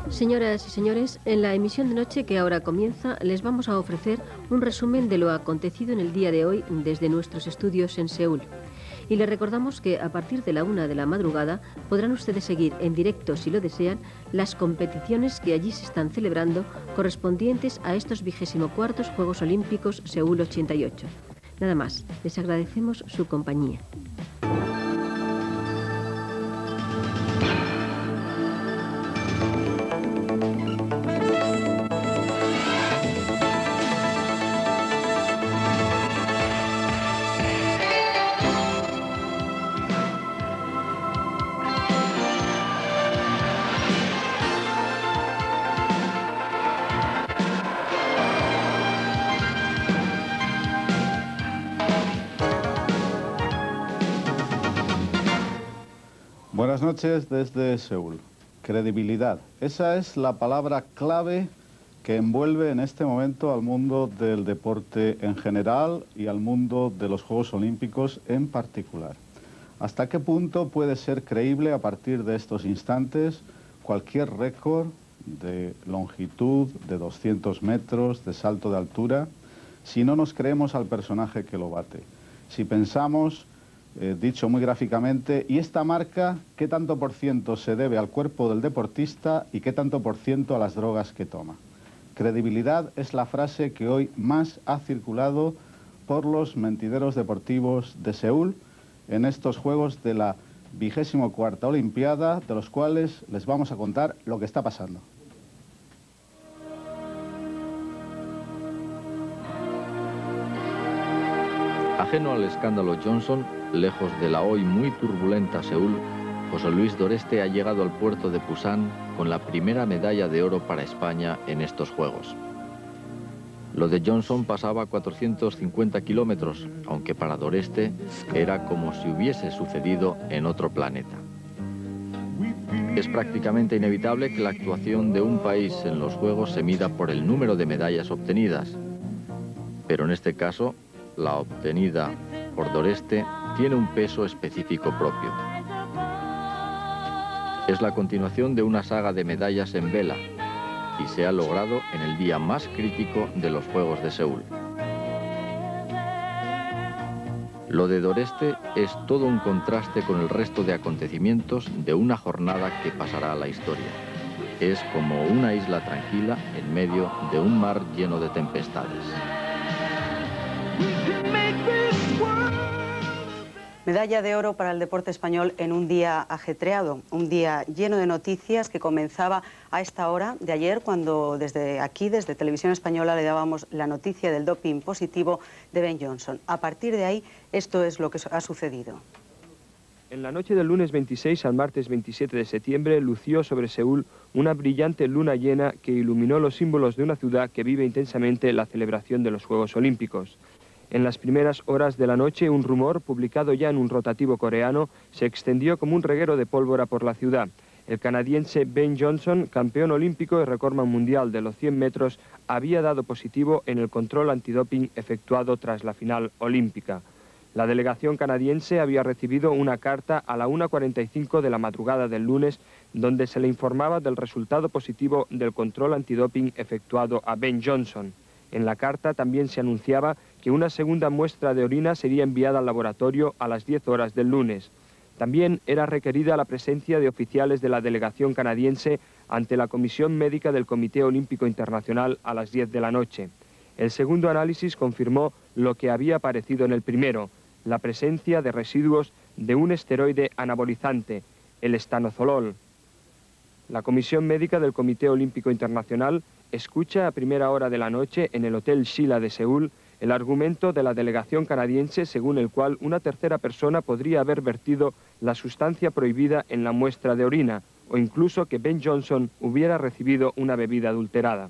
Señoras y señores, en la emisión de noche que ahora comienza les vamos a ofrecer un resumen de lo acontecido en el día de hoy desde nuestros estudios en Seúl. Y les recordamos que a partir de la 1 de la madrugada podrán ustedes seguir en directo, si lo desean, las competiciones que allí se están celebrando correspondientes a estos 24º Juegos Olímpicos Seúl 88. Nada más, les agradecemos su compañía. Buenas noches desde Seúl. Credibilidad. Esa es la palabra clave que envuelve en este momento al mundo del deporte en general y al mundo de los Juegos Olímpicos en particular. ¿Hasta qué punto puede ser creíble a partir de estos instantes cualquier récord de longitud, de 200 metros, de salto de altura, si no nos creemos al personaje que lo bate? Si pensamos, dicho muy gráficamente, ¿y esta marca qué tanto por ciento se debe al cuerpo del deportista y qué tanto por ciento a las drogas que toma? Credibilidad es la frase que hoy más ha circulado por los mentideros deportivos de Seúl en estos Juegos de la 24ª Olimpiada, de los cuales les vamos a contar lo que está pasando. Ajeno al escándalo Johnson, lejos de la hoy muy turbulenta Seúl, José Luis Doreste ha llegado al puerto de Pusan con la primera medalla de oro para España en estos Juegos. Lo de Johnson pasaba a 450 kilómetros, aunque para Doreste era como si hubiese sucedido en otro planeta. Es prácticamente inevitable que la actuación de un país en los Juegos se mida por el número de medallas obtenidas, pero en este caso, la obtenida por Doreste tiene un peso específico propio. Es la continuación de una saga de medallas en vela y se ha logrado en el día más crítico de los Juegos de Seúl. Lo de Doreste es todo un contraste con el resto de acontecimientos de una jornada que pasará a la historia. Es como una isla tranquila en medio de un mar lleno de tempestades. Medalla de oro para el deporte español en un día ajetreado, un día lleno de noticias que comenzaba a esta hora de ayer cuando desde aquí, desde Televisión Española, le dábamos la noticia del doping positivo de Ben Johnson. A partir de ahí, esto es lo que ha sucedido. En la noche del lunes 26 al martes 27 de septiembre lució sobre Seúl una brillante luna llena que iluminó los símbolos de una ciudad que vive intensamente la celebración de los Juegos Olímpicos. En las primeras horas de la noche, un rumor, publicado ya en un rotativo coreano, se extendió como un reguero de pólvora por la ciudad. El canadiense Ben Johnson, campeón olímpico y recordman mundial de los 100 metros, había dado positivo en el control antidoping efectuado tras la final olímpica. La delegación canadiense había recibido una carta a la 1:45 de la madrugada del lunes, donde se le informaba del resultado positivo del control antidoping efectuado a Ben Johnson. En la carta también se anunciaba que una segunda muestra de orina sería enviada al laboratorio a las 10 horas del lunes. También era requerida la presencia de oficiales de la delegación canadiense ante la Comisión Médica del Comité Olímpico Internacional a las 10 de la noche. El segundo análisis confirmó lo que había aparecido en el primero, la presencia de residuos de un esteroide anabolizante, el estanozolol. La Comisión Médica del Comité Olímpico Internacional escucha a primera hora de la noche en el Hotel Shila de Seúl el argumento de la delegación canadiense según el cual una tercera persona podría haber vertido la sustancia prohibida en la muestra de orina o incluso que Ben Johnson hubiera recibido una bebida adulterada.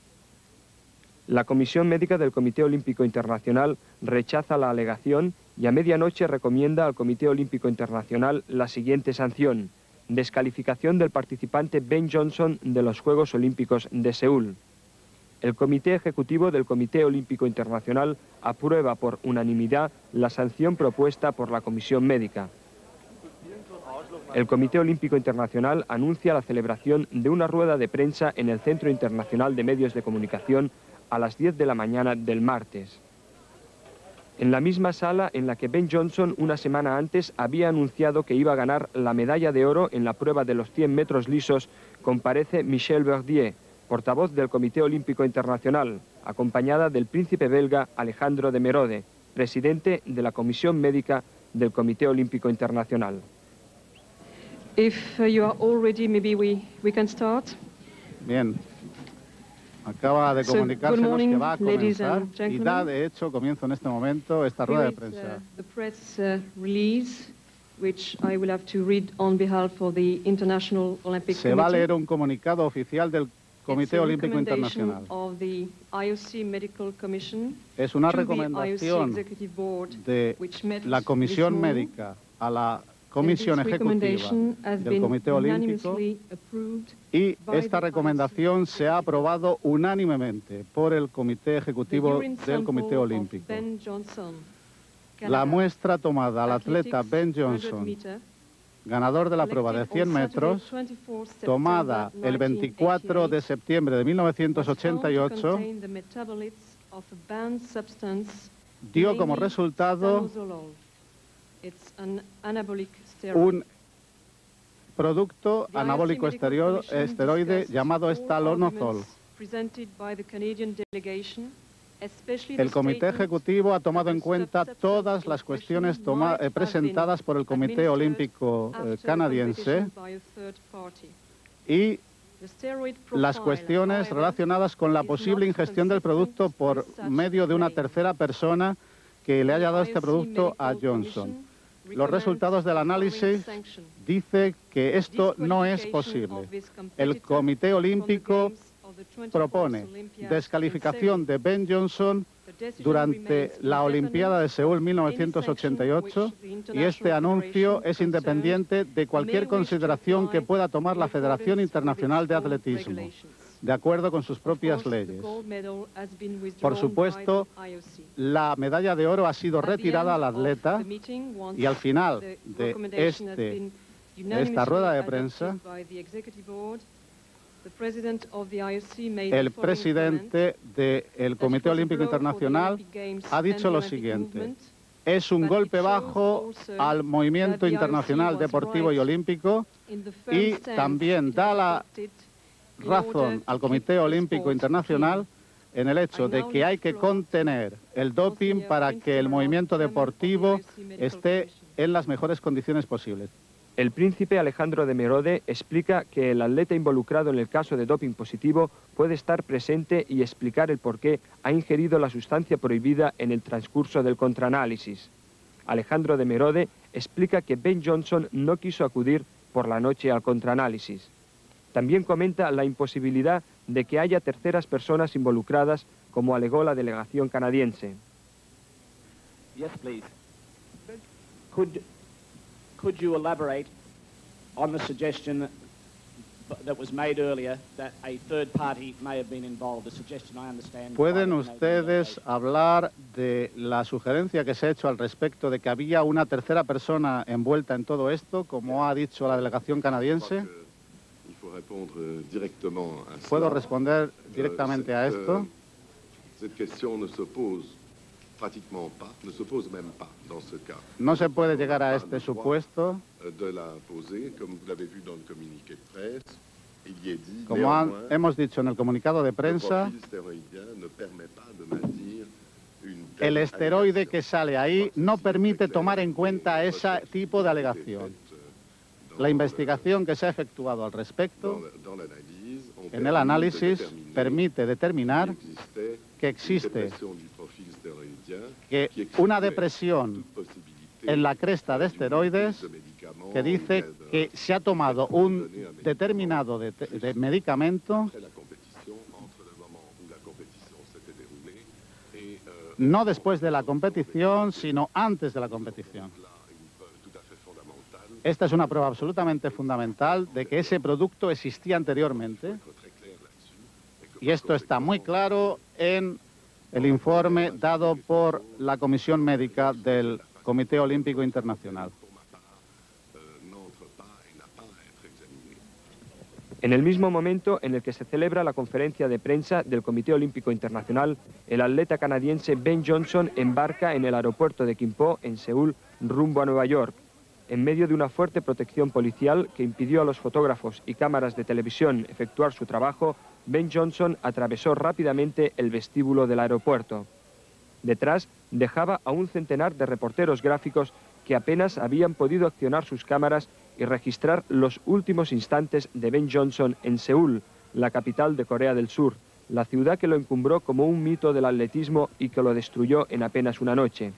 La Comisión Médica del Comité Olímpico Internacional rechaza la alegación y a medianoche recomienda al Comité Olímpico Internacional la siguiente sanción: descalificación del participante Ben Johnson de los Juegos Olímpicos de Seúl. El Comité Ejecutivo del Comité Olímpico Internacional aprueba por unanimidad la sanción propuesta por la Comisión Médica. El Comité Olímpico Internacional anuncia la celebración de una rueda de prensa en el Centro Internacional de Medios de Comunicación a las 10 de la mañana del martes. En la misma sala en la que Ben Johnson una semana antes había anunciado que iba a ganar la medalla de oro en la prueba de los 100 metros lisos, comparece Michel Verdier, portavoz del Comité Olímpico Internacional, acompañada del príncipe belga Alejandro de Merode, presidente de la Comisión Médica del Comité Olímpico Internacional. If you are all ready, maybe we can start. Bien. Acaba de comunicársenos que va a comenzar y da, de hecho, comienzo en este momento esta rueda de prensa. The press release, which I will have to read on behalf of the International Olympic Se va a leer un comunicado oficial del Comité Olímpico Internacional. Of the IOC Medical Commission Es una recomendación de la Comisión Médica a la Comisión Ejecutiva del Comité Olímpico, y esta recomendación se ha aprobado unánimemente por el Comité Ejecutivo del Comité Olímpico. La muestra tomada al atleta Ben Johnson, ganador de la prueba de 100 metros, tomada el 24 de septiembre de 1988, dio como resultado un producto anabólico esteroide llamado estalonazol. El Comité Ejecutivo ha tomado en cuenta todas las cuestiones presentadas por el Comité Olímpico Canadiense y las cuestiones relacionadas con la posible ingestión del producto por medio de una tercera persona que le haya dado este producto a Johnson. Los resultados del análisis dicen que esto no es posible. El Comité Olímpico propone descalificación de Ben Johnson durante la Olimpiada de Seúl 1988 y este anuncio es independiente de cualquier consideración que pueda tomar la Federación Internacional de Atletismo, de acuerdo con sus propias leyes. Por supuesto, la medalla de oro ha sido retirada al atleta y al final de esta rueda de prensa, el presidente del Comité Olímpico Internacional ha dicho lo siguiente: es un golpe bajo al movimiento internacional deportivo y olímpico y también da la razón al Comité Olímpico Internacional en el hecho de que hay que contener el doping para que el movimiento deportivo esté en las mejores condiciones posibles. El príncipe Alejandro de Merode explica que el atleta involucrado en el caso de doping positivo puede estar presente y explicar el por qué ha ingerido la sustancia prohibida en el transcurso del contraanálisis. Alejandro de Merode explica que Ben Johnson no quiso acudir por la noche al contraanálisis. También comenta la imposibilidad de que haya terceras personas involucradas, como alegó la delegación canadiense. Yes, please. Could you elaborate on the suggestion that was made earlier that a third party may have been involved? The suggestion, I understand. ¿Pueden ustedes hablar de la sugerencia que se ha hecho al respecto de que había una tercera persona envuelta en todo esto, como ha dicho la delegación canadiense? ¿Puedo responder directamente a esto? No se puede llegar a este supuesto. Como hemos dicho en el comunicado de prensa, el esteroide que sale ahí no permite tomar en cuenta ese tipo de alegación. La investigación que se ha efectuado al respecto, en el análisis, permite determinar que existe una depresión en la cresta de esteroides que dice que se ha tomado un determinado de medicamento no después de la competición, sino antes de la competición. Esta es una prueba absolutamente fundamental de que ese producto existía anteriormente y esto está muy claro en el informe dado por la Comisión Médica del Comité Olímpico Internacional. En el mismo momento en el que se celebra la conferencia de prensa del Comité Olímpico Internacional, el atleta canadiense Ben Johnson embarca en el aeropuerto de Gimpo, en Seúl, rumbo a Nueva York. En medio de una fuerte protección policial que impidió a los fotógrafos y cámaras de televisión efectuar su trabajo, Ben Johnson atravesó rápidamente el vestíbulo del aeropuerto. Detrás dejaba a un centenar de reporteros gráficos que apenas habían podido accionar sus cámaras y registrar los últimos instantes de Ben Johnson en Seúl, la capital de Corea del Sur, la ciudad que lo encumbró como un mito del atletismo y que lo destruyó en apenas una noche.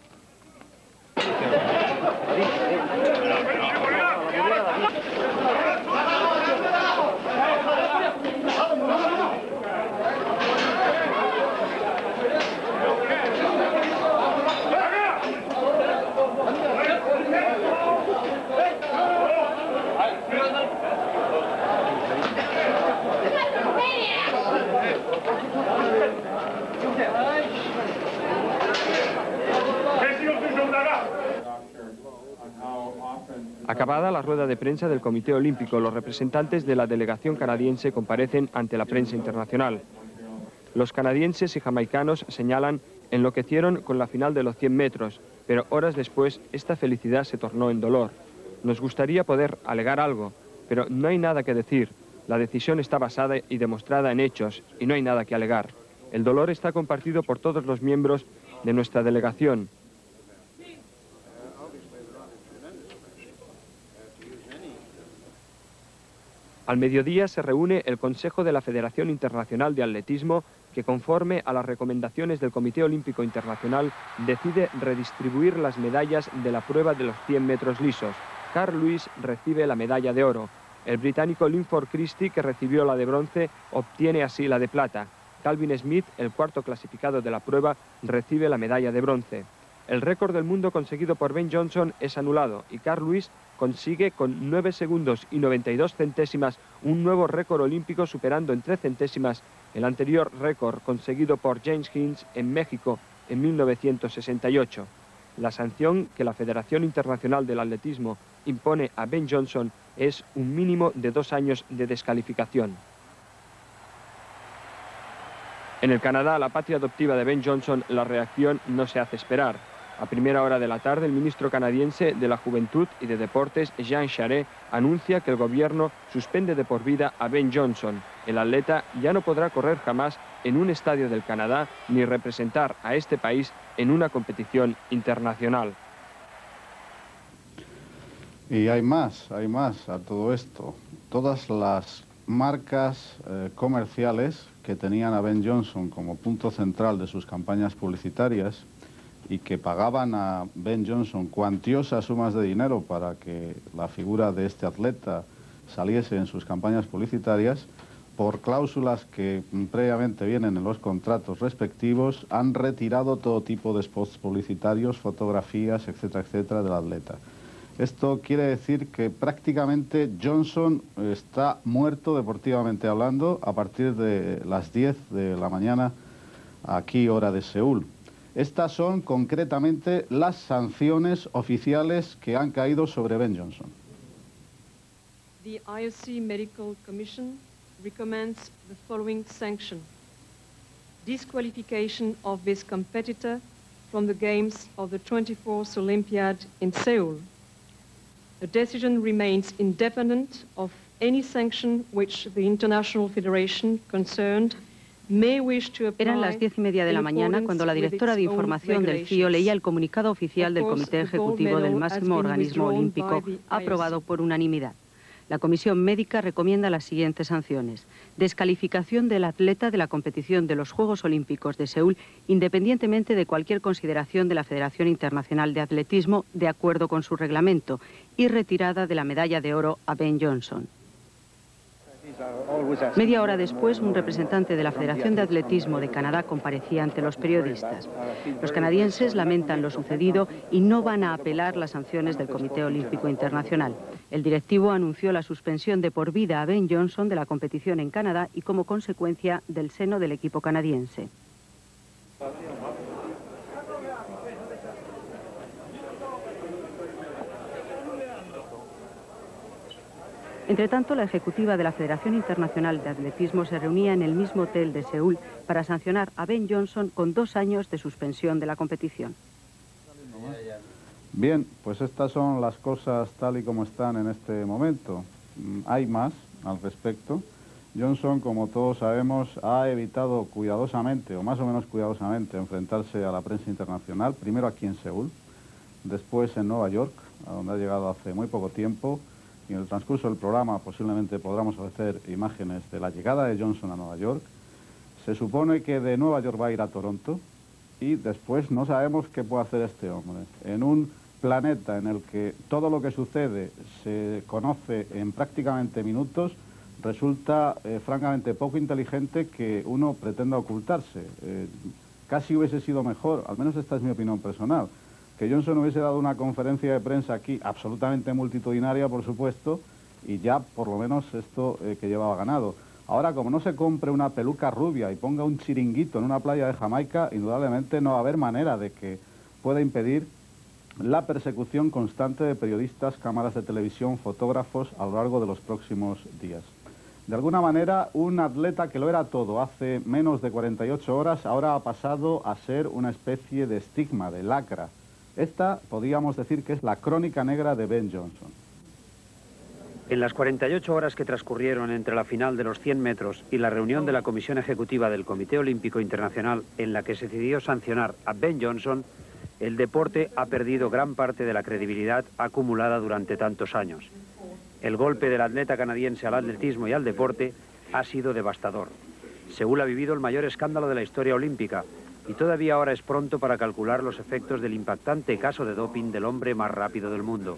Acabada la rueda de prensa del Comité Olímpico, los representantes de la delegación canadiense comparecen ante la prensa internacional. Los canadienses y jamaicanos señalan enloquecieron con la final de los 100 metros, pero horas después esta felicidad se tornó en dolor. Nos gustaría poder alegar algo, pero no hay nada que decir. La decisión está basada y demostrada en hechos y no hay nada que alegar. El dolor está compartido por todos los miembros de nuestra delegación. Al mediodía se reúne el Consejo de la Federación Internacional de Atletismo que, conforme a las recomendaciones del Comité Olímpico Internacional, decide redistribuir las medallas de la prueba de los 100 metros lisos. Carl Lewis recibe la medalla de oro. El británico Linford Christie, que recibió la de bronce, obtiene así la de plata. Calvin Smith, el cuarto clasificado de la prueba, recibe la medalla de bronce. El récord del mundo conseguido por Ben Johnson es anulado y Carl Lewis consigue con 9 segundos y 92 centésimas un nuevo récord olímpico, superando en 3 centésimas el anterior récord conseguido por James Hincks en México en 1968. La sanción que la Federación Internacional del Atletismo impone a Ben Johnson es un mínimo de 2 años de descalificación. En el Canadá, la patria adoptiva de Ben Johnson, la reacción no se hace esperar. A primera hora de la tarde, el ministro canadiense de la Juventud y de Deportes, Jean Charest, anuncia que el gobierno suspende de por vida a Ben Johnson. El atleta ya no podrá correr jamás en un estadio del Canadá ni representar a este país en una competición internacional. Y hay más a todo esto. Todas las marcas comerciales que tenían a Ben Johnson como punto central de sus campañas publicitarias y que pagaban a Ben Johnson cuantiosas sumas de dinero para que la figura de este atleta saliese en sus campañas publicitarias, por cláusulas que previamente vienen en los contratos respectivos, han retirado todo tipo de spots publicitarios, fotografías, etcétera, etcétera, del atleta. Esto quiere decir que prácticamente Johnson está muerto deportivamente hablando a partir de las 10 de la mañana, aquí hora de Seúl. Estas son concretamente las sanciones oficiales que han caído sobre Ben Johnson. The IOC Medical Commission recommends the following sanction: disqualification of this competitor from the Games of the 24th Olympiad in Seoul. The decision remains independent of any sanction which the International Federation concerned may wish to apply. Eran las 10:30 de la mañana cuando la directora de información del FIO leía el comunicado oficial del Comité Ejecutivo del máximo organismo olímpico, aprobado por unanimidad. La Comisión Médica recomienda las siguientes sanciones: descalificación del atleta de la competición de los Juegos Olímpicos de Seúl, independientemente de cualquier consideración de la Federación Internacional de Atletismo, de acuerdo con su reglamento, y retirada de la medalla de oro a Ben Johnson. Media hora después, un representante de la Federación de Atletismo de Canadá comparecía ante los periodistas. Los canadienses lamentan lo sucedido y no van a apelar las sanciones del Comité Olímpico Internacional. El directivo anunció la suspensión de por vida a Ben Johnson de la competición en Canadá y como consecuencia del seno del equipo canadiense. Entre tanto, la ejecutiva de la Federación Internacional de Atletismo se reunía en el mismo hotel de Seúl para sancionar a Ben Johnson con 2 años de suspensión de la competición. Bien, pues estas son las cosas tal y como están en este momento. Hay más al respecto. Johnson, como todos sabemos, ha evitado cuidadosamente, o más o menos cuidadosamente, enfrentarse a la prensa internacional, primero aquí en Seúl, después en Nueva York, a donde ha llegado hace muy poco tiempo, y en el transcurso del programa posiblemente podamos ofrecer imágenes de la llegada de Johnson a Nueva York. Se supone que de Nueva York va a ir a Toronto, y después no sabemos qué puede hacer este hombre. En un planeta en el que todo lo que sucede se conoce en prácticamente minutos, resulta francamente poco inteligente que uno pretenda ocultarse. Casi hubiese sido mejor, al menos esta es mi opinión personal, que Johnson hubiese dado una conferencia de prensa aquí, absolutamente multitudinaria, por supuesto, y ya por lo menos esto que llevaba ganado. Ahora, como no se compre una peluca rubia y ponga un chiringuito en una playa de Jamaica, indudablemente no va a haber manera de que pueda impedir la persecución constante de periodistas, cámaras de televisión, fotógrafos a lo largo de los próximos días. De alguna manera, un atleta que lo era todo hace menos de 48 horas, ahora ha pasado a ser una especie de estigma, de lacra. Esta, podríamos decir que es la crónica negra de Ben Johnson. En las 48 horas que transcurrieron entre la final de los 100 metros y la reunión de la Comisión Ejecutiva del Comité Olímpico Internacional en la que se decidió sancionar a Ben Johnson, el deporte ha perdido gran parte de la credibilidad acumulada durante tantos años. El golpe del atleta canadiense al atletismo y al deporte ha sido devastador. Seúl ha vivido el mayor escándalo de la historia olímpica y todavía ahora es pronto para calcular los efectos del impactante caso de doping del hombre más rápido del mundo.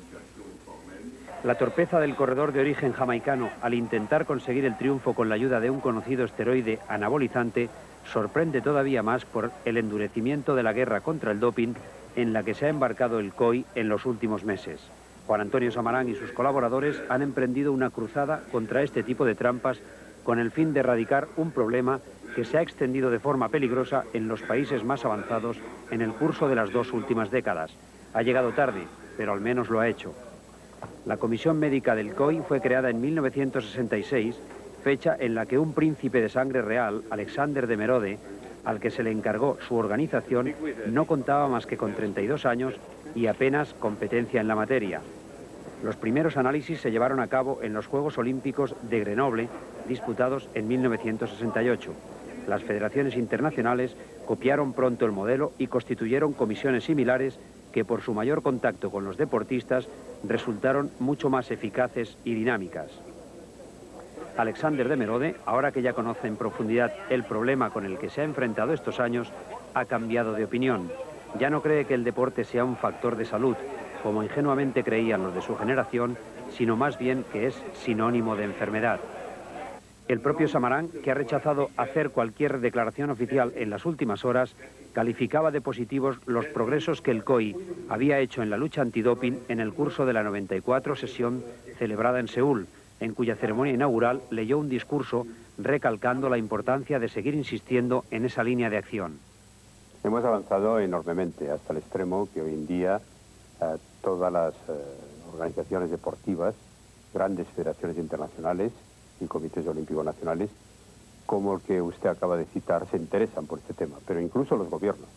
La torpeza del corredor de origen jamaicano al intentar conseguir el triunfo con la ayuda de un conocido esteroide anabolizante sorprende todavía más por el endurecimiento de la guerra contra el doping en la que se ha embarcado el COI en los últimos meses. Juan Antonio Samarán y sus colaboradores han emprendido una cruzada contra este tipo de trampas con el fin de erradicar un problema que se ha extendido de forma peligrosa en los países más avanzados en el curso de las 2 últimas décadas. Ha llegado tarde, pero al menos lo ha hecho. La Comisión Médica del COI fue creada en 1966, fecha en la que un príncipe de sangre real, Alexander de Merode, al que se le encargó su organización, no contaba más que con 32 años y apenas competencia en la materia. Los primeros análisis se llevaron a cabo en los Juegos Olímpicos de Grenoble, disputados en 1968. Las federaciones internacionales copiaron pronto el modelo y constituyeron comisiones similares que, por su mayor contacto con los deportistas, resultaron mucho más eficaces y dinámicas. Alexander de Merode, ahora que ya conoce en profundidad el problema con el que se ha enfrentado estos años, ha cambiado de opinión. Ya no cree que el deporte sea un factor de salud, como ingenuamente creían los de su generación, sino más bien que es sinónimo de enfermedad. El propio Samarán, que ha rechazado hacer cualquier declaración oficial en las últimas horas, calificaba de positivos los progresos que el COI había hecho en la lucha antidoping en el curso de la 94 sesión celebrada en Seúl, en cuya ceremonia inaugural leyó un discurso recalcando la importancia de seguir insistiendo en esa línea de acción. Hemos avanzado enormemente hasta el extremo que hoy en día todas las organizaciones deportivas, grandes federaciones internacionales y comités olímpicos nacionales, como el que usted acaba de citar, se interesan por este tema, pero incluso los gobiernos.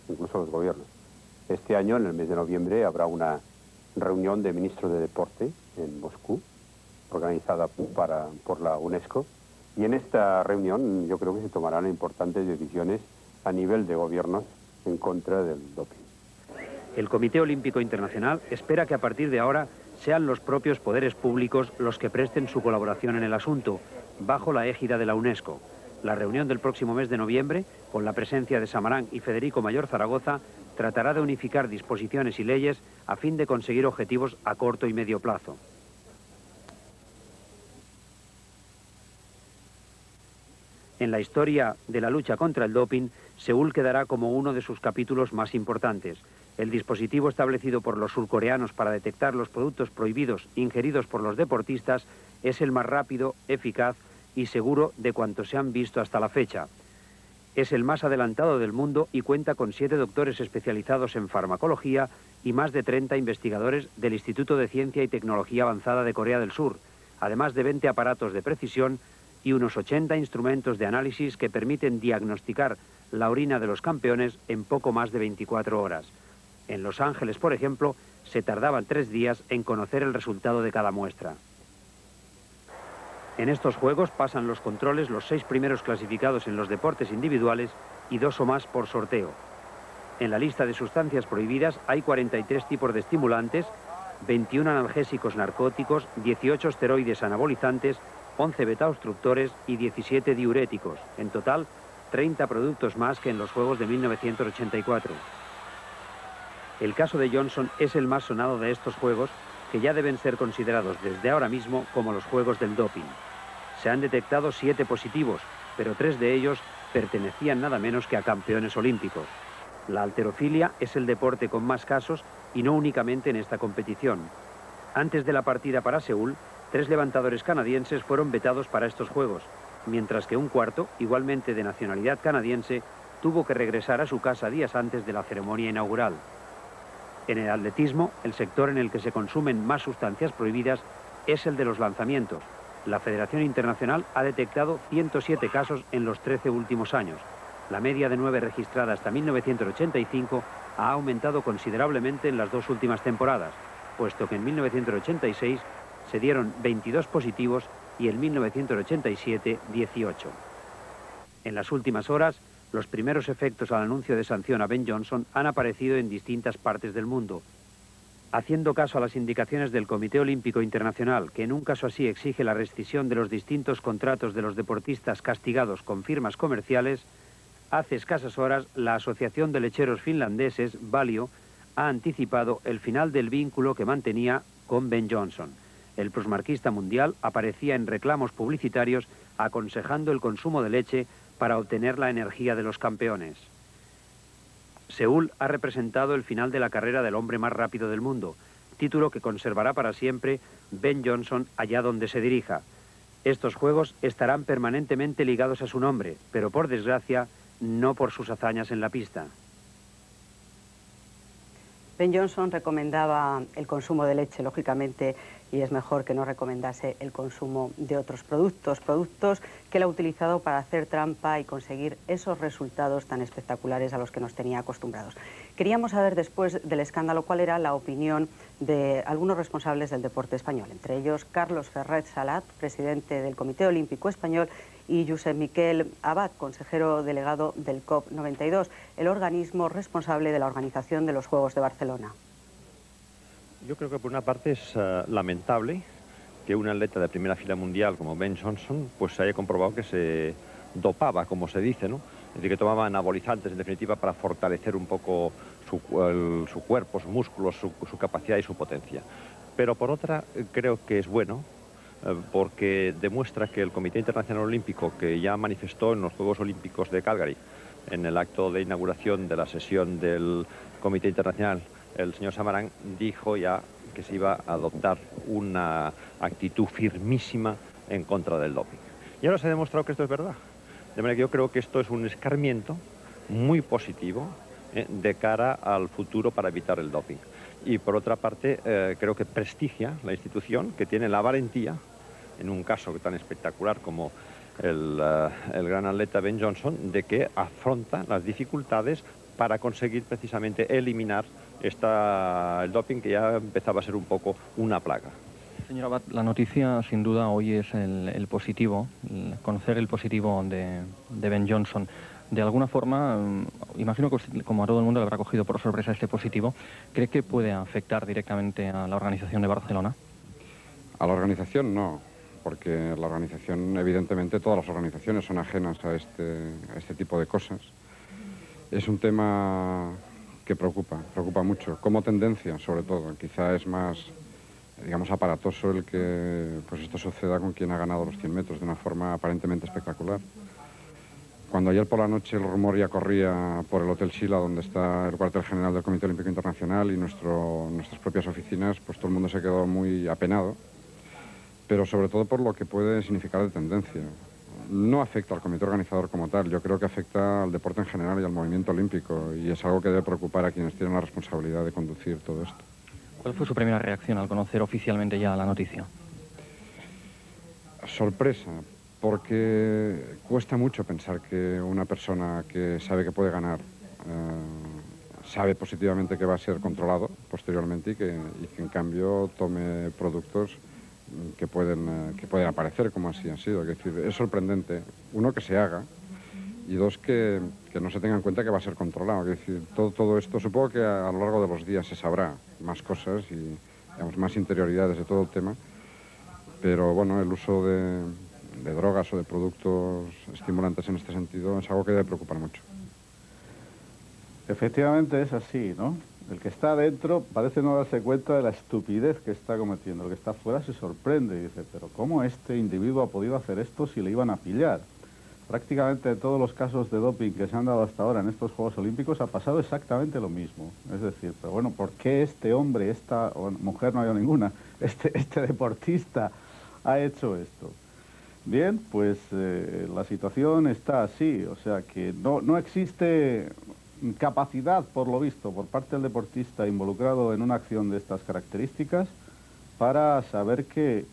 Este año, en el mes de noviembre, habrá una reunión de ministros de deporte en Moscú, organizada por la UNESCO, y en esta reunión yo creo que se tomarán importantes decisiones a nivel de gobiernos en contra del doping. El Comité Olímpico Internacional espera que a partir de ahora sean los propios poderes públicos los que presten su colaboración en el asunto, bajo la égida de la UNESCO. La reunión del próximo mes de noviembre, con la presencia de Samarán y Federico Mayor Zaragoza, tratará de unificar disposiciones y leyes a fin de conseguir objetivos a corto y medio plazo. En la historia de la lucha contra el doping, Seúl quedará como uno de sus capítulos más importantes. El dispositivo establecido por los surcoreanos para detectar los productos prohibidos ingeridos por los deportistas es el más rápido, eficaz y seguro de cuantos se han visto hasta la fecha. Es el más adelantado del mundo y cuenta con 7 doctores especializados en farmacología y más de 30 investigadores del Instituto de Ciencia y Tecnología Avanzada de Corea del Sur, además de 20 aparatos de precisión y unos 80 instrumentos de análisis que permiten diagnosticar la orina de los campeones en poco más de 24 horas. En Los Ángeles, por ejemplo, se tardaban 3 días en conocer el resultado de cada muestra. En estos juegos pasan los controles los 6 primeros clasificados en los deportes individuales y 2 o más por sorteo. En la lista de sustancias prohibidas hay 43 tipos de estimulantes, 21 analgésicos narcóticos, 18 esteroides anabolizantes, 11 beta-obstructores y 17 diuréticos. En total, 30 productos más que en los Juegos de 1984. El caso de Johnson es el más sonado de estos Juegos, que ya deben ser considerados desde ahora mismo como los Juegos del doping. Se han detectado 7 positivos, pero 3 de ellos pertenecían nada menos que a campeones olímpicos. La halterofilia es el deporte con más casos y no únicamente en esta competición. Antes de la partida para Seúl, 3 levantadores canadienses fueron vetados para estos Juegos, mientras que un cuarto, igualmente de nacionalidad canadiense, tuvo que regresar a su casa días antes de la ceremonia inaugural. En el atletismo, el sector en el que se consumen más sustancias prohibidas es el de los lanzamientos. La Federación Internacional ha detectado 107 casos en los 13 últimos años. La media de 9 registrada hasta 1985 ha aumentado considerablemente en las 2 últimas temporadas, puesto que en 1986 se dieron 22 positivos y en 1987 18. En las últimas horas, los primeros efectos al anuncio de sanción a Ben Johnson han aparecido en distintas partes del mundo. Haciendo caso a las indicaciones del Comité Olímpico Internacional, que en un caso así exige la rescisión de los distintos contratos de los deportistas castigados con firmas comerciales, hace escasas horas la Asociación de Lecheros Finlandeses, Valio, ha anticipado el final del vínculo que mantenía con Ben Johnson. El plusmarquista mundial aparecía en reclamos publicitarios aconsejando el consumo de leche para obtener la energía de los campeones. Seúl ha representado el final de la carrera del hombre más rápido del mundo, título que conservará para siempre Ben Johnson allá donde se dirija. Estos Juegos estarán permanentemente ligados a su nombre, pero por desgracia, no por sus hazañas en la pista. Ben Johnson recomendaba el consumo de leche, lógicamente, y es mejor que no recomendase el consumo de otros productos que él ha utilizado para hacer trampa y conseguir esos resultados tan espectaculares a los que nos tenía acostumbrados. Queríamos saber, después del escándalo, cuál era la opinión de algunos responsables del deporte español, entre ellos Carlos Ferret Salat, presidente del Comité Olímpico Español, y Josep Miquel Abad, consejero delegado del COP92, el organismo responsable de la organización de los Juegos de Barcelona. Yo creo que por una parte es lamentable que un atleta de primera fila mundial como Ben Johnson pues se haya comprobado que se dopaba, como se dice, ¿no? Es decir, que tomaba anabolizantes, en definitiva, para fortalecer un poco su cuerpo, sus músculos, su capacidad y su potencia. Pero por otra, creo que es bueno porque demuestra que el Comité Internacional Olímpico, que ya manifestó en los Juegos Olímpicos de Calgary, en el acto de inauguración de la sesión del Comité Internacional, el señor Samarán dijo ya que se iba a adoptar una actitud firmísima en contra del doping. Y ahora se ha demostrado que esto es verdad. De manera que yo creo que esto es un escarmiento muy positivo de cara al futuro para evitar el doping. Y por otra parte, creo que prestigia la institución, que tiene la valentía, en un caso tan espectacular como el gran atleta Ben Johnson, de que afronta las dificultades para conseguir precisamente eliminar el doping, que ya empezaba a ser un poco una plaga. Señor Abad, la noticia sin duda hoy es el positivo, conocer el positivo de Ben Johnson. De alguna forma, imagino que como a todo el mundo le habrá cogido por sorpresa este positivo. ¿Cree que puede afectar directamente a la organización de Barcelona? A la organización no, porque la organización, evidentemente todas las organizaciones son ajenas a este tipo de cosas. Es un tema que preocupa mucho, como tendencia sobre todo. Quizá es más, digamos, aparatoso el que pues esto suceda con quien ha ganado los 100 metros de una forma aparentemente espectacular. Cuando ayer por la noche el rumor ya corría por el Hotel Sila, donde está el cuartel general del Comité Olímpico Internacional y nuestras propias oficinas, pues todo el mundo se quedó muy apenado, pero sobre todo por lo que puede significar de tendencia. No afecta al comité organizador como tal, yo creo que afecta al deporte en general y al movimiento olímpico, y es algo que debe preocupar a quienes tienen la responsabilidad de conducir todo esto. ¿Cuál fue su primera reacción al conocer oficialmente ya la noticia? Sorpresa, porque cuesta mucho pensar que una persona que sabe que puede ganar, sabe positivamente que va a ser controlado posteriormente y que en cambio tome productos que pueden aparecer como así han sido. Es decir, es sorprendente, uno, que se haga, y dos, que no se tenga en cuenta que va a ser controlado. Es decir, todo esto, supongo que a lo largo de los días se sabrá más cosas y, digamos, más interioridades de todo el tema, pero bueno, el uso de drogas o de productos estimulantes en este sentido es algo que debe preocupar mucho. Efectivamente es así, ¿no? El que está adentro parece no darse cuenta de la estupidez que está cometiendo. El que está afuera se sorprende y dice, pero ¿cómo este individuo ha podido hacer esto si le iban a pillar? Prácticamente todos los casos de doping que se han dado hasta ahora en estos Juegos Olímpicos ha pasado exactamente lo mismo. Es decir, pero bueno, ¿por qué este hombre, esta mujer, no ha habido ninguna, este deportista ha hecho esto? Bien, pues la situación está así, o sea que no existe capacidad, por lo visto, por parte del deportista involucrado en una acción de estas características para saber que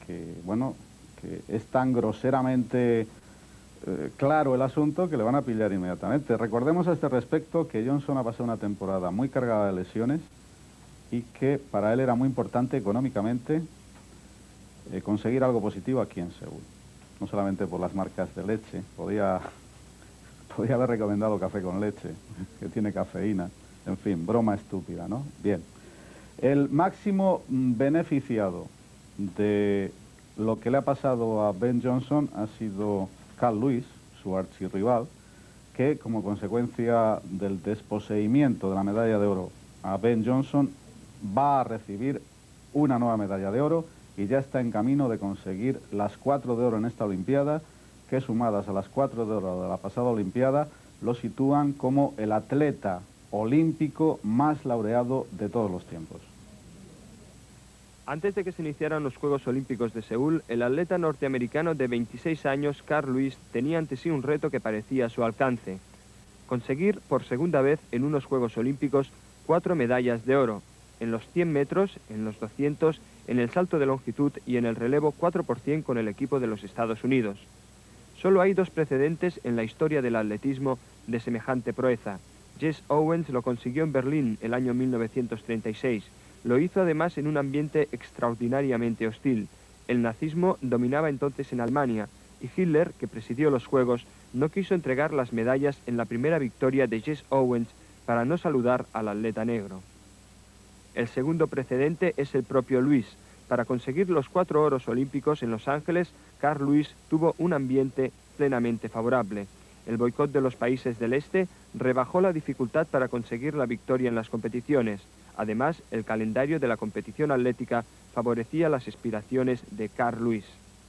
es tan groseramente claro el asunto que le van a pillar inmediatamente. Recordemos a este respecto que Johnson ha pasado una temporada muy cargada de lesiones y que para él era muy importante económicamente conseguir algo positivo aquí en Seúl. No solamente por las marcas de leche, podía haber recomendado café con leche, que tiene cafeína, en fin, broma estúpida, ¿no? Bien, el máximo beneficiado de lo que le ha pasado a Ben Johnson ha sido Carl Lewis, su archirrival, que como consecuencia del desposeimiento de la medalla de oro a Ben Johnson va a recibir una nueva medalla de oro y ya está en camino de conseguir las 4 de oro en esta Olimpiada, que sumadas a las 4 de oro de la pasada Olimpiada lo sitúan como el atleta olímpico más laureado de todos los tiempos. Antes de que se iniciaran los Juegos Olímpicos de Seúl, el atleta norteamericano de 26 años, Carl Lewis, tenía ante sí un reto que parecía a su alcance: conseguir por segunda vez en unos Juegos Olímpicos 4 medallas de oro, en los 100 metros, en los 200, en el salto de longitud y en el relevo 4x100 con el equipo de los Estados Unidos. Solo hay 2 precedentes en la historia del atletismo de semejante proeza. Jesse Owens lo consiguió en Berlín el año 1936. Lo hizo además en un ambiente extraordinariamente hostil. El nazismo dominaba entonces en Alemania y Hitler, que presidió los Juegos, no quiso entregar las medallas en la primera victoria de Jesse Owens para no saludar al atleta negro. El segundo precedente es el propio Lewis. Para conseguir los 4 oros olímpicos en Los Ángeles, Carl Lewis tuvo un ambiente plenamente favorable. El boicot de los países del este rebajó la dificultad para conseguir la victoria en las competiciones. Además, el calendario de la competición atlética favorecía las aspiraciones de Carl Lewis.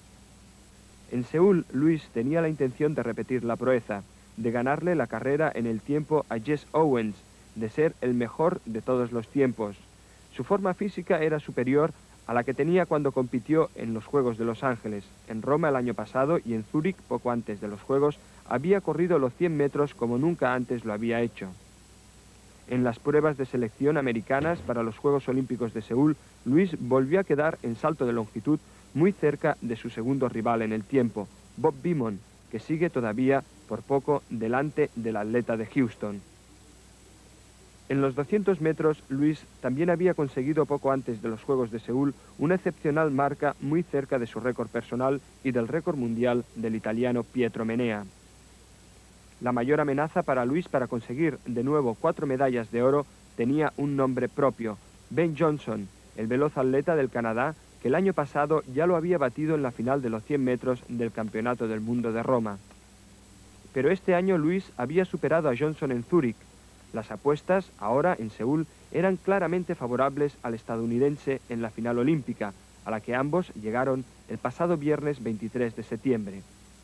En Seúl, Lewis tenía la intención de repetir la proeza, de ganarle la carrera en el tiempo a Jesse Owens, de ser el mejor de todos los tiempos. Su forma física era superior a la que tenía cuando compitió en los Juegos de Los Ángeles. En Roma el año pasado y en Zúrich, poco antes de los Juegos, había corrido los 100 metros como nunca antes lo había hecho. En las pruebas de selección americanas para los Juegos Olímpicos de Seúl, Lewis volvió a quedar en salto de longitud muy cerca de su segundo rival en el tiempo, Bob Beamon, que sigue todavía por poco delante del atleta de Houston. En los 200 metros, Lewis también había conseguido poco antes de los Juegos de Seúl una excepcional marca muy cerca de su récord personal y del récord mundial del italiano Pietro Menea. La mayor amenaza para Lewis para conseguir de nuevo 4 medallas de oro tenía un nombre propio: Ben Johnson, el veloz atleta del Canadá que el año pasado ya lo había batido en la final de los 100 metros del Campeonato del Mundo de Roma. Pero este año Lewis había superado a Johnson en Zúrich. Las apuestas, ahora en Seúl, eran claramente favorables al estadounidense en la final olímpica, a la que ambos llegaron el pasado viernes 23 de septiembre.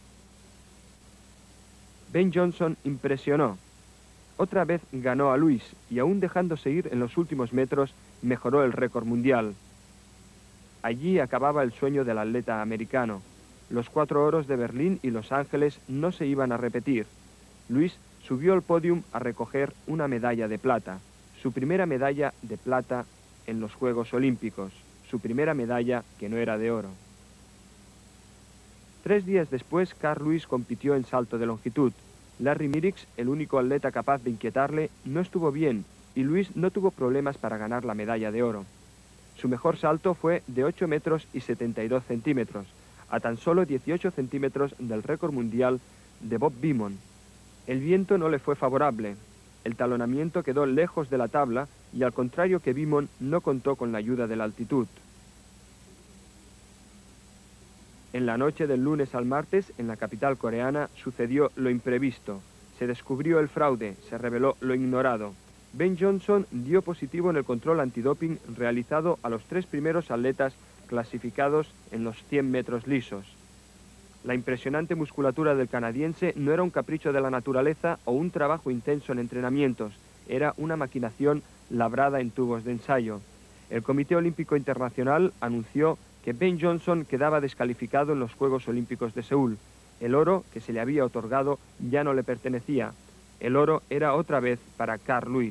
Ben Johnson impresionó. Otra vez ganó a Lewis y aún dejándose ir en los últimos metros, mejoró el récord mundial. Allí acababa el sueño del atleta americano. Los 4 oros de Berlín y Los Ángeles no se iban a repetir. Lewis subió al podium a recoger una medalla de plata, su primera medalla de plata en los Juegos Olímpicos, su primera medalla que no era de oro. 3 días después, Carl Lewis compitió en salto de longitud. Larry Mirix, el único atleta capaz de inquietarle, no estuvo bien y Lewis no tuvo problemas para ganar la medalla de oro. Su mejor salto fue de 8 metros y 72 centímetros, a tan solo 18 centímetros del récord mundial de Bob Beamon. El viento no le fue favorable. El talonamiento quedó lejos de la tabla y, al contrario que Beamon, no contó con la ayuda de la altitud. En la noche del lunes al martes, en la capital coreana, sucedió lo imprevisto. Se descubrió el fraude, se reveló lo ignorado. Ben Johnson dio positivo en el control antidoping realizado a los 3 primeros atletas clasificados en los 100 metros lisos. La impresionante musculatura del canadiense no era un capricho de la naturaleza o un trabajo intenso en entrenamientos, era una maquinación labrada en tubos de ensayo. El Comité Olímpico Internacional anunció que Ben Johnson quedaba descalificado en los Juegos Olímpicos de Seúl. El oro que se le había otorgado ya no le pertenecía. El oro era otra vez para Carl Lewis.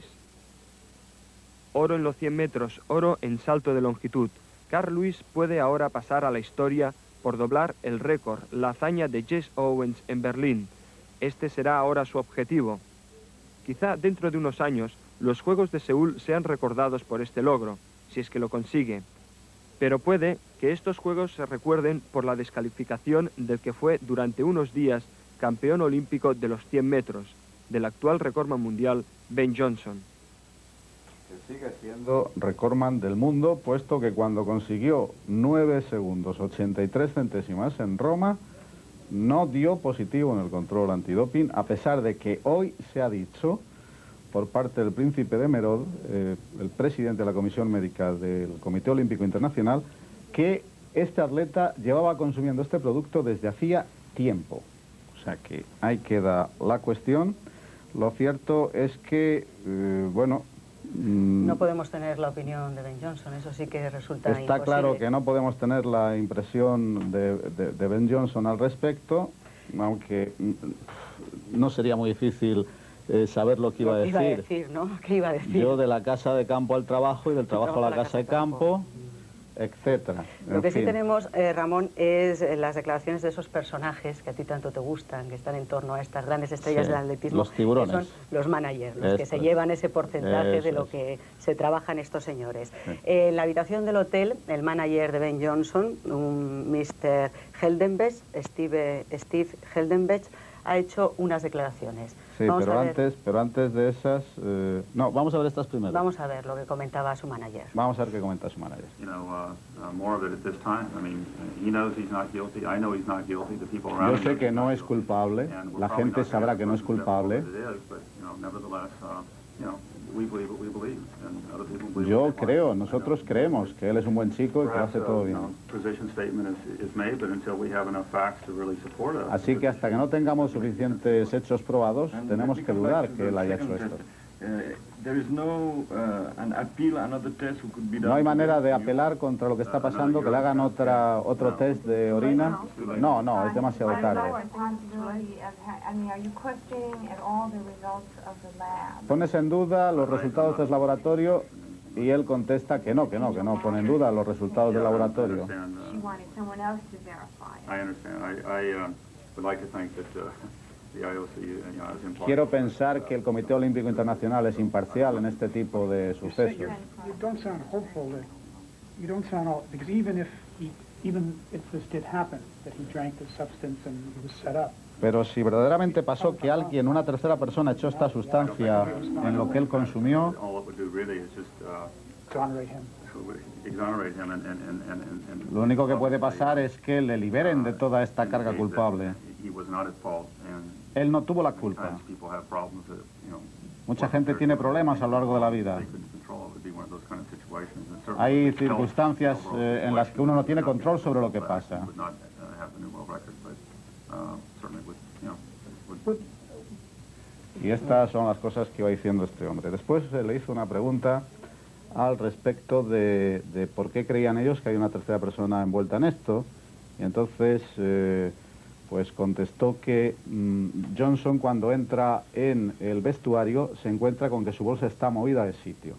Oro en los 100 metros, oro en salto de longitud. Carl Lewis puede ahora pasar a la historia por doblar el récord, la hazaña de Jesse Owens en Berlín. Este será ahora su objetivo. Quizá dentro de unos años los Juegos de Seúl sean recordados por este logro, si es que lo consigue. Pero puede que estos Juegos se recuerden por la descalificación del que fue durante unos días campeón olímpico de los 100 metros, del actual recordman mundial Ben Johnson. Que sigue siendo recordman del mundo, puesto que cuando consiguió 9 segundos 83 centésimas en Roma, no dio positivo en el control antidoping, a pesar de que hoy se ha dicho por parte del príncipe de Merod, el presidente de la Comisión Médica del Comité Olímpico Internacional, que este atleta llevaba consumiendo este producto desde hacía tiempo. O sea que ahí queda la cuestión. Lo cierto es que, bueno... no podemos tener la opinión de Ben Johnson, eso sí que resulta Está imposible. claro que no podemos tener la impresión de Ben Johnson al respecto, aunque no sería muy difícil saber lo que iba a decir. ¿Qué iba a decir, no? ¿Qué iba a decir? Yo de la casa de campo al trabajo y del trabajo a la casa de campo, etcétera. Lo que sí tenemos, Ramón, es las declaraciones de esos personajes que a ti tanto te gustan, que están en torno a estas grandes estrellas del atletismo. Los tiburones. Que son los managers, los que se llevan ese porcentaje de lo que se trabajan estos señores. En la habitación del hotel, el manager de Ben Johnson, un Mr. Heldenberg, Steve Heldenberg, ha hecho unas declaraciones. Sí, pero antes de esas... no, vamos a ver estas primero. Vamos a ver lo que comentaba su manager. Vamos a ver qué comenta su manager. Yo sé que no es culpable, la gente sabrá que no es culpable. Yo creo, nosotros creemos que él es un buen chico y que hace todo bien. Así que hasta que no tengamos suficientes hechos probados, tenemos que dudar que él haya hecho esto. No hay manera de apelar contra lo que está pasando, que le hagan otro test de orina. No, es demasiado tarde. Pones en duda los resultados del laboratorio y él contesta que no pone en duda los resultados del laboratorio. Quiero pensar que el Comité Olímpico Internacional es imparcial en este tipo de sucesos. Pero si verdaderamente pasó que alguien, una tercera persona, echó esta sustancia en lo que él consumió, lo único que puede pasar es que le liberen de toda esta carga culpable. Él no tuvo la culpa. Mucha gente tiene problemas a lo largo de la vida. Hay circunstancias en las que uno no tiene control sobre lo que pasa. Y estas son las cosas que iba diciendo este hombre. Después se le hizo una pregunta al respecto de por qué creían ellos que hay una tercera persona envuelta en esto. Y entonces, pues contestó que Johnson, cuando entra en el vestuario, se encuentra con que su bolsa está movida de sitio.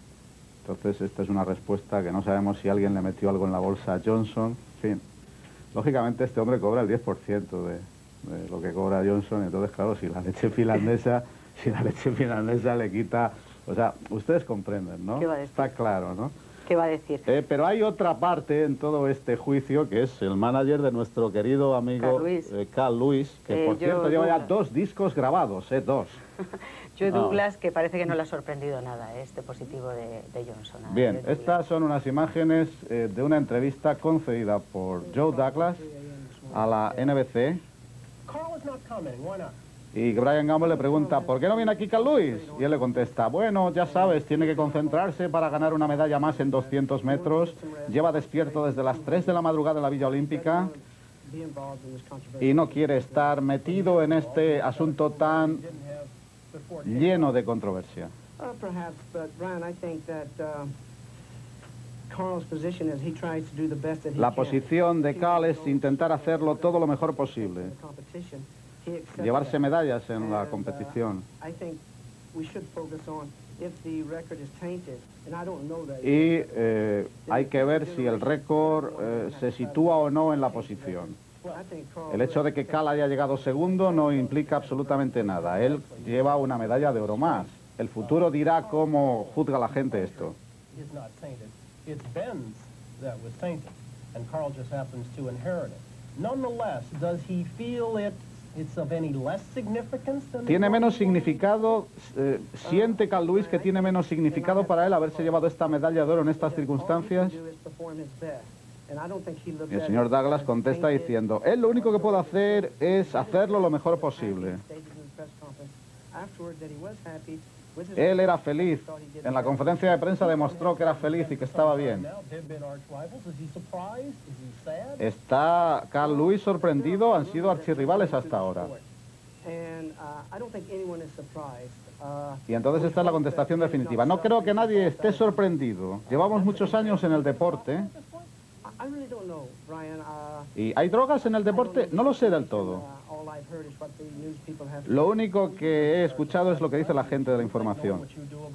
Entonces, esta es una respuesta que no sabemos si alguien le metió algo en la bolsa a Johnson. En fin, lógicamente este hombre cobra el 10% de lo que cobra Johnson, entonces claro, si la leche finlandesa le quita... O sea, ustedes comprenden, ¿no? ¿Qué va a decir? Está claro, ¿no? ¿Qué va a decir? Pero hay otra parte en todo este juicio, que es el manager de nuestro querido amigo Carl Lewis, que por cierto lleva ya 2 discos grabados, 2. Joe Douglas, que parece que no le ha sorprendido nada este positivo de Johnson. Bien, estas son unas imágenes de una entrevista concedida por Joe Douglas a la NBC. Y Brian Gamble le pregunta, ¿por qué no viene aquí Carl Lewis? Y él le contesta, bueno, ya sabes, tiene que concentrarse para ganar una medalla más en 200 metros. Lleva despierto desde las 3 de la madrugada en la Villa Olímpica y no quiere estar metido en este asunto tan lleno de controversia. La posición de Carl es intentar hacerlo todo lo mejor posible. Llevarse medallas en la competición. Y hay que ver si el récord se sitúa o no en la posición. El hecho de que Carl haya llegado segundo no implica absolutamente nada. Él lleva una medalla de oro más. El futuro dirá cómo juzga la gente esto. ¿Tiene menos significado? ¿Siente Carl Lewis que tiene menos significado para él haberse llevado esta medalla de oro en estas circunstancias? Y el señor Douglas contesta diciendo, él lo único que puede hacer es hacerlo lo mejor posible. Él era feliz. En la conferencia de prensa demostró que era feliz y que estaba bien. ¿Está Carl Lewis sorprendido? Han sido archirrivales hasta ahora. Y entonces esta es la contestación definitiva. No creo que nadie esté sorprendido. Llevamos muchos años en el deporte. ¿Y hay drogas en el deporte? No lo sé del todo. Lo único que he escuchado es lo que dice la gente de la información.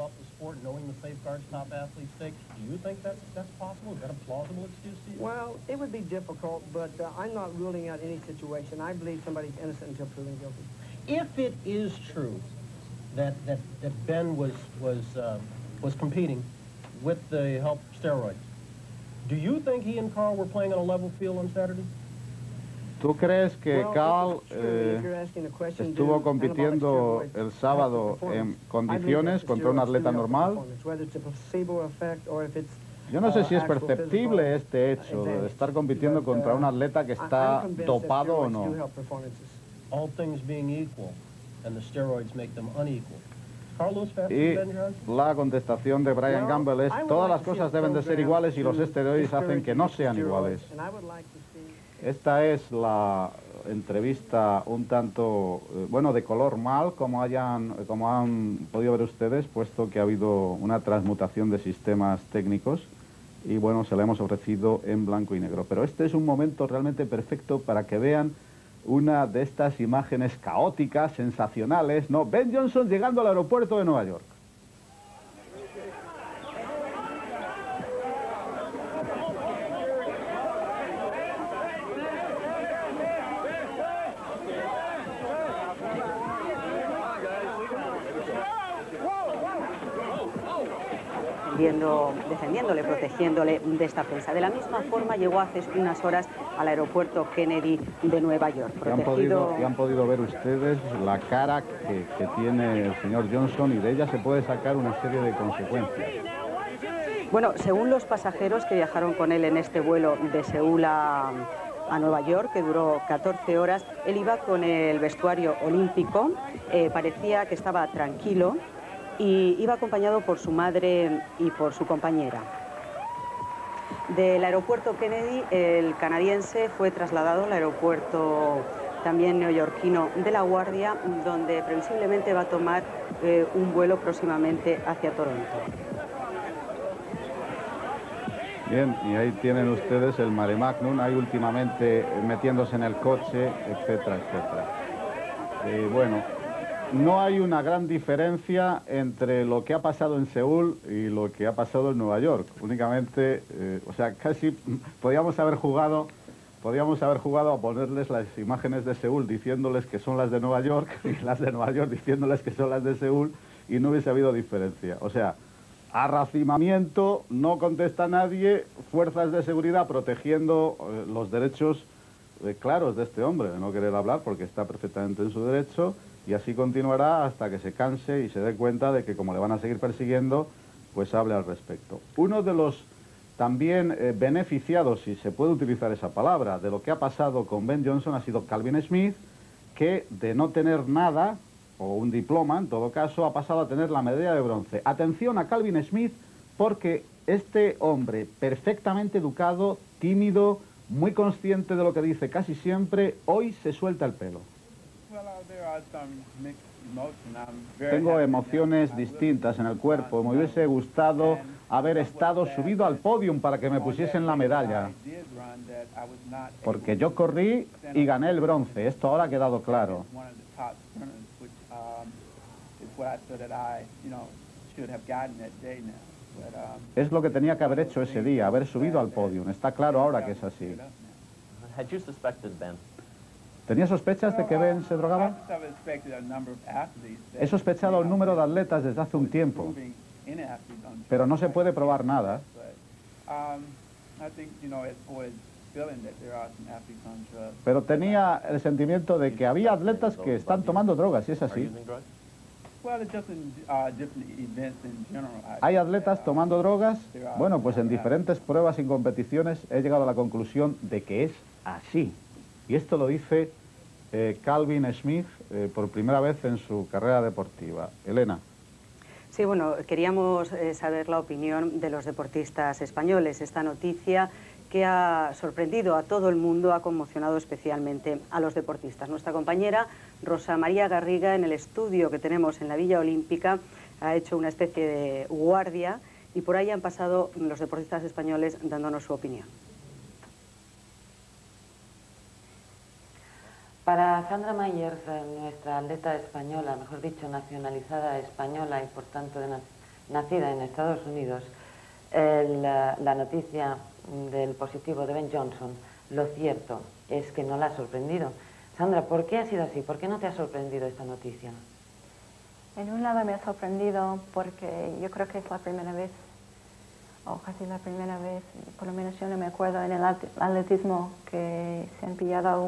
If it is true that Ben was competing with the help steroids, do you think he and Carl were playing on a level field on Saturday? ¿Tú crees que Carl estuvo compitiendo el sábado en condiciones contra un atleta normal? Yo no sé si es perceptible este hecho de estar compitiendo contra un atleta que está dopado o no. All things being equal, and the steroids make them unequal. Y la contestación de Brian Gamble es, todas las cosas deben de ser iguales y los esteroides hacen que no sean iguales. Esta es la entrevista un tanto, bueno, de color mal, como han podido ver ustedes, puesto que ha habido una transmutación de sistemas técnicos y, bueno, se la hemos ofrecido en blanco y negro. Pero este es un momento realmente perfecto para que vean una de estas imágenes caóticas, sensacionales, ¿no? Ben Johnson llegando al aeropuerto de Nueva York. Defendiéndole, protegiéndole de esta prensa. De la misma forma llegó hace unas horas al aeropuerto Kennedy de Nueva York. Y han podido ver ustedes la cara que tiene el señor Johnson, y de ella se puede sacar una serie de consecuencias. Bueno, según los pasajeros que viajaron con él en este vuelo de Seúl a Nueva York, que duró 14 horas, él iba con el vestuario olímpico, parecía que estaba tranquilo, y iba acompañado por su madre y por su compañera. Del aeropuerto Kennedy, el canadiense fue trasladado al aeropuerto también neoyorquino de La Guardia, donde previsiblemente va a tomar un vuelo próximamente hacia Toronto. Bien, y ahí tienen ustedes el mare magnum, ahí últimamente metiéndose en el coche, etcétera, etcétera. Bueno, no hay una gran diferencia entre lo que ha pasado en Seúl y lo que ha pasado en Nueva York. Únicamente, o sea, casi podíamos haber jugado Podríamos haber jugado a ponerles las imágenes de Seúl diciéndoles que son las de Nueva York y las de Nueva York diciéndoles que son las de Seúl y no hubiese habido diferencia. O sea, arracimamiento, no contesta nadie, fuerzas de seguridad protegiendo los derechos claros de este hombre, de no querer hablar porque está perfectamente en su derecho, y así continuará hasta que se canse y se dé cuenta de que como le van a seguir persiguiendo, pues hable al respecto. Uno de los también beneficiados, si se puede utilizar esa palabra, de lo que ha pasado con Ben Johnson ha sido Calvin Smith, que de no tener nada, o un diploma en todo caso, ha pasado a tener la medalla de bronce. Atención a Calvin Smith, porque este hombre perfectamente educado, tímido, muy consciente de lo que dice casi siempre, hoy se suelta el pelo. Tengo emociones distintas en el cuerpo. Me hubiese gustado haber estado subido al podium para que me pusiesen la medalla. Porque yo corrí y gané el bronce. Esto ahora ha quedado claro. Es lo que tenía que haber hecho ese día, haber subido al podium. Está claro ahora que es así. ¿Tenía sospechas de que Ben se drogaba? He sospechado el número de atletas desde hace un tiempo, pero no se puede probar nada. Pero tenía el sentimiento de que había atletas que están tomando drogas, y es así. ¿Hay atletas tomando drogas? Bueno, pues en diferentes pruebas y competiciones he llegado a la conclusión de que es así. Y esto lo dice Calvin Smith por primera vez en su carrera deportiva. Elena. Sí, bueno, queríamos saber la opinión de los deportistas españoles. Esta noticia que ha sorprendido a todo el mundo, ha conmocionado especialmente a los deportistas. Nuestra compañera Rosa María Garriga, en el estudio que tenemos en la Villa Olímpica, ha hecho una especie de guardia y por ahí han pasado los deportistas españoles dándonos su opinión. Para Sandra Myers, nuestra atleta española, mejor dicho, nacionalizada española y por tanto nacida en Estados Unidos, la noticia del positivo de Ben Johnson, lo cierto es que no la ha sorprendido. Sandra, ¿por qué ha sido así? ¿Por qué no te ha sorprendido esta noticia? En un lado me ha sorprendido porque yo creo que es la primera vez, o casi la primera vez, por lo menos yo no me acuerdo en el atletismo que se han pillado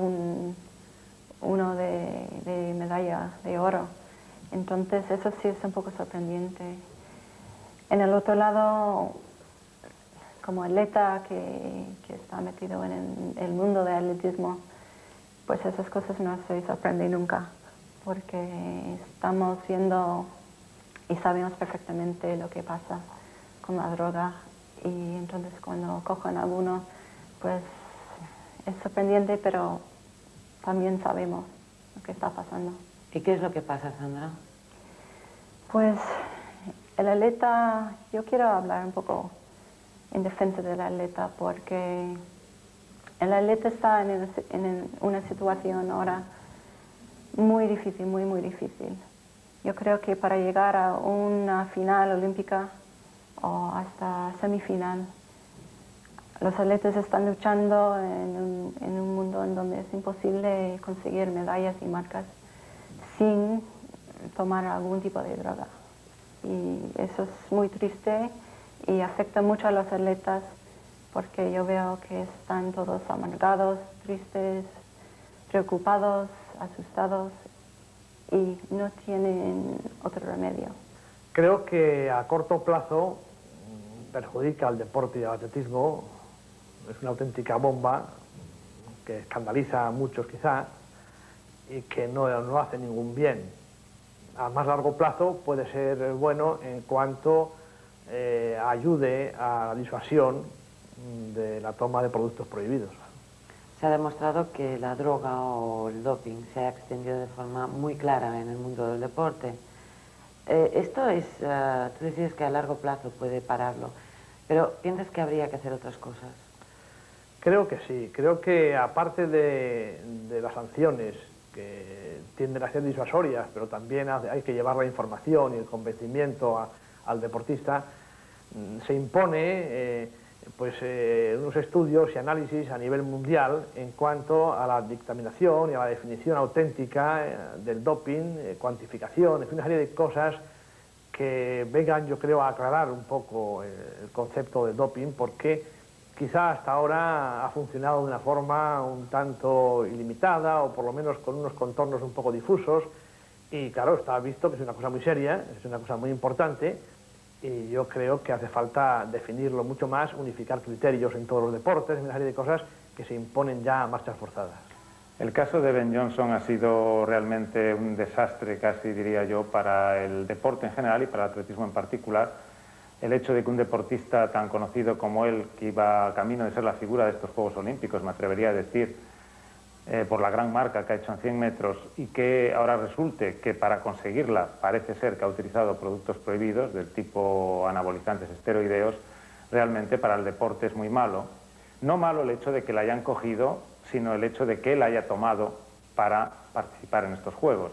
uno de medalla de oro. Entonces eso sí es un poco sorprendente. En el otro lado, como atleta que está metido en el mundo del atletismo, pues esas cosas no se sorprenden nunca, porque estamos viendo y sabemos perfectamente lo que pasa con la droga, y entonces cuando cogen a alguno, pues es sorprendente, pero también sabemos lo que está pasando. ¿Y qué es lo que pasa, Sandra? Pues el atleta, yo quiero hablar un poco en defensa del atleta, porque el atleta está en una situación ahora muy difícil, muy difícil. Yo creo que para llegar a una final olímpica o hasta semifinal, los atletas están luchando en un mundo en donde es imposible conseguir medallas y marcas sin tomar algún tipo de droga. Y eso es muy triste y afecta mucho a los atletas, porque yo veo que están todos amargados, tristes, preocupados, asustados y no tienen otro remedio. Creo que a corto plazo perjudica al deporte y al atletismo. Es una auténtica bomba que escandaliza a muchos quizás y que no hace ningún bien. A más largo plazo puede ser bueno en cuanto ayude a la disuasión de la toma de productos prohibidos. Se ha demostrado que la droga o el doping se ha extendido de forma muy clara en el mundo del deporte. Esto es, tú decides que a largo plazo puede pararlo, pero ¿piensas que habría que hacer otras cosas? Creo que sí, creo que aparte de las sanciones que tienden a ser disuasorias, pero también hay que llevar la información y el convencimiento al deportista, se impone pues, unos estudios y análisis a nivel mundial en cuanto a la dictaminación y a la definición auténtica del doping, cuantificación, en fin, una serie de cosas que vengan, yo creo, a aclarar un poco el concepto del doping, porque quizá hasta ahora ha funcionado de una forma un tanto ilimitada o por lo menos con unos contornos un poco difusos y claro, está visto que es una cosa muy seria, es una cosa muy importante y yo creo que hace falta definirlo mucho más, unificar criterios en todos los deportes, una serie de cosas que se imponen ya a marchas forzadas. El caso de Ben Johnson ha sido realmente un desastre, casi diría yo, para el deporte en general y para el atletismo en particular. El hecho de que un deportista tan conocido como él, que iba camino de ser la figura de estos Juegos Olímpicos, me atrevería a decir, por la gran marca que ha hecho en 100 metros, y que ahora resulte que para conseguirla parece ser que ha utilizado productos prohibidos del tipo anabolizantes esteroideos, realmente para el deporte es muy malo. No malo el hecho de que la hayan cogido, sino el hecho de que él haya tomado para participar en estos Juegos.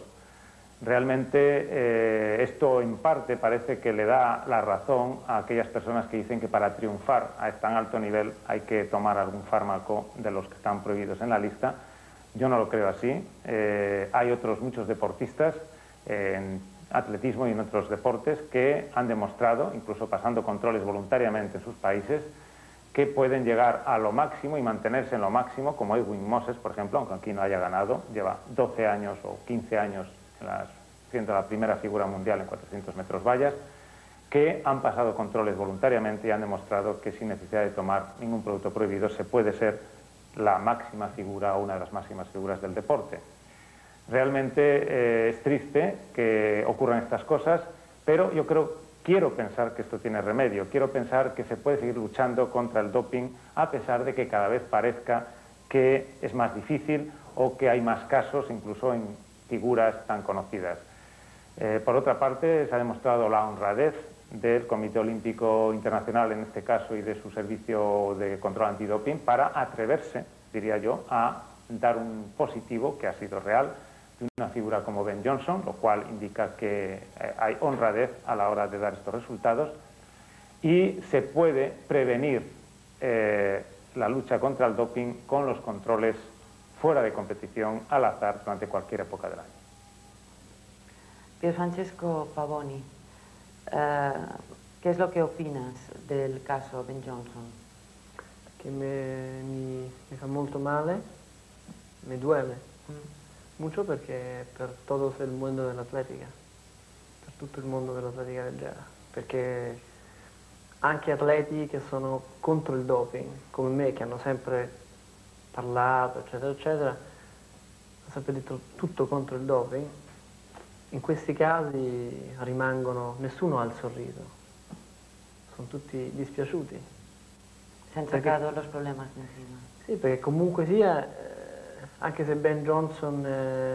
Realmente esto en parte parece que le da la razón a aquellas personas que dicen que para triunfar a tan alto nivel hay que tomar algún fármaco de los que están prohibidos en la lista. Yo no lo creo así. Hay otros muchos deportistas en atletismo y en otros deportes que han demostrado, incluso pasando controles voluntariamente en sus países, que pueden llegar a lo máximo y mantenerse en lo máximo, como Edwin Moses, por ejemplo, aunque aquí no haya ganado, lleva 12 años o 15 años siendo la primera figura mundial en 400 metros vallas, que han pasado controles voluntariamente y han demostrado que sin necesidad de tomar ningún producto prohibido se puede ser la máxima figura o una de las máximas figuras del deporte. Realmente es triste que ocurran estas cosas, pero yo quiero pensar que esto tiene remedio, quiero pensar que se puede seguir luchando contra el doping a pesar de que cada vez parezca que es más difícil o que hay más casos, incluso en figuras tan conocidas. Por otra parte, se ha demostrado la honradez del Comité Olímpico Internacional, en este caso, y de su servicio de control antidoping, para atreverse, diría yo, a dar un positivo, que ha sido real, de una figura como Ben Johnson, lo cual indica que hay honradez a la hora de dar estos resultados, y se puede prevenir la lucha contra el doping con los controles fuera de competición al azar durante cualquier época del año. Pier Francesco Pavoni, ¿qué es lo que opinas del caso Ben Johnson? Che mi fa molto male, mi duele mucho perché per todo il mondo dell'atletica, per tutto il mondo dell'atletica leggera, perché anche atleti che sono contro il doping, come me, che hanno sempre parlato, eccetera, eccetera, hanno sempre detto tutto contro il doping, in questi casi rimangono, nessuno ha il sorriso, sono tutti dispiaciuti. Se han sacado los problemas de encima. Sì, perché comunque sia, anche se Ben Johnson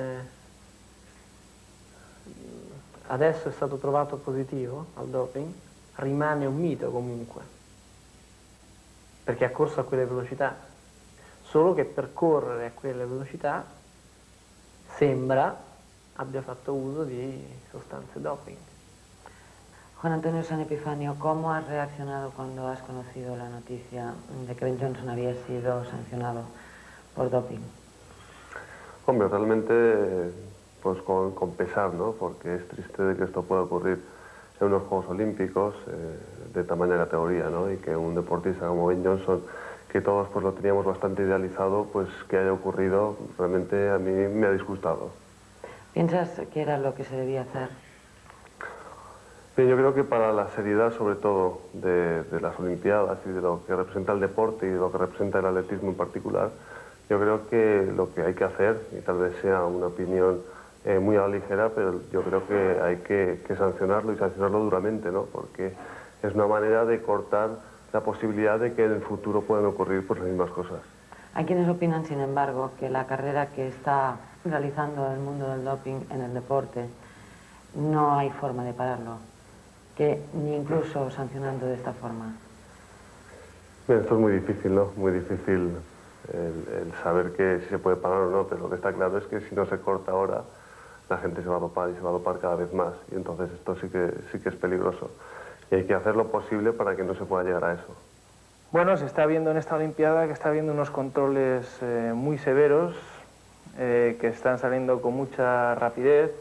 adesso è stato trovato positivo al doping, rimane un mito comunque, perché ha corso a quelle velocità. Solo che per correre a quelle velocità sembra abbia fatto uso di sostanze doping. Juan Antonio San Epifanio, ¿cómo has reaccionado cuando has conocido la noticia de que Ben Johnson había sido sancionado por doping? Hombre, realmente pues con pesar, ¿no? Porque es triste de que esto pueda ocurrir en unos Juegos Olímpicos de tamaña categoría, ¿no? Y que un deportista como Ben Johnson, que todos pues lo teníamos bastante idealizado, pues que haya ocurrido, realmente a mí me ha disgustado. ¿Piensas que era lo que se debía hacer? Bien, yo creo que para la seriedad, sobre todo, de las Olimpiadas y de lo que representa el deporte y de lo que representa el atletismo en particular, yo creo que lo que hay que hacer, y tal vez sea una opinión muy a la ligera, pero yo creo que hay que sancionarlo y sancionarlo duramente, ¿no? Porque es una manera de cortar la posibilidad de que en el futuro puedan ocurrir pues las mismas cosas. Hay quienes opinan, sin embargo, que la carrera que está realizando el mundo del doping en el deporte no hay forma de pararlo, que ni incluso sancionando de esta forma. Bien, esto es muy difícil, ¿no? Muy difícil el saber que si se puede parar o no, pero lo que está claro es que si no se corta ahora, la gente se va a dopar y se va a dopar cada vez más, y entonces esto sí que es peligroso. Y hay que hacer lo posible para que no se pueda llegar a eso. Bueno, se está viendo en esta Olimpiada que está habiendo unos controles muy severos, que están saliendo con mucha rapidez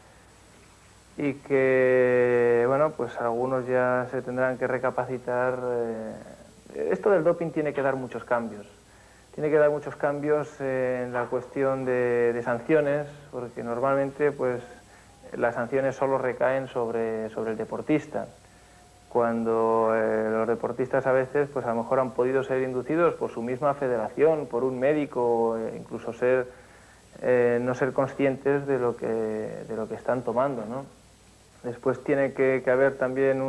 y que, bueno, pues algunos ya se tendrán que recapacitar. Esto del doping tiene que dar muchos cambios. Tiene que dar muchos cambios en la cuestión de sanciones, porque normalmente pues, las sanciones solo recaen sobre el deportista. Cuando los deportistas a veces pues, a lo mejor han podido ser inducidos por su misma federación, por un médico, incluso no ser conscientes de lo que están tomando, ¿no? Después tiene que haber también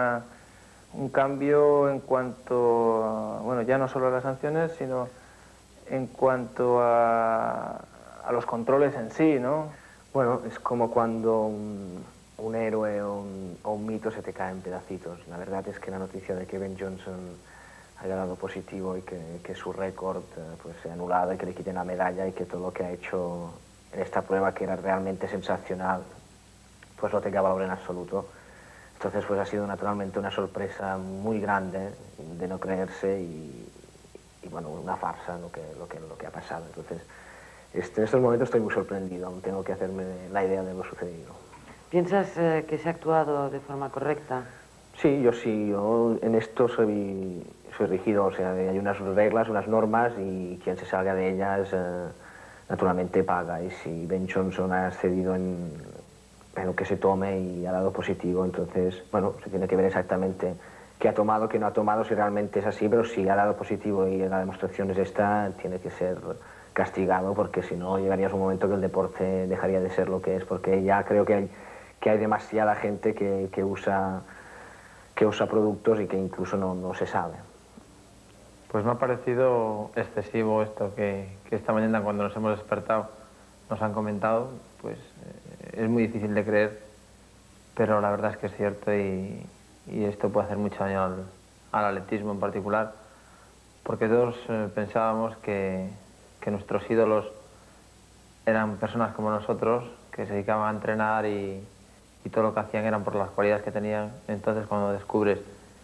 un cambio en cuanto, bueno, ya no solo a las sanciones, sino en cuanto a los controles en sí, ¿no? Bueno, es como cuando un héroe o un mito se te cae en pedacitos. La verdad es que la noticia de que Ben Johnson haya dado positivo y que su récord pues, sea anulado y que le quiten la medalla y que todo lo que ha hecho en esta prueba, que era realmente sensacional, pues no tenga valor en absoluto. Entonces pues ha sido naturalmente una sorpresa muy grande de no creerse y bueno, una farsa lo que ha pasado. Entonces en estos momentos estoy muy sorprendido, aún tengo que hacerme la idea de lo sucedido. ¿Piensas que se ha actuado de forma correcta? Sí, yo en esto soy rígido, o sea, hay unas reglas, unas normas y quien se salga de ellas naturalmente paga. Y si Ben Johnson ha accedido en lo que se tome y ha dado positivo, entonces, bueno, se tiene que ver exactamente qué ha tomado, qué no ha tomado, si realmente es así, pero si ha dado positivo y la demostración es esta, tiene que ser castigado, porque si no llegaría un momento que el deporte dejaría de ser lo que es, porque ya creo que hay demasiada gente que usa productos y que incluso no se sabe. Pues me ha parecido excesivo esto que esta mañana cuando nos hemos despertado nos han comentado, pues es muy difícil de creer, pero la verdad es que es cierto y esto puede hacer mucho daño al atletismo en particular, porque todos pensábamos que nuestros ídolos eran personas como nosotros, que se dedicaban a entrenar y todo lo que hacían eran por las cualidades que tenían. Entonces cuando descubres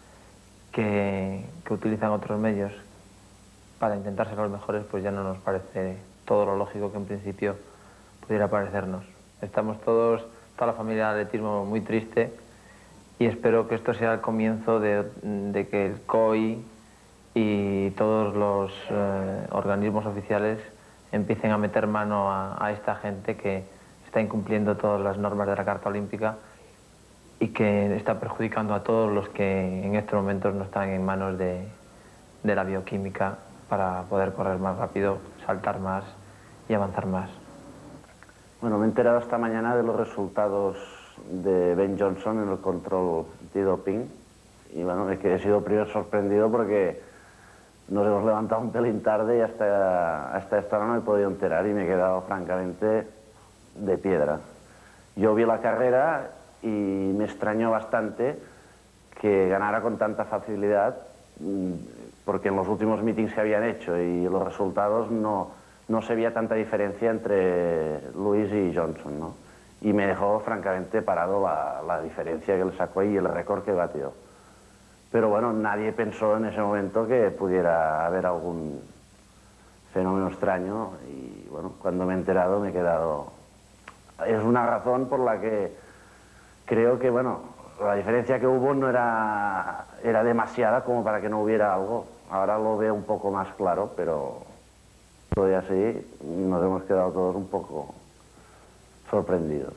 que utilizan otros medios para intentar ser los mejores, pues ya no nos parece todo lo lógico que en principio pudiera parecernos. Estamos toda la familia del atletismo muy triste y espero que esto sea el comienzo de que el COI y todos los organismos oficiales empiecen a meter mano a esta gente que está incumpliendo todas las normas de la Carta Olímpica y que está perjudicando a todos los que en estos momentos no están en manos de la bioquímica para poder correr más rápido, saltar más y avanzar más. Bueno, me he enterado esta mañana de los resultados de Ben Johnson en el control antidoping y bueno, es que he sido primero sorprendido porque nos hemos levantado un pelín tarde y hasta esta hora no me he podido enterar y me he quedado francamente de piedra. Yo vi la carrera y me extrañó bastante que ganara con tanta facilidad porque en los últimos meetings que habían hecho y los resultados no se veía tanta diferencia entre Lewis y Johnson, ¿no? Y me dejó francamente parado la diferencia que le sacó y el récord que batió. Pero bueno, nadie pensó en ese momento que pudiera haber algún fenómeno extraño y bueno, cuando me he enterado me he quedado... Es una razón por la que creo que, bueno, la diferencia que hubo no era demasiada como para que no hubiera algo. Ahora lo veo un poco más claro, pero todavía así nos hemos quedado todos un poco sorprendidos.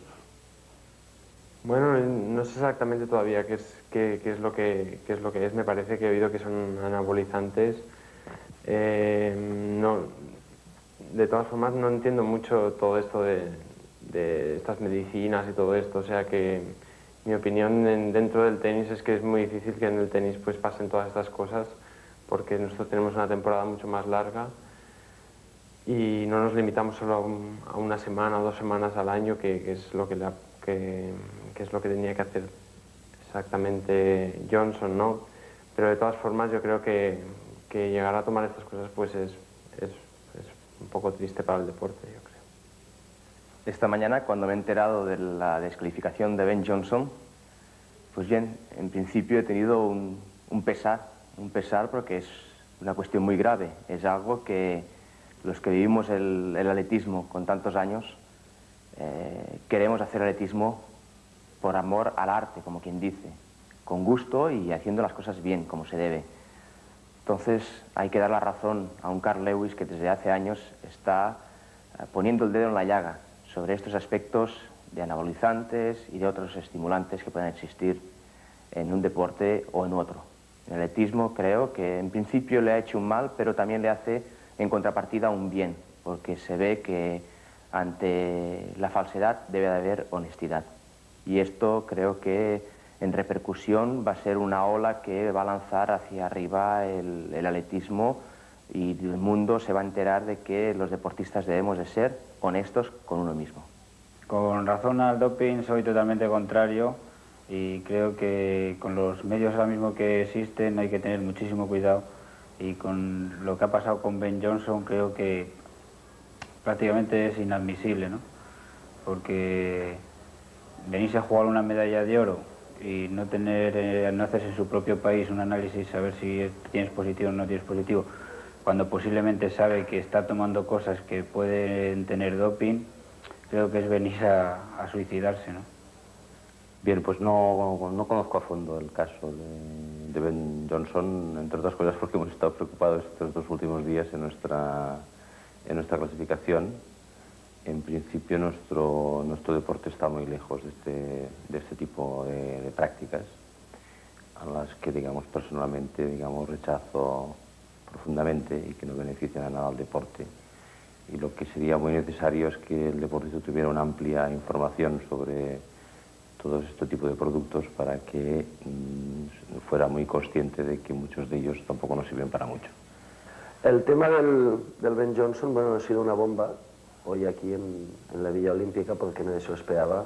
Bueno, no sé exactamente todavía qué es lo que es. Me parece que he oído que son anabolizantes. No, de todas formas no entiendo mucho todo esto de estas medicinas y todo esto. O sea que mi opinión dentro del tenis es que es muy difícil que en el tenis pues pasen todas estas cosas porque nosotros tenemos una temporada mucho más larga y no nos limitamos solo a una semana o 2 semanas al año, que es lo que es lo que tenía que hacer exactamente Johnson, ¿no? Pero de todas formas yo creo que llegar a tomar estas cosas pues es un poco triste para el deporte, yo creo. Esta mañana, cuando me he enterado de la descalificación de Ben Johnson, pues bien, en principio he tenido un pesar un pesar porque es una cuestión muy grave. Es algo que los que vivimos el atletismo con tantos años queremos hacer atletismo por amor al arte, como quien dice, con gusto y haciendo las cosas bien, como se debe. Entonces hay que dar la razón a un Carl Lewis que desde hace años está poniendo el dedo en la llaga sobre estos aspectos de anabolizantes y de otros estimulantes que pueden existir en un deporte o en otro. El atletismo creo que en principio le ha hecho un mal, pero también le hace en contrapartida un bien, porque se ve que ante la falsedad debe de haber honestidad. Y esto creo que en repercusión va a ser una ola que va a lanzar hacia arriba el atletismo y el mundo se va a enterar de que los deportistas debemos de ser honestos con uno mismo. Con razón al doping soy totalmente contrario y creo que con los medios ahora mismo que existen hay que tener muchísimo cuidado y con lo que ha pasado con Ben Johnson creo que prácticamente es inadmisible, ¿no? Porque venirse a jugar una medalla de oro y no hacerse en su propio país un análisis, saber si tienes positivo o no tienes positivo, cuando posiblemente sabe que está tomando cosas que pueden tener doping, creo que es venir a suicidarse, ¿no? Bien, pues no conozco a fondo el caso de Ben Johnson, entre otras cosas porque hemos estado preocupados estos 2 últimos días en nuestra clasificación. En principio nuestro deporte está muy lejos de este tipo de prácticas, a las que, digamos, personalmente, digamos, rechazo profundamente y que no benefician a nada al deporte. Y lo que sería muy necesario es que el deportista tuviera una amplia información sobre todo este tipo de productos para que fuera muy consciente de que muchos de ellos tampoco nos sirven para mucho. El tema del Ben Johnson, bueno, ha sido una bomba hoy aquí en la Villa Olímpica porque nadie se lo esperaba.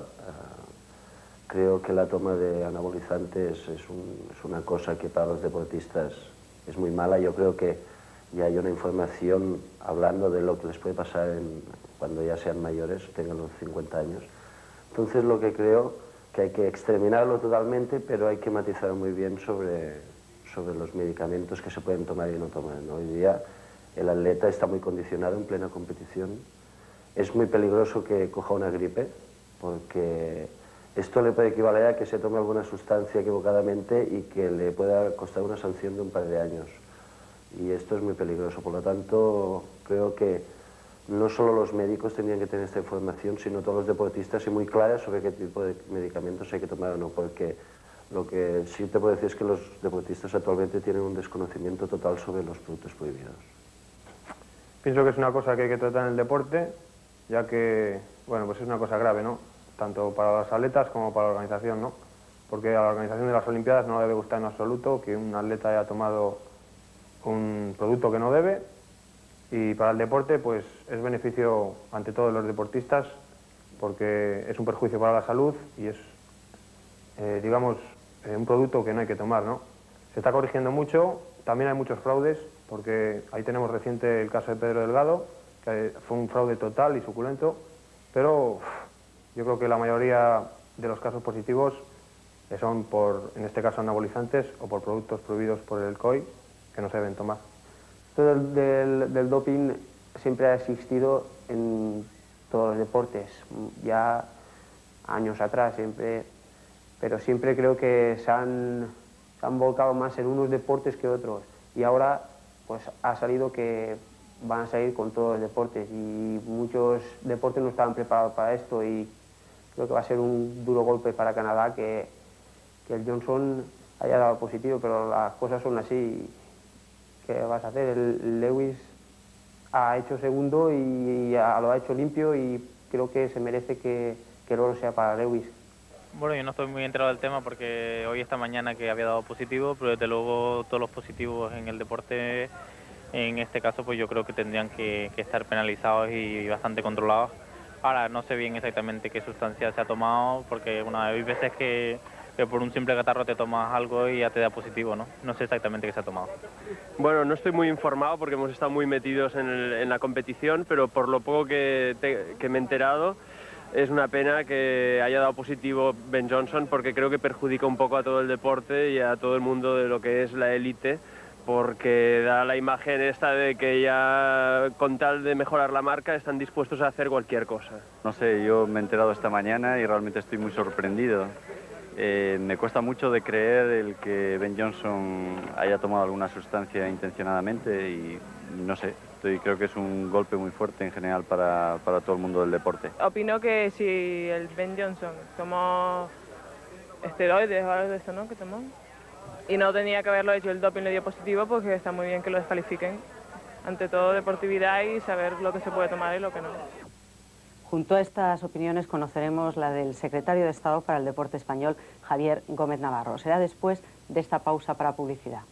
Creo que la toma de anabolizantes es una cosa que para los deportistas es muy mala. Yo creo que ya hay una información hablando de lo que les puede pasar cuando ya sean mayores, tengan los 50 años. Entonces lo que creo que hay que exterminarlo totalmente, pero hay que matizar muy bien sobre los medicamentos que se pueden tomar y no tomar, ¿no? Hoy día el atleta está muy condicionado en plena competición. Es muy peligroso que coja una gripe, porque esto le puede equivaler a que se tome alguna sustancia equivocadamente y que le pueda costar una sanción de un par de años. Y esto es muy peligroso, por lo tanto creo que no solo los médicos tendrían que tener esta información, sino todos los deportistas y muy claras sobre qué tipo de medicamentos hay que tomar o no, porque lo que sí te puedo decir es que los deportistas actualmente tienen un desconocimiento total sobre los productos prohibidos. Pienso que es una cosa que hay que tratar en el deporte, ya que, bueno, pues es una cosa grave, ¿no? Tanto para los atletas como para la organización, ¿no? Porque a la organización de las Olimpiadas no le debe gustar en absoluto que un atleta haya tomado un producto que no debe, y para el deporte pues es beneficio ante todos los deportistas porque es un perjuicio para la salud y es, digamos, un producto que no hay que tomar, ¿no? Se está corrigiendo mucho, también hay muchos fraudes, porque ahí tenemos reciente el caso de Pedro Delgado, que fue un fraude total y suculento, pero yo creo que la mayoría de los casos positivos son por, en este caso, anabolizantes o por productos prohibidos por el COI que no se deben tomar. Esto del doping siempre ha existido en todos los deportes, ya años atrás, pero siempre creo que se han volcado más en unos deportes que otros, y ahora pues ha salido que van a salir con todos los deportes y muchos deportes no estaban preparados para esto, y creo que va a ser un duro golpe para Canadá que el Johnson haya dado positivo, pero las cosas son así. ¿Qué vas a hacer? El Lewis ha hecho segundo y lo ha hecho limpio, y creo que se merece que el oro sea para Lewis. Bueno, yo no estoy muy enterado del tema porque hoy esta mañana que había dado positivo, pero desde luego todos los positivos en el deporte, en este caso, pues yo creo que tendrían que estar penalizados y bastante controlados. Ahora no sé bien exactamente qué sustancia se ha tomado, porque hay veces que por un simple catarro te tomas algo y ya te da positivo, ¿no? No sé exactamente qué se ha tomado. Bueno, no estoy muy informado porque hemos estado muy metidos en la competición, pero por lo poco que me he enterado, es una pena que haya dado positivo Ben Johnson, porque creo que perjudica un poco a todo el deporte y a todo el mundo de lo que es la élite, porque da la imagen esta de que ya con tal de mejorar la marca están dispuestos a hacer cualquier cosa. No sé, yo me he enterado esta mañana y realmente estoy muy sorprendido. Me cuesta mucho de creer el que Ben Johnson haya tomado alguna sustancia intencionadamente y no sé, creo que es un golpe muy fuerte en general para todo el mundo del deporte. Opino que si el Ben Johnson tomó esteroides o algo de eso, ¿no?, que tomó, y no tenía que haberlo hecho, el doping le dio positivo, pues que está muy bien que lo descalifiquen. Ante todo, deportividad y saber lo que se puede tomar y lo que no. Junto a estas opiniones conoceremos la del secretario de Estado para el Deporte Español, Javier Gómez Navarro. Será después de esta pausa para publicidad.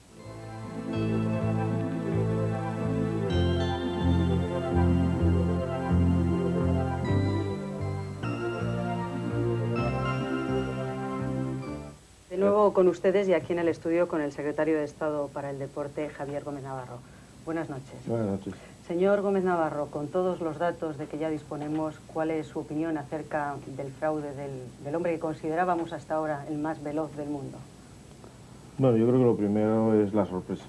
De nuevo con ustedes y aquí en el estudio con el secretario de Estado para el Deporte, Javier Gómez Navarro. Buenas noches. Buenas noches. Señor Gómez Navarro, con todos los datos de que ya disponemos, ¿cuál es su opinión acerca del fraude del hombre que considerábamos hasta ahora el más veloz del mundo? Bueno, yo creo que lo primero es la sorpresa,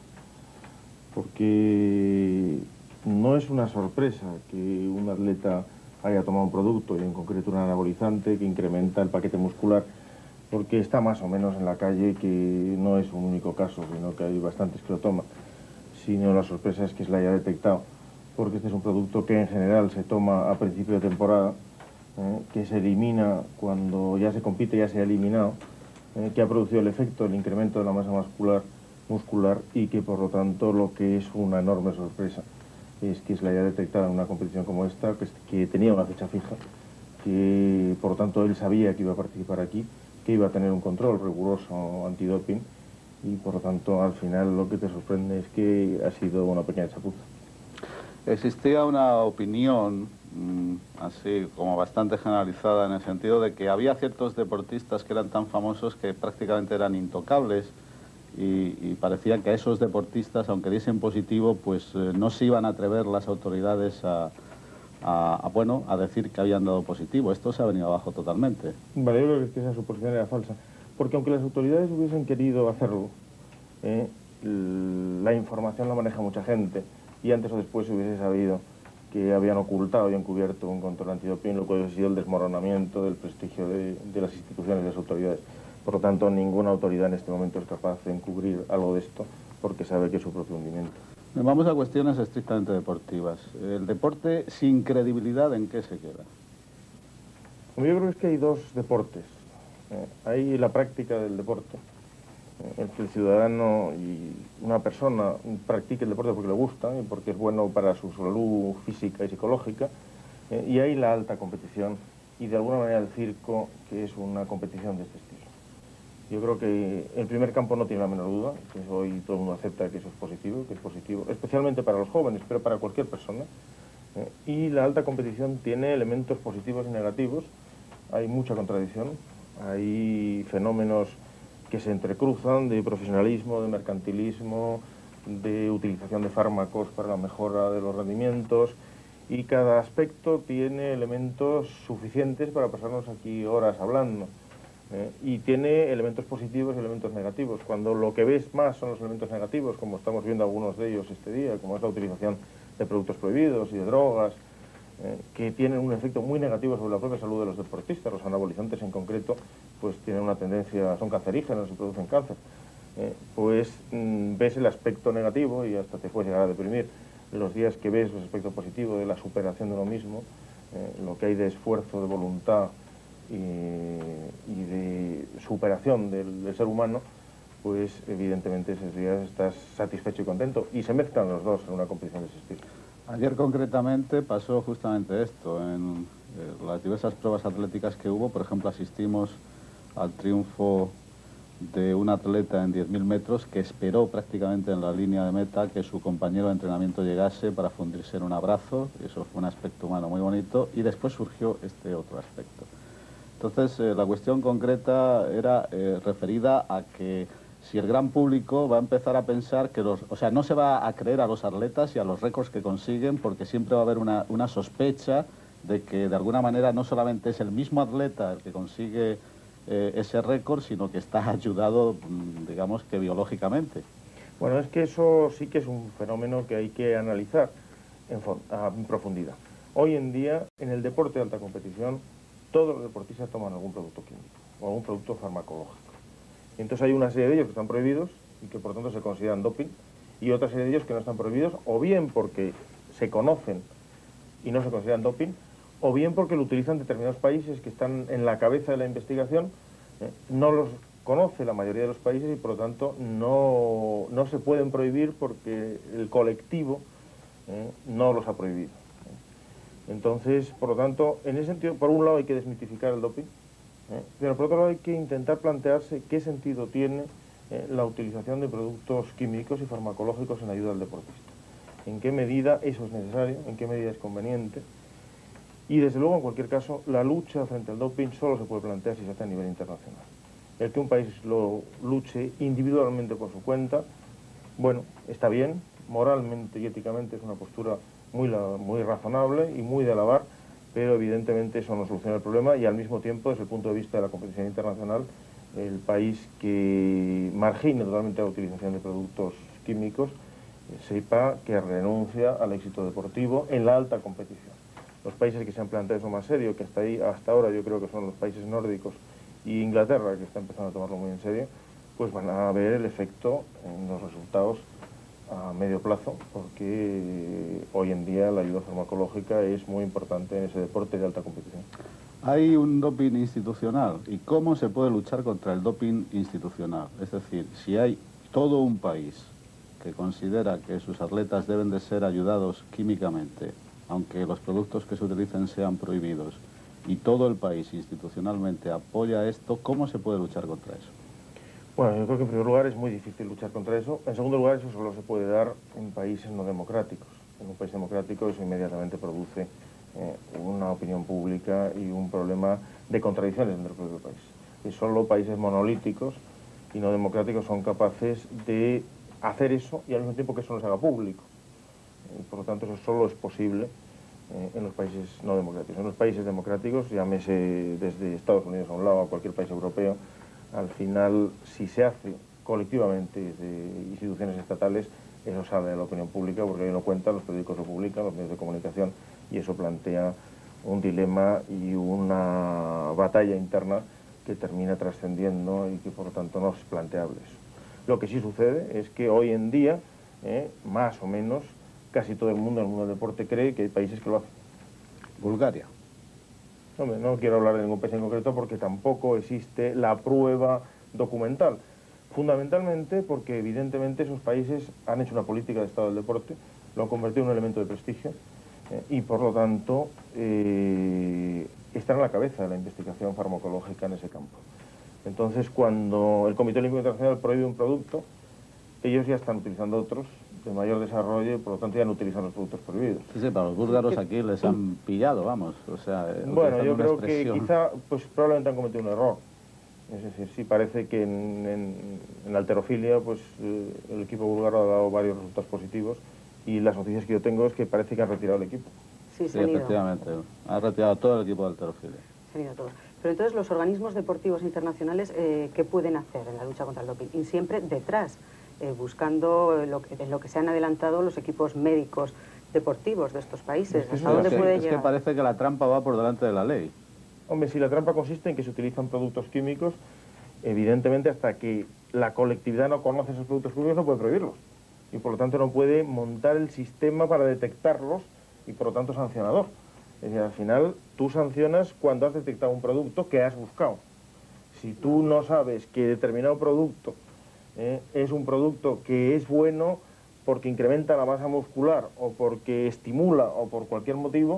porque no es una sorpresa que un atleta haya tomado un producto, y en concreto un anabolizante que incrementa el paquete muscular, porque está más o menos en la calle, que no es un único caso, sino que hay bastantes que lo toman. Sino la sorpresa es que se la haya detectado, porque este es un producto que en general se toma a principio de temporada, que se elimina cuando ya se compite, ya se ha eliminado, que ha producido el efecto, el incremento de la masa muscular y que por lo tanto lo que es una enorme sorpresa es que se la haya detectado en una competición como esta, que tenía una fecha fija, que por lo tanto él sabía que iba a participar aquí, que iba a tener un control riguroso antidoping y por lo tanto al final lo que te sorprende es que ha sido una pequeña chapuza. Existía una opinión así como bastante generalizada en el sentido de que había ciertos deportistas que eran tan famosos que prácticamente eran intocables y parecía que a esos deportistas, aunque diesen positivo, pues no se iban a atrever las autoridades a decir que habían dado positivo. Esto se ha venido abajo totalmente. Vale, yo creo que esa suposición era falsa, porque aunque las autoridades hubiesen querido hacerlo, la información la maneja mucha gente y antes o después se hubiese sabido que habían ocultado y encubierto un control antidoping, lo que hubiese sido el desmoronamiento del prestigio de las instituciones y de las autoridades. Por lo tanto, ninguna autoridad en este momento es capaz de encubrir algo de esto porque sabe que es su propio hundimiento. Vamos a cuestiones estrictamente deportivas. El deporte sin credibilidad, ¿en qué se queda? Yo creo que es que hay dos deportes. Hay la práctica del deporte, el que el ciudadano y una persona practique el deporte porque le gusta y porque es bueno para su salud física y psicológica, y hay la alta competición y de alguna manera el circo, que es una competición de este estilo. Yo creo que el primer campo no tiene la menor duda, que hoy todo el mundo acepta que eso es positivo, especialmente para los jóvenes, pero para cualquier persona. Y la alta competición tiene elementos positivos y negativos, hay mucha contradicción, hay fenómenos que se entrecruzan de profesionalismo, de mercantilismo, de utilización de fármacos para la mejora de los rendimientos, y cada aspecto tiene elementos suficientes para pasarnos aquí horas hablando. Y tiene elementos positivos y elementos negativos. Cuando lo que ves más son los elementos negativos, como estamos viendo algunos de ellos este día, como es la utilización de productos prohibidos y de drogas, que tienen un efecto muy negativo sobre la propia salud de los deportistas, los anabolizantes en concreto, pues tienen una tendencia, son cancerígenos y producen cáncer. Ves el aspecto negativo y hasta te puedes llegar a deprimir. Los días que ves el aspecto positivo de la superación de uno mismo, lo que hay de esfuerzo, de voluntad y de superación del ser humano, pues evidentemente esos días estás satisfecho y contento, y se mezclan los dos en una competición de ese estilo. Ayer concretamente pasó justamente esto. En las diversas pruebas atléticas que hubo, por ejemplo, asistimos al triunfo de un atleta en 10.000 metros que esperó prácticamente en la línea de meta que su compañero de entrenamiento llegase para fundirse en un abrazo, y eso fue un aspecto humano muy bonito, y después surgió este otro aspecto. Entonces, la cuestión concreta era referida a que si el gran público va a empezar a pensar que no se va a creer a los atletas y a los récords que consiguen, porque siempre va a haber una sospecha de que de alguna manera no solamente es el mismo atleta el que consigue ese récord, sino que está ayudado, digamos, que biológicamente. Bueno, es que eso sí que es un fenómeno que hay que analizar en profundidad. Hoy en día, en el deporte de alta competición, todos los deportistas toman algún producto químico o algún producto farmacológico. Y entonces hay una serie de ellos que están prohibidos y que por tanto se consideran doping, y otra serie de ellos que no están prohibidos, o bien porque se conocen y no se consideran doping, o bien porque lo utilizan determinados países que están en la cabeza de la investigación, no los conoce la mayoría de los países y por lo tanto no se pueden prohibir porque el colectivo no los ha prohibido. Entonces, por lo tanto, en ese sentido, por un lado hay que desmitificar el doping, pero por otro lado hay que intentar plantearse qué sentido tiene la utilización de productos químicos y farmacológicos en ayuda al deportista. En qué medida eso es necesario, en qué medida es conveniente. Y desde luego, en cualquier caso, la lucha frente al doping solo se puede plantear si se hace a nivel internacional. El que un país lo luche individualmente por su cuenta, bueno, está bien, moralmente y éticamente es una postura muy razonable y muy de alabar, pero evidentemente eso no soluciona el problema y al mismo tiempo, desde el punto de vista de la competición internacional, el país que margine totalmente la utilización de productos químicos sepa que renuncia al éxito deportivo en la alta competición. Los países que se han planteado eso más serio, que hasta ahora yo creo que son los países nórdicos y Inglaterra, que está empezando a tomarlo muy en serio, pues van a ver el efecto en los resultados a medio plazo, porque hoy en día la ayuda farmacológica es muy importante en ese deporte de alta competición. Hay un doping institucional. ¿Y cómo se puede luchar contra el doping institucional? Es decir, si hay todo un país que considera que sus atletas deben de ser ayudados químicamente, aunque los productos que se utilicen sean prohibidos, y todo el país institucionalmente apoya esto, ¿cómo se puede luchar contra eso? Bueno, yo creo que en primer lugar es muy difícil luchar contra eso. En segundo lugar, eso solo se puede dar en países no democráticos. En un país democrático eso inmediatamente produce una opinión pública y un problema de contradicciones dentro del propio país. Y solo países monolíticos y no democráticos son capaces de hacer eso y al mismo tiempo que eso no se haga público. Y por lo tanto, eso solo es posible en los países no democráticos. En los países democráticos, llámese desde Estados Unidos a un lado a cualquier país europeo, al final, si se hace colectivamente desde instituciones estatales, eso sale de la opinión pública, porque ahí lo cuentan, los periódicos lo publican, los medios de comunicación, y eso plantea un dilema y una batalla interna que termina trascendiendo y que por lo tanto no es planteable eso. Lo que sí sucede es que hoy en día, más o menos, casi todo el mundo del deporte cree que hay países que lo hacen. Bulgaria. Hombre, no quiero hablar de ningún país en concreto porque tampoco existe la prueba documental. Fundamentalmente porque evidentemente esos países han hecho una política de Estado del deporte, lo han convertido en un elemento de prestigio y por lo tanto están a la cabeza de la investigación farmacológica en ese campo. Entonces, cuando el Comité Olímpico Internacional prohíbe un producto, ellos ya están utilizando otros de mayor desarrollo y por lo tanto ya no utilizan los productos prohibidos. Sí, para los búlgaros aquí les han pillado, vamos, o sea... Bueno, yo creo que quizá, pues probablemente han cometido un error. Es decir, sí parece que en la halterofilia, pues el equipo búlgaro ha dado varios resultados positivos y las noticias que yo tengo es que parece que han retirado el equipo. Sí, efectivamente, ha retirado todo el equipo de halterofilia. Se han ido todos. Pero entonces los organismos deportivos internacionales, ¿qué pueden hacer en la lucha contra el doping? Y siempre detrás, buscando en lo que se han adelantado los equipos médicos deportivos de estos países. ¿Hasta dónde puede llegar? Es que parece que la trampa va por delante de la ley. Hombre, si la trampa consiste en que se utilizan productos químicos, evidentemente hasta que la colectividad no conoce esos productos químicos no puede prohibirlos. Y por lo tanto no puede montar el sistema para detectarlos y por lo tanto sancionador. Es decir, al final tú sancionas cuando has detectado un producto que has buscado. Si tú no sabes que determinado producto es un producto que es bueno porque incrementa la masa muscular o porque estimula o por cualquier motivo,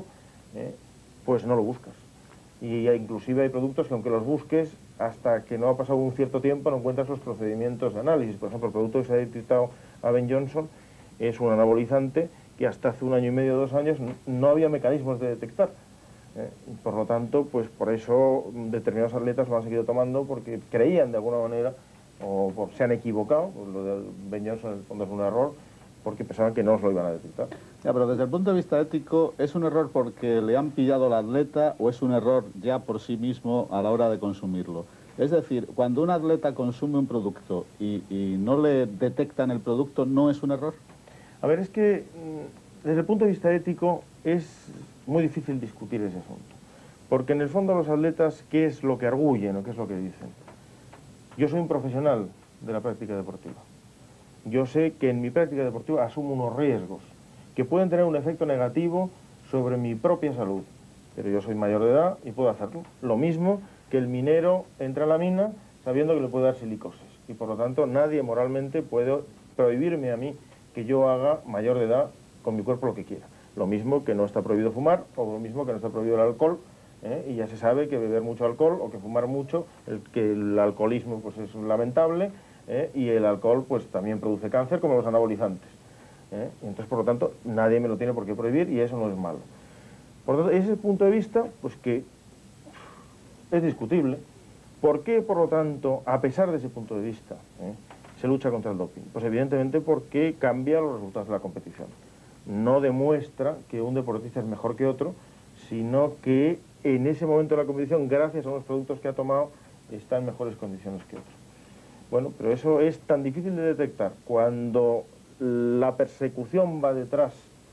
pues no lo buscas. Y inclusive hay productos que aunque los busques, hasta que no ha pasado un cierto tiempo no encuentras los procedimientos de análisis. Por ejemplo, el producto que se ha detectado a Ben Johnson es un anabolizante que hasta hace 1 año y medio, 2 años, no había mecanismos de detectar. Por lo tanto, pues por eso determinados atletas lo han seguido tomando porque creían de alguna manera o se han equivocado, pues lo de Ben Johnson en el fondo es un error, porque pensaban que no se lo iban a detectar. Ya, pero desde el punto de vista ético, ¿es un error porque le han pillado al atleta o es un error ya por sí mismo a la hora de consumirlo? Es decir, cuando un atleta consume un producto y no le detectan el producto, ¿no es un error? A ver, es que desde el punto de vista ético es muy difícil discutir ese asunto. Porque en el fondo los atletas, ¿qué es lo que arguyen o qué es lo que dicen? Yo soy un profesional de la práctica deportiva. Yo sé que en mi práctica deportiva asumo unos riesgos que pueden tener un efecto negativo sobre mi propia salud. Pero yo soy mayor de edad y puedo hacerlo. Lo mismo que el minero entra a la mina sabiendo que le puede dar silicosis. Y por lo tanto nadie moralmente puede prohibirme a mí que yo haga mayor de edad con mi cuerpo lo que quiera. Lo mismo que no está prohibido fumar o lo mismo que no está prohibido el alcohol. Y ya se sabe que beber mucho alcohol o que fumar mucho, que el alcoholismo pues es lamentable y el alcohol pues también produce cáncer como los anabolizantes. Y entonces por lo tanto nadie me lo tiene por qué prohibir y eso no es malo. Por lo tanto, ese punto de vista pues que es discutible. ¿Por qué por lo tanto, a pesar de ese punto de vista, se lucha contra el doping? Pues evidentemente porque cambia los resultados de la competición. No demuestra que un deportista es mejor que otro, sino que en ese momento de la competición, gracias a los productos que ha tomado, está en mejores condiciones que otros. Bueno, pero eso es tan difícil de detectar cuando la persecución va detrás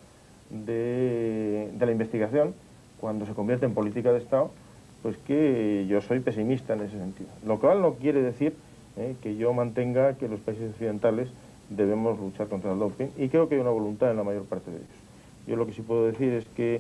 de la investigación, cuando se convierte en política de Estado, pues que yo soy pesimista en ese sentido. Lo cual no quiere decir que yo mantenga que los países occidentales debemos luchar contra el doping, y creo que hay una voluntad en la mayor parte de ellos. Yo lo que sí puedo decir es que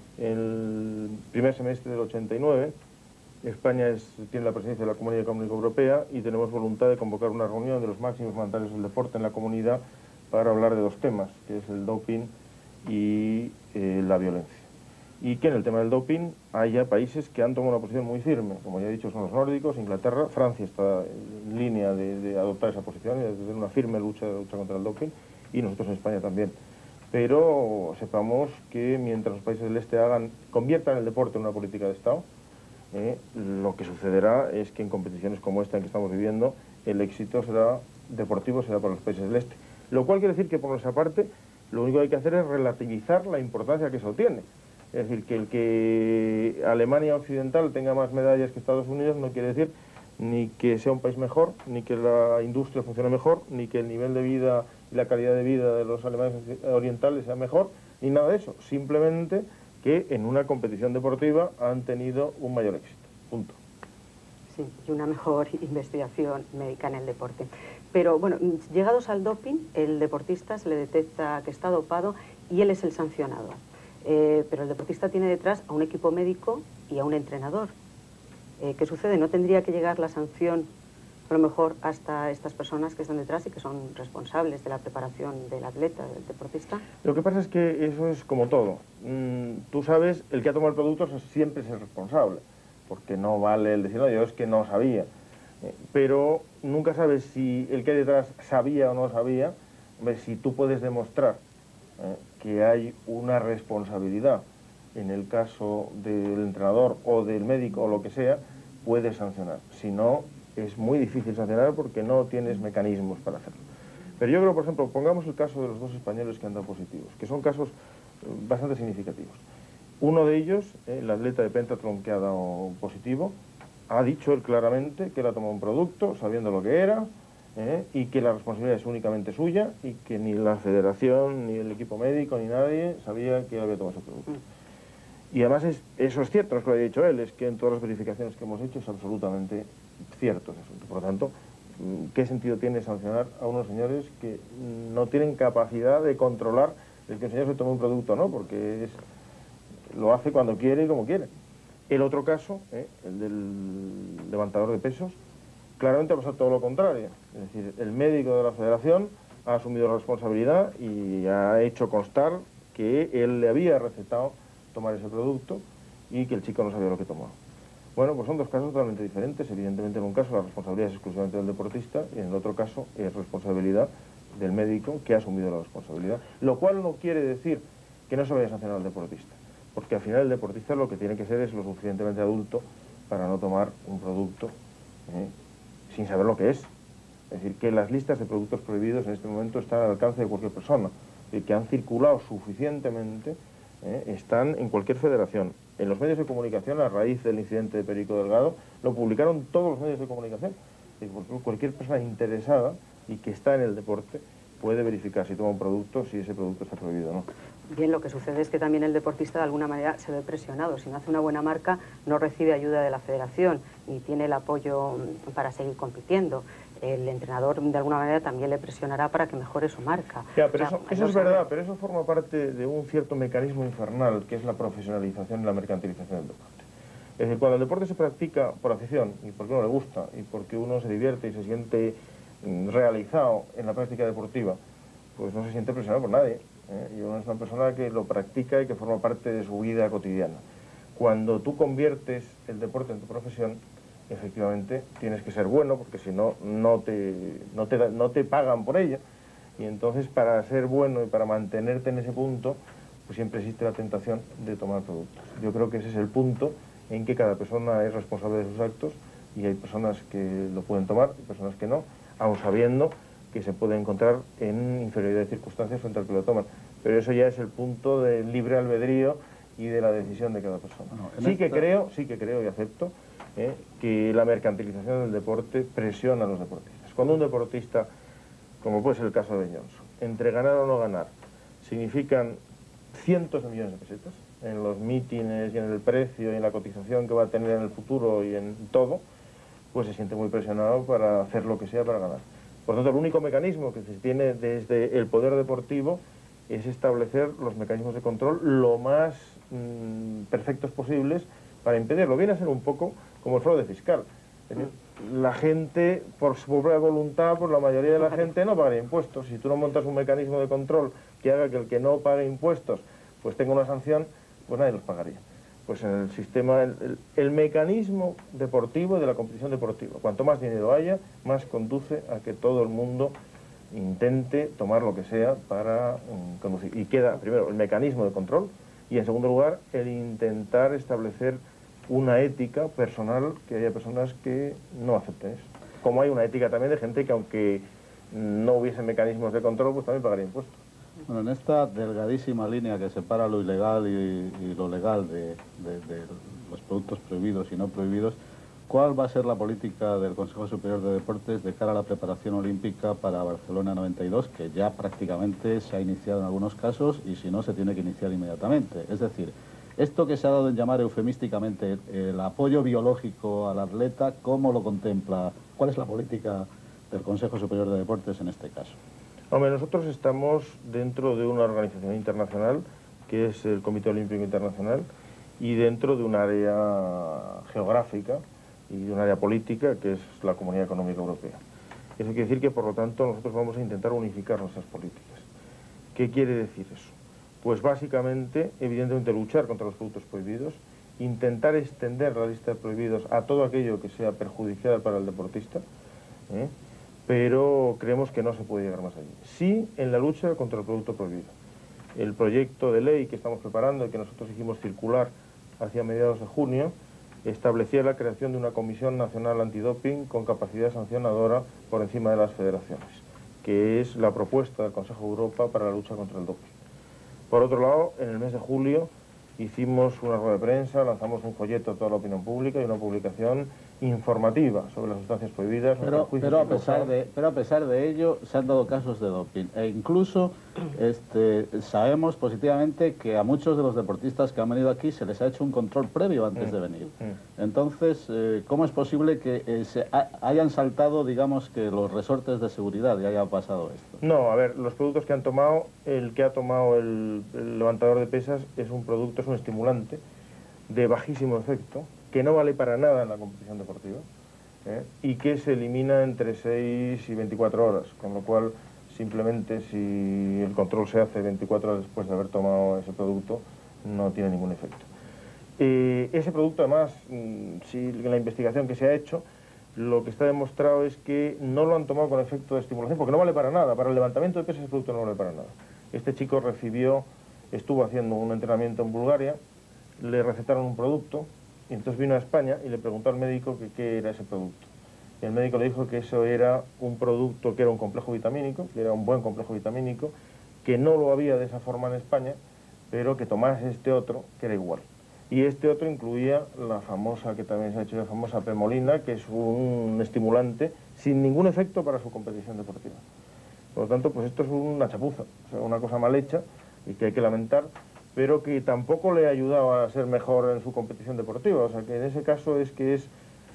el primer semestre del 89, España tiene la presidencia de la Comunidad Económica Europea y tenemos voluntad de convocar una reunión de los máximos mandatarios del deporte en la comunidad para hablar de dos temas, que es el doping y la violencia. Y que en el tema del doping haya países que han tomado una posición muy firme, como ya he dicho son los nórdicos, Inglaterra, Francia está en línea de adoptar esa posición y de tener una firme lucha contra el doping, y nosotros en España también. Pero sepamos que mientras los países del este conviertan el deporte en una política de Estado, lo que sucederá es que en competiciones como esta en que estamos viviendo, el éxito deportivo será para los países del este. Lo cual quiere decir que por nuestra parte, lo único que hay que hacer es relativizar la importancia que eso tiene. Es decir, que el que Alemania Occidental tenga más medallas que Estados Unidos no quiere decir ni que sea un país mejor, ni que la industria funcione mejor, ni que el nivel de vida y la calidad de vida de los alemanes orientales sea mejor, ni nada de eso. Simplemente que en una competición deportiva han tenido un mayor éxito. Punto. Sí, y una mejor investigación médica en el deporte. Pero bueno, llegados al doping, el deportista se le detecta que está dopado y él es el sancionado. Pero el deportista tiene detrás a un equipo médico y a un entrenador. ¿Qué sucede? ¿No tendría que llegar la sanción a lo mejor hasta estas personas que están detrás y que son responsables de la preparación del atleta, del deportista? Lo que pasa es que eso es como todo. Tú sabes, el que ha tomado el producto siempre es el responsable, porque no vale el decir, no, yo es que no sabía. Pero nunca sabes si el que hay detrás sabía o no sabía. Si tú puedes demostrar que hay una responsabilidad en el caso del entrenador o del médico o lo que sea, puedes sancionar. Si no, es muy difícil sancionar porque no tienes mecanismos para hacerlo. Pero yo creo, por ejemplo, pongamos el caso de los dos españoles que han dado positivos, que son casos bastante significativos. Uno de ellos, el atleta de pentatlón que ha dado positivo, ha dicho él claramente que él ha tomado un producto sabiendo lo que era, y que la responsabilidad es únicamente suya y que ni la federación, ni el equipo médico, ni nadie sabía que él había tomado ese producto. Y además eso es cierto, no es que lo haya dicho él, es que en todas las verificaciones que hemos hecho es absolutamente cierto ese asunto. Por lo tanto, ¿qué sentido tiene sancionar a unos señores que no tienen capacidad de controlar el que el señor se tome un producto o no? Porque lo hace cuando quiere y como quiere. El otro caso, el del levantador de pesos, claramente ha pasado todo lo contrario. Es decir, el médico de la federación ha asumido la responsabilidad y ha hecho constar que él le había recetado tomar ese producto y que el chico no sabía lo que tomaba. Bueno, pues son dos casos totalmente diferentes. Evidentemente en un caso la responsabilidad es exclusivamente del deportista y en el otro caso es responsabilidad del médico que ha asumido la responsabilidad. Lo cual no quiere decir que no se vaya a sancionar al deportista, porque al final el deportista lo que tiene que ser es lo suficientemente adulto para no tomar un producto sin saber lo que es. Es decir, que las listas de productos prohibidos en este momento están al alcance de cualquier persona y que han circulado suficientemente están en cualquier federación. En los medios de comunicación, a raíz del incidente de Perico Delgado, lo publicaron todos los medios de comunicación. Cualquier persona interesada y que está en el deporte puede verificar si toma un producto, si ese producto está prohibido o no. Bien, lo que sucede es que también el deportista de alguna manera se ve presionado. Si no hace una buena marca, no recibe ayuda de la federación ni tiene el apoyo para seguir compitiendo. El entrenador de alguna manera también le presionará para que mejore su marca. Ya, pero eso es verdad, pero eso forma parte de un cierto mecanismo infernal que es la profesionalización y la mercantilización del deporte. Es decir, cuando el deporte se practica por afición y porque uno le gusta y porque uno se divierte y se siente realizado en la práctica deportiva, pues no se siente presionado por nadie, y uno es una persona que lo practica y que forma parte de su vida cotidiana. Cuando tú conviertes el deporte en tu profesión, efectivamente tienes que ser bueno, porque si no, no te pagan por ello, y entonces para ser bueno y para mantenerte en ese punto, pues siempre existe la tentación de tomar productos. Yo creo que ese es el punto en que cada persona es responsable de sus actos, y hay personas que lo pueden tomar y personas que no, aun sabiendo que se puede encontrar en inferioridad de circunstancias frente al que lo toman. Pero eso ya es el punto del libre albedrío y de la decisión de cada persona. Sí que creo y acepto que la mercantilización del deporte presiona a los deportistas. Cuando un deportista, como puede ser el caso de Ben Johnson, entre ganar o no ganar, significan cientos de millones de pesetas en los mítines y en el precio y en la cotización que va a tener en el futuro y en todo, pues se siente muy presionado para hacer lo que sea para ganar. Por tanto, el único mecanismo que se tiene desde el poder deportivo es establecer los mecanismos de control lo más perfectos posibles para impedirlo. Viene a ser un poco como el fraude fiscal. Es decir, la gente, por su propia voluntad, pues la mayoría de la gente no pagaría impuestos. Si tú no montas un mecanismo de control que haga que el que no pague impuestos pues tenga una sanción, pues nadie los pagaría. Pues en el sistema, el mecanismo deportivo de la competición deportiva, cuanto más dinero haya, más conduce a que todo el mundo intente tomar lo que sea para conducir. Y queda, primero, el mecanismo de control, y en segundo lugar, el intentar establecer una ética personal, que haya personas que no acepten eso. Como hay una ética también de gente que, aunque no hubiese mecanismos de control, pues también pagaría impuestos. Bueno, en esta delgadísima línea que separa lo ilegal y lo legal de los productos prohibidos y no prohibidos, ¿cuál va a ser la política del Consejo Superior de Deportes de cara a la preparación olímpica para Barcelona 92, que ya prácticamente se ha iniciado en algunos casos y si no se tiene que iniciar inmediatamente? Es decir, esto que se ha dado en llamar eufemísticamente el apoyo biológico al atleta, ¿cómo lo contempla? ¿Cuál es la política del Consejo Superior de Deportes en este caso? Hombre, nosotros estamos dentro de una organización internacional, que es el Comité Olímpico Internacional, y dentro de un área geográfica y de un área política, que es la Comunidad Económica Europea. Eso quiere decir que, por lo tanto, nosotros vamos a intentar unificar nuestras políticas. ¿Qué quiere decir eso? Pues básicamente, evidentemente, luchar contra los productos prohibidos, intentar extender la lista de prohibidos a todo aquello que sea perjudicial para el deportista, pero creemos que no se puede llegar más allí. Sí, en la lucha contra el producto prohibido. El proyecto de ley que estamos preparando y que nosotros hicimos circular hacia mediados de junio establecía la creación de una Comisión Nacional Antidoping con capacidad sancionadora por encima de las federaciones, que es la propuesta del Consejo de Europa para la lucha contra el doping. Por otro lado, en el mes de julio hicimos una rueda de prensa, lanzamos un folleto a toda la opinión pública y una publicación informativa sobre las sustancias prohibidas. Pero a pesar de ello se han dado casos de doping e incluso sabemos positivamente que a muchos de los deportistas que han venido aquí se les ha hecho un control previo antes de venir. Entonces, ¿cómo es posible que hayan saltado, digamos, que los resortes de seguridad y haya pasado esto? No, a ver, los productos que han tomado, el que ha tomado el levantador de pesas es un producto, es un estimulante de bajísimo efecto, que no vale para nada en la competición deportiva, y que se elimina entre 6 y 24 horas, con lo cual simplemente si el control se hace 24 horas después de haber tomado ese producto, no tiene ningún efecto. Ese producto, además, si la investigación que se ha hecho, lo que está demostrado es que no lo han tomado con efecto de estimulación, porque no vale para nada. Para el levantamiento de pesas ese producto no vale para nada. Este chico estuvo haciendo un entrenamiento en Bulgaria, le recetaron un producto, y entonces vino a España y le preguntó al médico que qué era ese producto. Y el médico le dijo que eso era un producto que era un complejo vitamínico, que era un buen complejo vitamínico, que no lo había de esa forma en España, pero que tomase este otro, que era igual. Y este otro incluía la famosa, que también se ha hecho, la famosa premolina, que es un estimulante sin ningún efecto para su competición deportiva. Por lo tanto, pues esto es una chapuza, o sea, una cosa mal hecha y que hay que lamentar, pero que tampoco le ha ayudado a ser mejor en su competición deportiva. O sea, que en ese caso es que es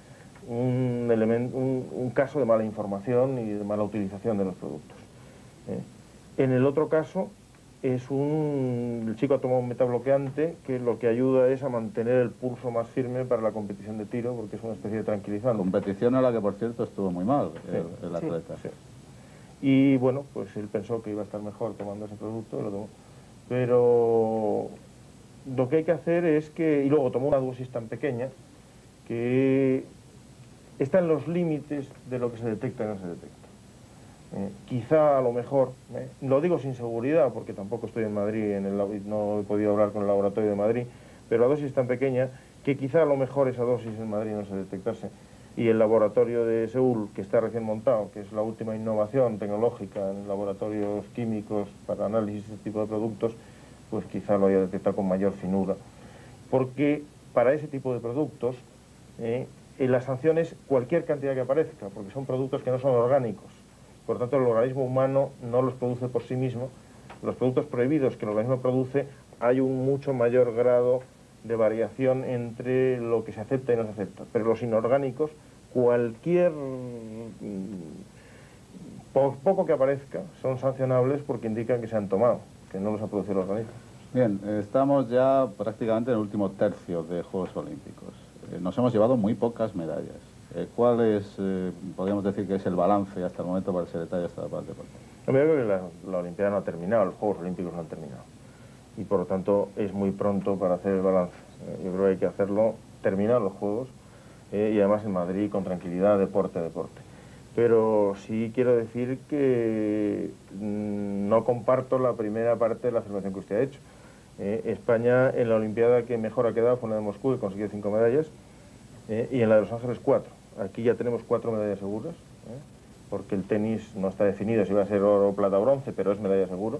un caso de mala información y de mala utilización de los productos. En el otro caso, el chico ha tomado un metabloqueante que lo que ayuda es a mantener el pulso más firme para la competición de tiro, porque es una especie de tranquilizante. Competición a la que, por cierto, estuvo muy mal el atleta. Sí. Y bueno, pues él pensó que iba a estar mejor tomando ese producto, lo tomó. Pero lo que hay que hacer es que... Y luego tomó una dosis tan pequeña que está en los límites de lo que se detecta y no se detecta. Quizá a lo mejor, lo digo sin seguridad porque tampoco estoy en Madrid, no he podido hablar con el laboratorio de Madrid, pero la dosis es tan pequeña que quizá a lo mejor esa dosis en Madrid no se detectase. Y el laboratorio de Seúl, que está recién montado, que es la última innovación tecnológica en laboratorios químicos para análisis de este tipo de productos, pues quizá lo haya detectado con mayor finura. Porque para ese tipo de productos, la sanción es cualquier cantidad que aparezca, porque son productos que no son orgánicos. Por tanto, el organismo humano no los produce por sí mismo. Los productos prohibidos que el organismo produce, hay un mucho mayor grado de variación entre lo que se acepta y no se acepta. Pero los inorgánicos, cualquier poco que aparezca, son sancionables porque indican que se han tomado, que no los ha producido el organismo. Bien, estamos ya prácticamente en el último tercio de Juegos Olímpicos. Nos hemos llevado muy pocas medallas. ¿Cuál es, podríamos decir que es el balance hasta el momento para el secretario de Estado para el Deporte? Yo creo que la Olimpiada no ha terminado, los Juegos Olímpicos no han terminado. Y por lo tanto es muy pronto para hacer el balance. Yo creo que hay que hacerlo, terminar los Juegos, y además en Madrid con tranquilidad, deporte a deporte. Pero sí quiero decir que no comparto la primera parte de la afirmación que usted ha hecho. España en la Olimpiada que mejor ha quedado fue en la de Moscú, que consiguió 5 medallas, y en la de Los Ángeles 4. Aquí ya tenemos 4 medallas seguras, porque el tenis no está definido si va a ser oro, plata o bronce, pero es medalla seguro.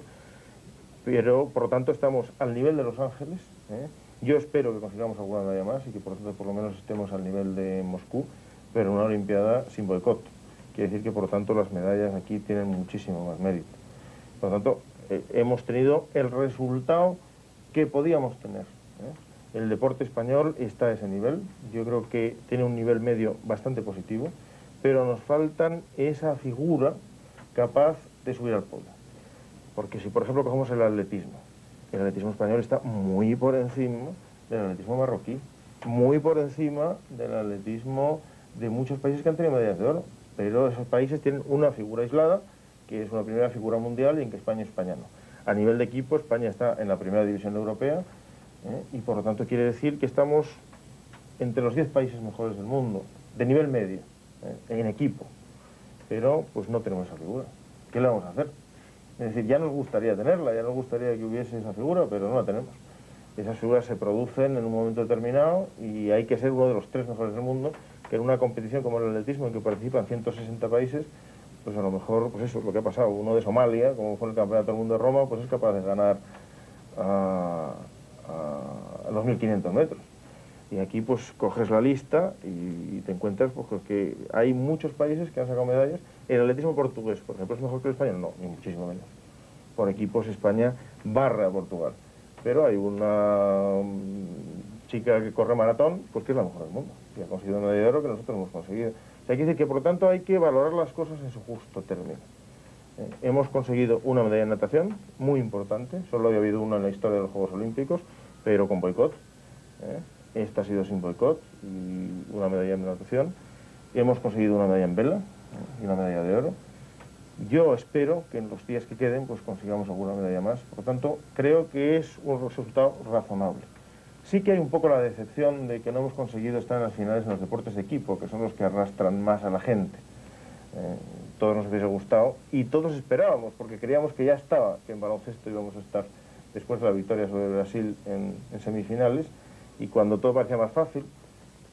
Pero, por lo tanto, estamos al nivel de Los Ángeles. Yo espero que consigamos alguna medalla más y que, por lo tanto, por lo menos estemos al nivel de Moscú, pero en una Olimpiada sin boicot. Quiere decir que, por lo tanto, las medallas aquí tienen muchísimo más mérito. Por lo tanto, hemos tenido el resultado que podíamos tener. El deporte español está a ese nivel. Yo creo que tiene un nivel medio bastante positivo, pero nos faltan esa figura capaz de subir al podio. Porque si, por ejemplo, cogemos el atletismo español está muy por encima del atletismo marroquí, muy por encima del atletismo de muchos países que han tenido medallas de oro, pero esos países tienen una figura aislada, que es una primera figura mundial y en que España no. A nivel de equipo, España está en la primera división europea, y por lo tanto quiere decir que estamos entre los 10 países mejores del mundo, de nivel medio, en equipo, pero pues no tenemos esa figura. ¿Qué le vamos a hacer? Es decir, ya nos gustaría tenerla, ya nos gustaría que hubiese esa figura, pero no la tenemos. Esas figuras se producen en un momento determinado y hay que ser uno de los 3 mejores del mundo, que en una competición como el atletismo en que participan 160 países, pues a lo mejor, pues eso es lo que ha pasado. Uno de Somalia, como fue el Campeonato del Mundo de Roma, pues es capaz de ganar a los 1500 metros. Y aquí pues coges la lista y te encuentras pues, que hay muchos países que han sacado medallas. El atletismo portugués, por ejemplo, ¿es mejor que el español? No, ni muchísimo menos. Por equipos España barra Portugal. Pero hay una chica que corre maratón, pues que es la mejor del mundo. Y ha conseguido una medalla de oro que nosotros hemos conseguido. O sea, hay que decir que por lo tanto hay que valorar las cosas en su justo término. Hemos conseguido una medalla en natación, muy importante. Solo había habido una en la historia de los Juegos Olímpicos, pero con boicot. Esta ha sido sin boicot y una medalla en natación. Hemos conseguido una medalla en vela y una medalla de oro. Yo espero que en los días que queden pues consigamos alguna medalla más. Por lo tanto, creo que es un resultado razonable. Sí que hay un poco la decepción de que no hemos conseguido estar en las finales en los deportes de equipo, que son los que arrastran más a la gente. Todos nos hubiese gustado y todos esperábamos, porque creíamos que ya estaba, que en baloncesto íbamos a estar después de la victoria sobre Brasil en semifinales. Y cuando todo parecía más fácil,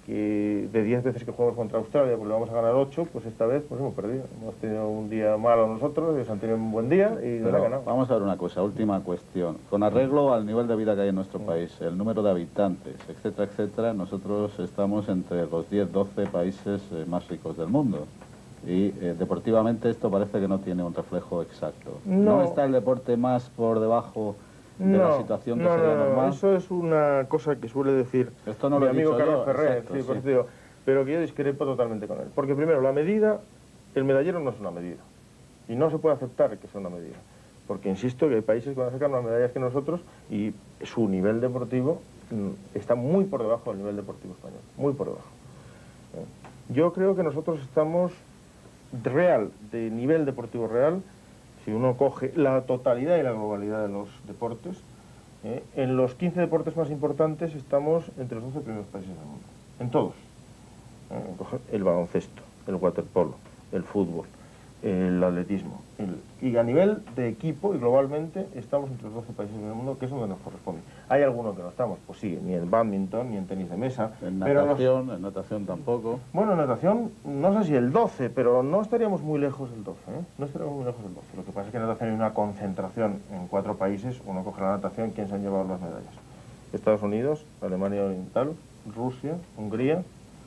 que de 10 veces que jugamos contra Australia, pues le vamos a ganar 8, pues esta vez pues hemos perdido. Hemos tenido un día malo nosotros, ellos han tenido un buen día y nos han ganado. Vamos a ver una cosa, última cuestión. Con arreglo al nivel de vida que hay en nuestro país, el número de habitantes, etcétera, etcétera, nosotros estamos entre los 10-12 países más ricos del mundo. Y deportivamente esto parece que no tiene un reflejo exacto. ¿No está el deporte más por debajo de la situación que sería normal? Eso es una cosa que suele decir esto no mi lo amigo Carlos yo, Ferrer, exacto, sí, sí. por eso digo, pero que yo discrepo totalmente con él. Porque primero, la medida, el medallero no es una medida. Y no se puede aceptar que sea una medida. Porque insisto que hay países que van a sacar más medallas que nosotros y su nivel deportivo está muy por debajo del nivel deportivo español. Muy por debajo. Yo creo que nosotros estamos de nivel deportivo real, si uno coge la totalidad y la globalidad de los deportes, en los 15 deportes más importantes estamos entre los 12 primeros países del mundo. En todos. El baloncesto, el waterpolo, el fútbol, el atletismo. Y a nivel de equipo y globalmente estamos entre los 12 países del mundo, que es donde nos corresponde. ¿Hay algunos que no estamos? Pues sí, ni en badminton, ni en tenis de mesa. En natación, en natación tampoco. Bueno, en natación, no sé si el 12, pero no estaríamos muy lejos del 12, ¿eh? No estaríamos muy lejos del 12. Lo que pasa es que en natación hay una concentración en 4 países. Uno coge la natación, ¿quién se han llevado las medallas? Estados Unidos, Alemania Oriental, Rusia, Hungría,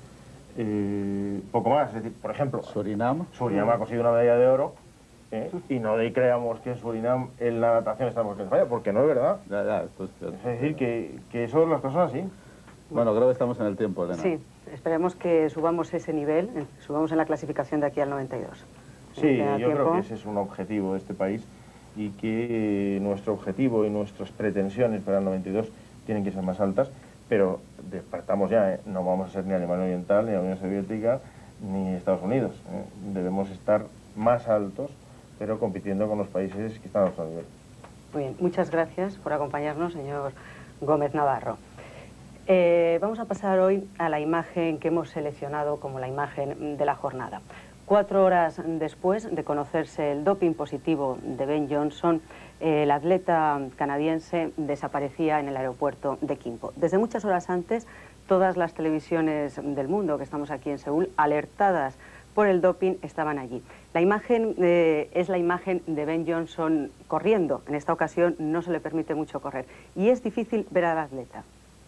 poco más. Es decir, por ejemplo, Surinam ha conseguido una medalla de oro. Y no creamos que en Surinam en la natación estamos en falla, porque no es verdad. Es decir, que eso las cosas así. Bueno, creo que estamos en el tiempo, Elena. Sí, esperemos que subamos ese nivel, subamos en la clasificación de aquí al 92. Sí, yo creo que ese es un objetivo de este país y que nuestro objetivo y nuestras pretensiones para el 92 tienen que ser más altas, pero despertamos ya, no vamos a ser ni Alemania Oriental, ni la Unión Soviética, ni Estados Unidos. Debemos estar más altos, pero compitiendo con los países que están a nuestro nivel. Muy bien, muchas gracias por acompañarnos, señor Gómez Navarro. Vamos a pasar hoy a la imagen que hemos seleccionado como la imagen de la jornada. 4 horas después de conocerse el doping positivo de Ben Johnson, el atleta canadiense desaparecía en el aeropuerto de Kimpo. Desde muchas horas antes, todas las televisiones del mundo que estamos aquí en Seúl, alertadas por el doping, estaban allí. La imagen es la imagen de Ben Johnson corriendo. En esta ocasión no se le permite mucho correr. Y es difícil ver al atleta.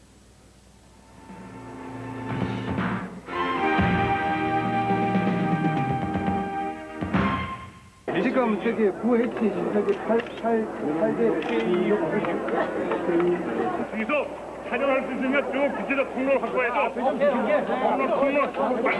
지금 저기 구했지 저기 주소 촬영할 수 있으면 쭉 비치도 통로를 확보해서 통로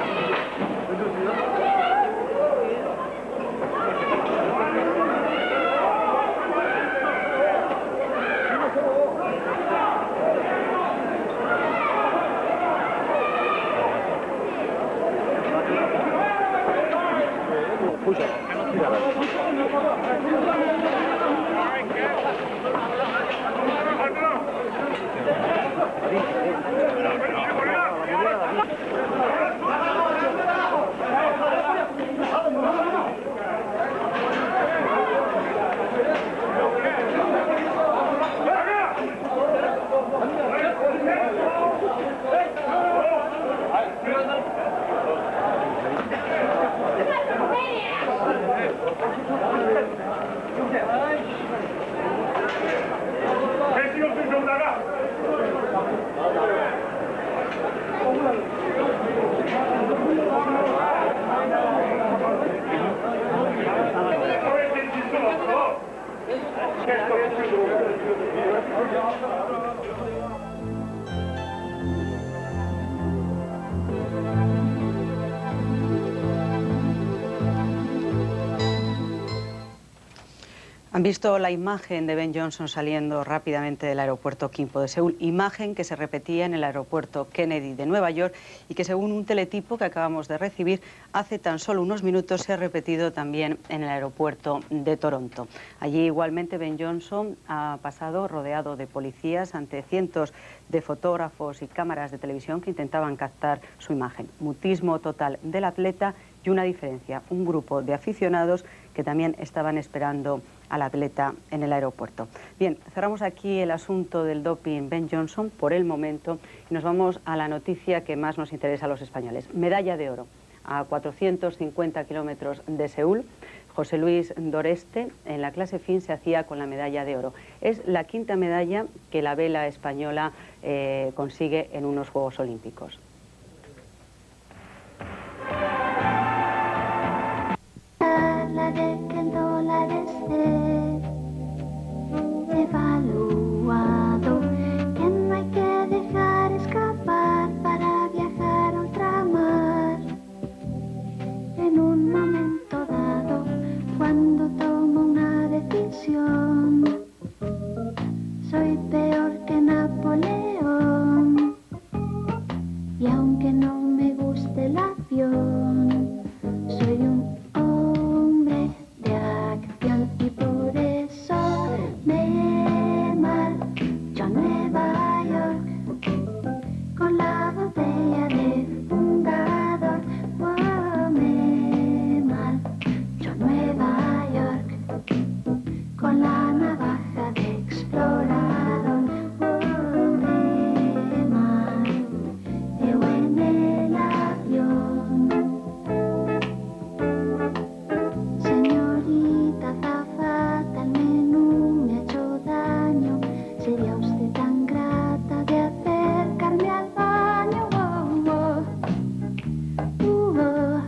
Han visto la imagen de Ben Johnson saliendo rápidamente del aeropuerto Kimpo de Seúl, imagen que se repetía en el aeropuerto Kennedy de Nueva York y que, según un teletipo que acabamos de recibir, hace tan solo unos minutos se ha repetido también en el aeropuerto de Toronto. Allí igualmente Ben Johnson ha pasado rodeado de policías ante cientos de fotógrafos y cámaras de televisión que intentaban captar su imagen. Mutismo total del atleta y una diferencia, un grupo de aficionados que también estaban esperando al atleta en el aeropuerto. Bien, cerramos aquí el asunto del doping Ben Johnson por el momento y nos vamos a la noticia que más nos interesa a los españoles. Medalla de oro a 450 kilómetros de Seúl. José Luis Doreste en la clase fin se hacía con la medalla de oro. Es la quinta medalla que la vela española consigue en unos Juegos Olímpicos. De que el dólar esté devaluado, que no hay que dejar escapar para viajar a ultramar. En un momento dado, cuando tomo una decisión, soy peor que Napoleón. Y aunque no me guste el avión, soy un hombre de acción y por eso me marcho a Nueva York con la botella de fundador. Oh, me marcho a Nueva York con la navaja de explorador. Oh, me mareo en el avión. Señorita azafata, el menú me ha hecho daño. ¿Sería usted tan grata de acercarme al baño? Oh, oh,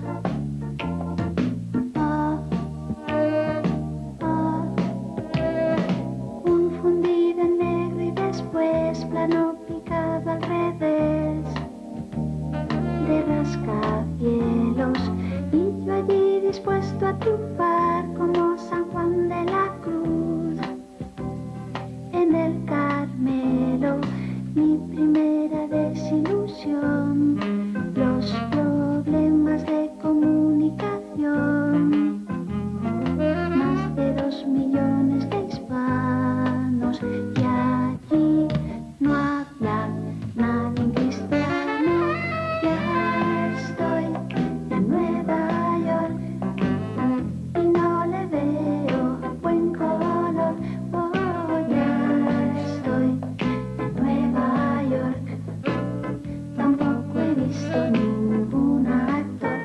un fundido en negro y después plano picado al revés de rascacielos, y yo allí dispuesto a triunfar como San Juan de la Cruz en el Carmelo. Mi primera desilusión, los problemas de comunicación, más de 2 millones de hispanos y allí no habla nadie cristiano. Ya estoy en Nueva York y no le veo buen color. Oh, ya estoy en Nueva York, tampoco he visto ningún actor.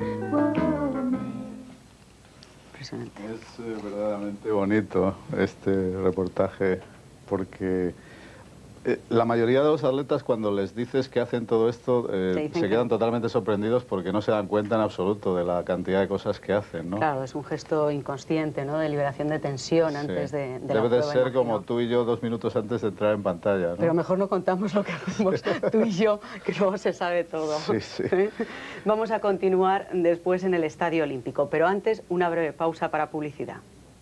Es verdaderamente bonito este reportaje porque la mayoría de los atletas, cuando les dices que hacen todo esto, se quedan totalmente sorprendidos porque no se dan cuenta en absoluto de la cantidad de cosas que hacen, ¿no? Claro, es un gesto inconsciente, ¿no?, de liberación de tensión antes de la Debe prueba, de ser imagino. como tú y yo 2 minutos antes de entrar en pantalla, ¿no? Pero mejor no contamos lo que hacemos tú y yo, que luego se sabe todo. Sí, sí. Vamos a continuar después en el Estadio Olímpico, pero antes una breve pausa para publicidad.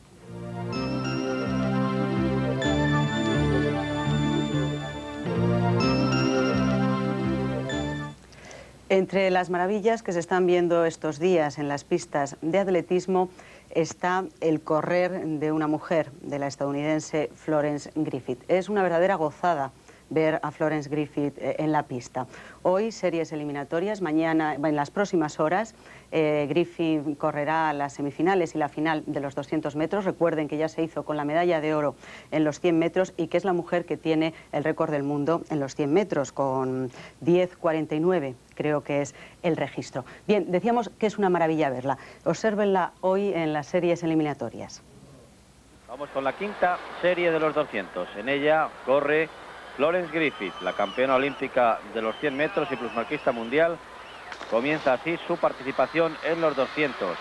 Entre las maravillas que se están viendo estos días en las pistas de atletismo está el correr de una mujer, de la estadounidense Florence Griffith. Es una verdadera gozada ver a Florence Griffith en la pista. Hoy series eliminatorias, mañana, en las próximas horas, Griffith correrá las semifinales y la final de los 200 metros. Recuerden que ya se hizo con la medalla de oro en los 100 metros y que es la mujer que tiene el récord del mundo en los 100 metros, con 10:49, creo que es el registro. Bien, decíamos que es una maravilla verla. Obsérvenla hoy en las series eliminatorias. Vamos con la quinta serie de los 200. En ella corre Florence Griffith, la campeona olímpica de los 100 metros y plusmarquista mundial. Comienza así su participación en los 200.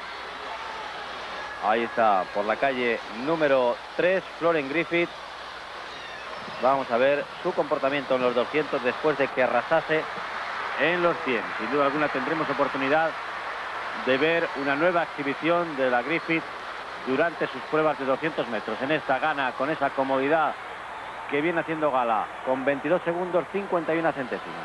Ahí está, por la calle número 3, Florence Griffith. Vamos a ver su comportamiento en los 200 después de que arrasase en los 100. Sin duda alguna tendremos oportunidad de ver una nueva exhibición de la Griffith durante sus pruebas de 200 metros. En esta gana con esa comodidad que viene haciendo gala, con 22 segundos 51 centésimas.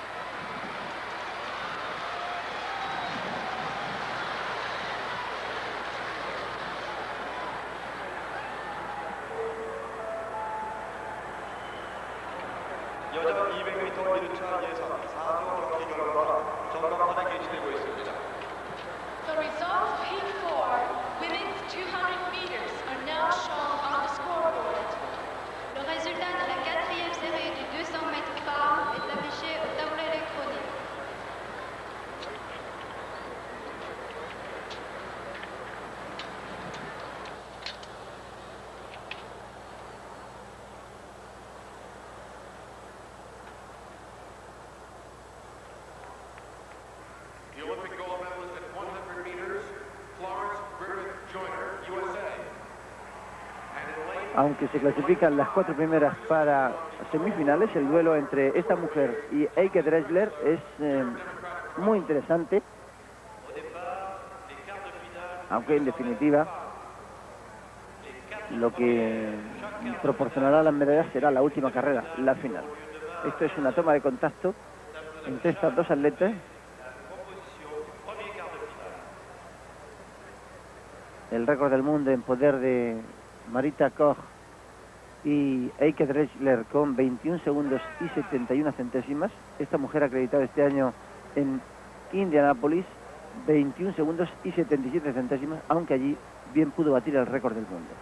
여자 200m 1차 예선 4조 경기 결과 전광판에 게시되고 있습니다. The results of Heat 4, women's 200 meters, are now aunque se clasifican las 4 primeras para semifinales, el duelo entre esta mujer y Eike Drechsler es muy interesante, aunque en definitiva lo que proporcionará las medallas será la última carrera, la final. Esto es una toma de contacto entre estas dos atletas. El récord del mundo en poder de Marita Koch y Eike Drechsler con 21 segundos y 71 centésimas. Esta mujer acreditada este año en Indianápolis, 21 segundos y 77 centésimas, aunque allí bien pudo batir el récord del mundo.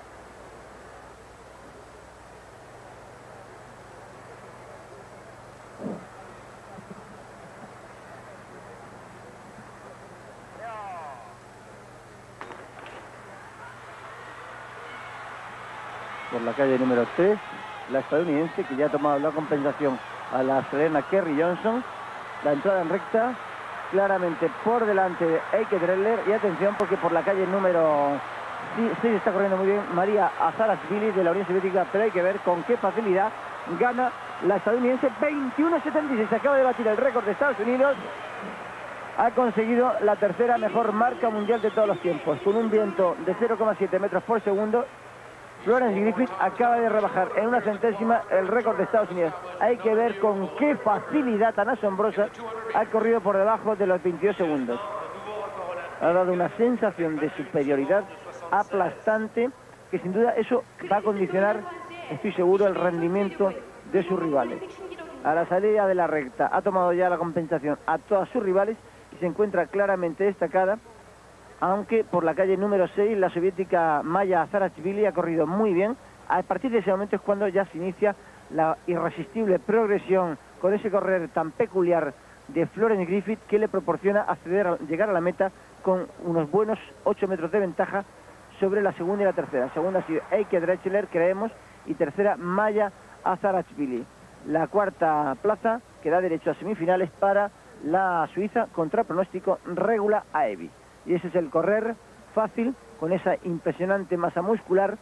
Por la calle número 3, la estadounidense, que ya ha tomado la compensación a la australiana Kerry Johnson. La entrada en recta, claramente por delante de Eike Drechsler. Y atención, porque por la calle número 6 está corriendo muy bien María Azarashvili de la Unión Soviética, pero hay que ver con qué facilidad gana la estadounidense. 21.76, acaba de batir el récord de Estados Unidos. Ha conseguido la tercera mejor marca mundial de todos los tiempos, con un viento de 0,7 metros por segundo. Florence Griffith acaba de rebajar en una centésima el récord de Estados Unidos. Hay que ver con qué facilidad tan asombrosa ha corrido por debajo de los 22 segundos. Ha dado una sensación de superioridad aplastante, que sin duda eso va a condicionar, estoy seguro, el rendimiento de sus rivales. A la salida de la recta ha tomado ya la compensación a todas sus rivales y se encuentra claramente destacada, aunque por la calle número 6 la soviética Maya Azarashvili ha corrido muy bien. A partir de ese momento es cuando ya se inicia la irresistible progresión con ese correr tan peculiar de Florence Griffith, que le proporciona llegar a la meta con unos buenos 8 metros de ventaja sobre la segunda y la tercera. Segunda ha sido Eike Drechsler, creemos, y tercera Maya Azarashvili. La cuarta plaza que da derecho a semifinales para la suiza contra pronóstico Regula Aevi. Y ese es el correr fácil con esa impresionante masa muscular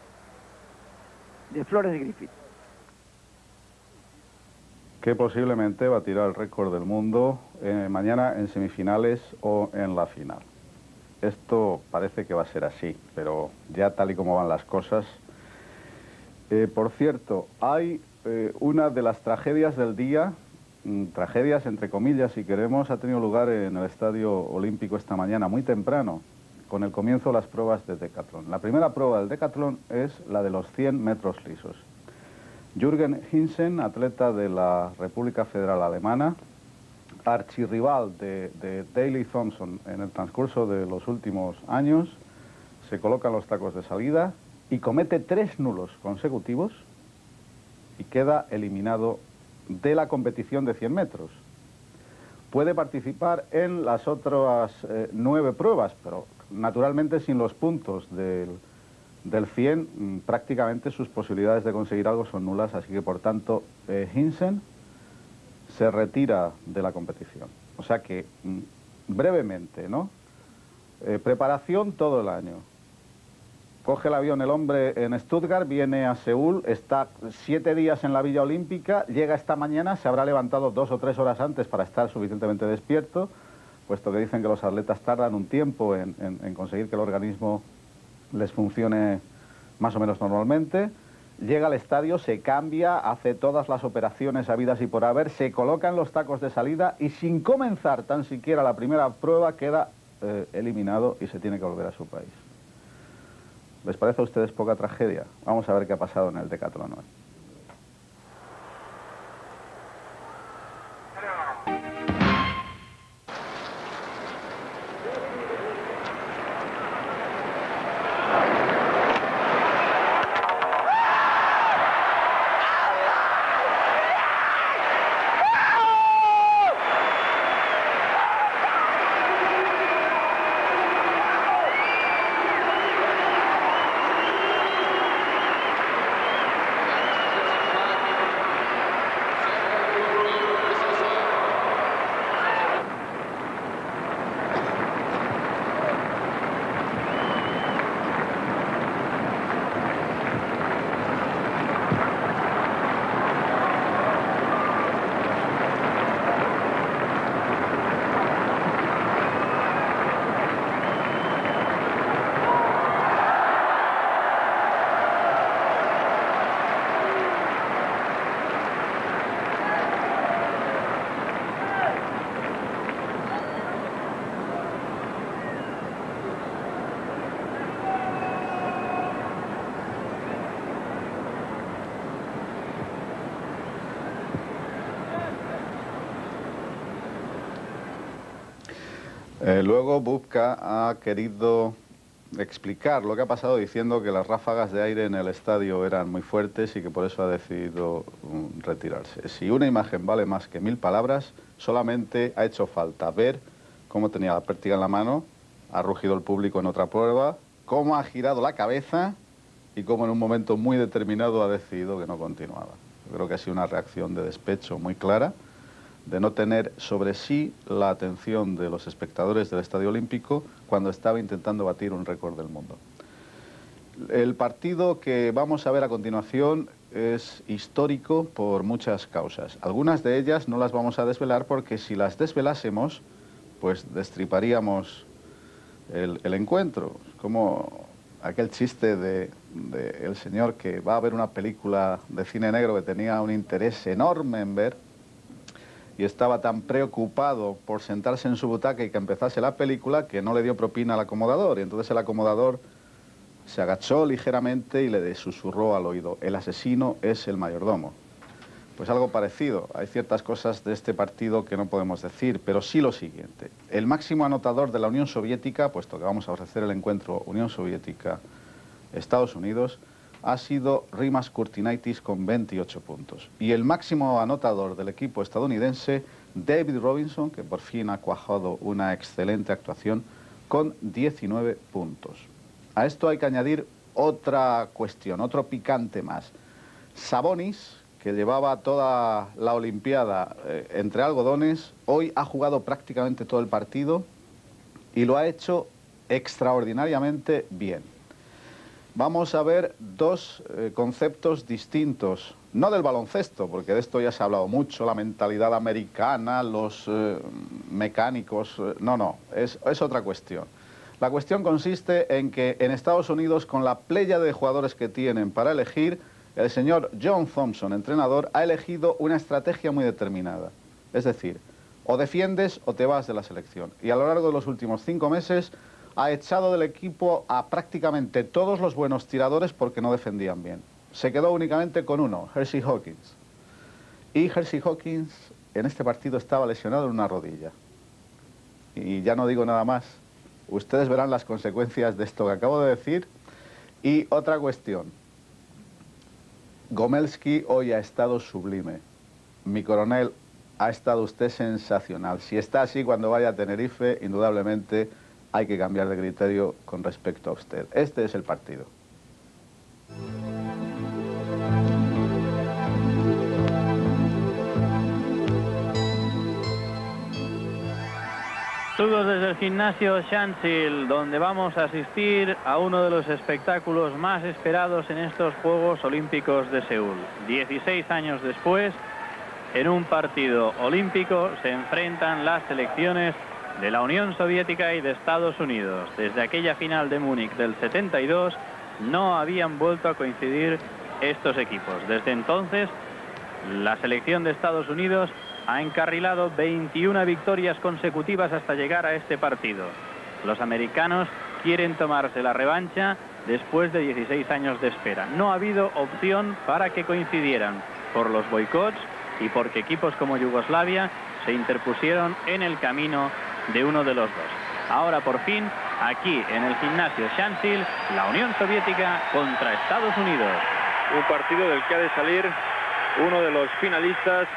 de Florence Griffith, que posiblemente batirá el récord del mundo mañana en semifinales o en la final. Esto parece que va a ser así, pero ya tal y como van las cosas. Por cierto, hay una de las tragedias del día, tragedias entre comillas si queremos, ha tenido lugar en el Estadio Olímpico esta mañana muy temprano, con el comienzo de las pruebas de decatlón. La primera prueba del decatlón es la de los 100 metros lisos. Jürgen Hinsen, atleta de la República Federal Alemana, archirrival de Daley Thompson en el transcurso de los últimos años, se coloca en los tacos de salida y comete 3 nulos consecutivos y queda eliminado de la competición de 100 metros. Puede participar en las otras 9 pruebas, pero naturalmente sin los puntos del 100, prácticamente sus posibilidades de conseguir algo son nulas, así que por tanto Hinsen se retira de la competición. O sea que, brevemente, ¿no? Preparación todo el año. Coge el avión el hombre en Stuttgart, viene a Seúl, está 7 días en la Villa Olímpica, llega esta mañana, se habrá levantado 2 o 3 horas antes para estar suficientemente despierto, puesto que dicen que los atletas tardan un tiempo en conseguir que el organismo les funcione más o menos normalmente. Llega al estadio, se cambia, hace todas las operaciones habidas y por haber, se coloca en los tacos de salida y sin comenzar tan siquiera la primera prueba queda eliminado y se tiene que volver a su país. ¿Les parece a ustedes poca tragedia? Vamos a ver qué ha pasado en el decatlón hoy. Luego Bubka ha querido explicar lo que ha pasado diciendo que las ráfagas de aire en el estadio eran muy fuertes y que por eso ha decidido retirarse. Si una imagen vale más que 1000 palabras, solamente ha hecho falta ver cómo tenía la pértiga en la mano, ha rugido el público en otra prueba, cómo ha girado la cabeza y cómo en un momento muy determinado ha decidido que no continuaba. Yo creo que ha sido una reacción de despecho muy clara, de no tener sobre sí la atención de los espectadores del Estadio Olímpico cuando estaba intentando batir un récord del mundo. El partido que vamos a ver a continuación es histórico por muchas causas. Algunas de ellas no las vamos a desvelar porque si las desvelásemos, pues destriparíamos el encuentro. Como aquel chiste de el señor que va a ver una película de cine negro que tenía un interés enorme en ver, y estaba tan preocupado por sentarse en su butaca y que empezase la película que no le dio propina al acomodador. Y entonces el acomodador se agachó ligeramente y le susurró al oído: el asesino es el mayordomo. Pues algo parecido. Hay ciertas cosas de este partido que no podemos decir, pero sí lo siguiente. El máximo anotador de la Unión Soviética, puesto que vamos a ofrecer el encuentro Unión Soviética-Estados Unidos, ha sido Rimas Kurtinaitis con 28 puntos. Y el máximo anotador del equipo estadounidense, David Robinson, que por fin ha cuajado una excelente actuación, con 19 puntos. A esto hay que añadir otra cuestión, otro picante más. Sabonis, que llevaba toda la Olimpiada entre algodones, hoy ha jugado prácticamente todo el partido y lo ha hecho extraordinariamente bien. Vamos a ver dos conceptos distintos, no del baloncesto, porque de esto ya se ha hablado mucho, la mentalidad americana, los mecánicos, no, es otra cuestión. La cuestión consiste en que en Estados Unidos, con la pléyade de jugadores que tienen para elegir, el señor John Thompson, entrenador, ha elegido una estrategia muy determinada. Es decir, o defiendes o te vas de la selección. Y a lo largo de los últimos 5 meses ha echado del equipo a prácticamente todos los buenos tiradores porque no defendían bien. Se quedó únicamente con uno, Hersey Hawkins. Y Hersey Hawkins en este partido estaba lesionado en una rodilla. Y ya no digo nada más. Ustedes verán las consecuencias de esto que acabo de decir. Y otra cuestión. Gomelsky hoy ha estado sublime. Mi coronel, ha estado usted sensacional. Si está así cuando vaya a Tenerife, indudablemente hay que cambiar de criterio con respecto a usted. Este es el partido. Saludos desde el gimnasio Shansil, donde vamos a asistir a uno de los espectáculos más esperados en estos Juegos Olímpicos de Seúl. 16 años después, en un partido olímpico se enfrentan las selecciones de la Unión Soviética y de Estados Unidos. Desde aquella final de Múnich del 72 no habían vuelto a coincidir estos equipos. Desde entonces, la selección de Estados Unidos ha encarrilado 21 victorias consecutivas hasta llegar a este partido. Los americanos quieren tomarse la revancha después de 16 años de espera. No ha habido opción para que coincidieran por los boicots y porque equipos como Yugoslavia se interpusieron en el camino de uno de los dos. Ahora por fin, aquí en el gimnasio Shansil, la Unión Soviética contra Estados Unidos. Un partido del que ha de salir uno de los finalistas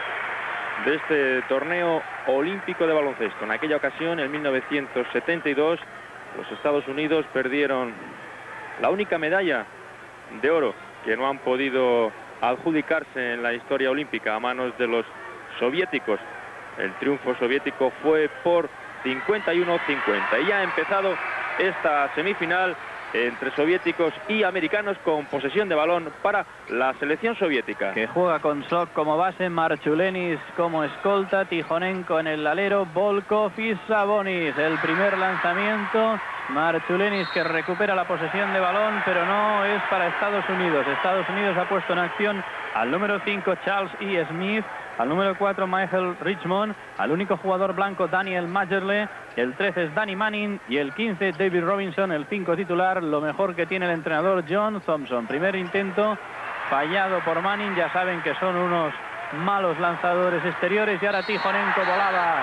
de este torneo olímpico de baloncesto. En aquella ocasión, en 1972, los Estados Unidos perdieron la única medalla de oro que no han podido adjudicarse en la historia olímpica a manos de los soviéticos. El triunfo soviético fue por 51-50 y ya ha empezado esta semifinal entre soviéticos y americanos con posesión de balón para la selección soviética. Que juega con Sok como base, Marchulenis como escolta, Tijonenko en el alero, Volkov y Sabonis. El primer lanzamiento, Marchulenis que recupera la posesión de balón, pero no es para Estados Unidos. Estados Unidos ha puesto en acción al número 5 Charles E. Smith, al número 4 Michael Richmond, al único jugador blanco Daniel Majerle, el 13 es Danny Manning y el 15 David Robinson, el 5 titular, lo mejor que tiene el entrenador John Thompson. Primer intento fallado por Manning, ya saben que son unos malos lanzadores exteriores y ahora Tijonenko volaba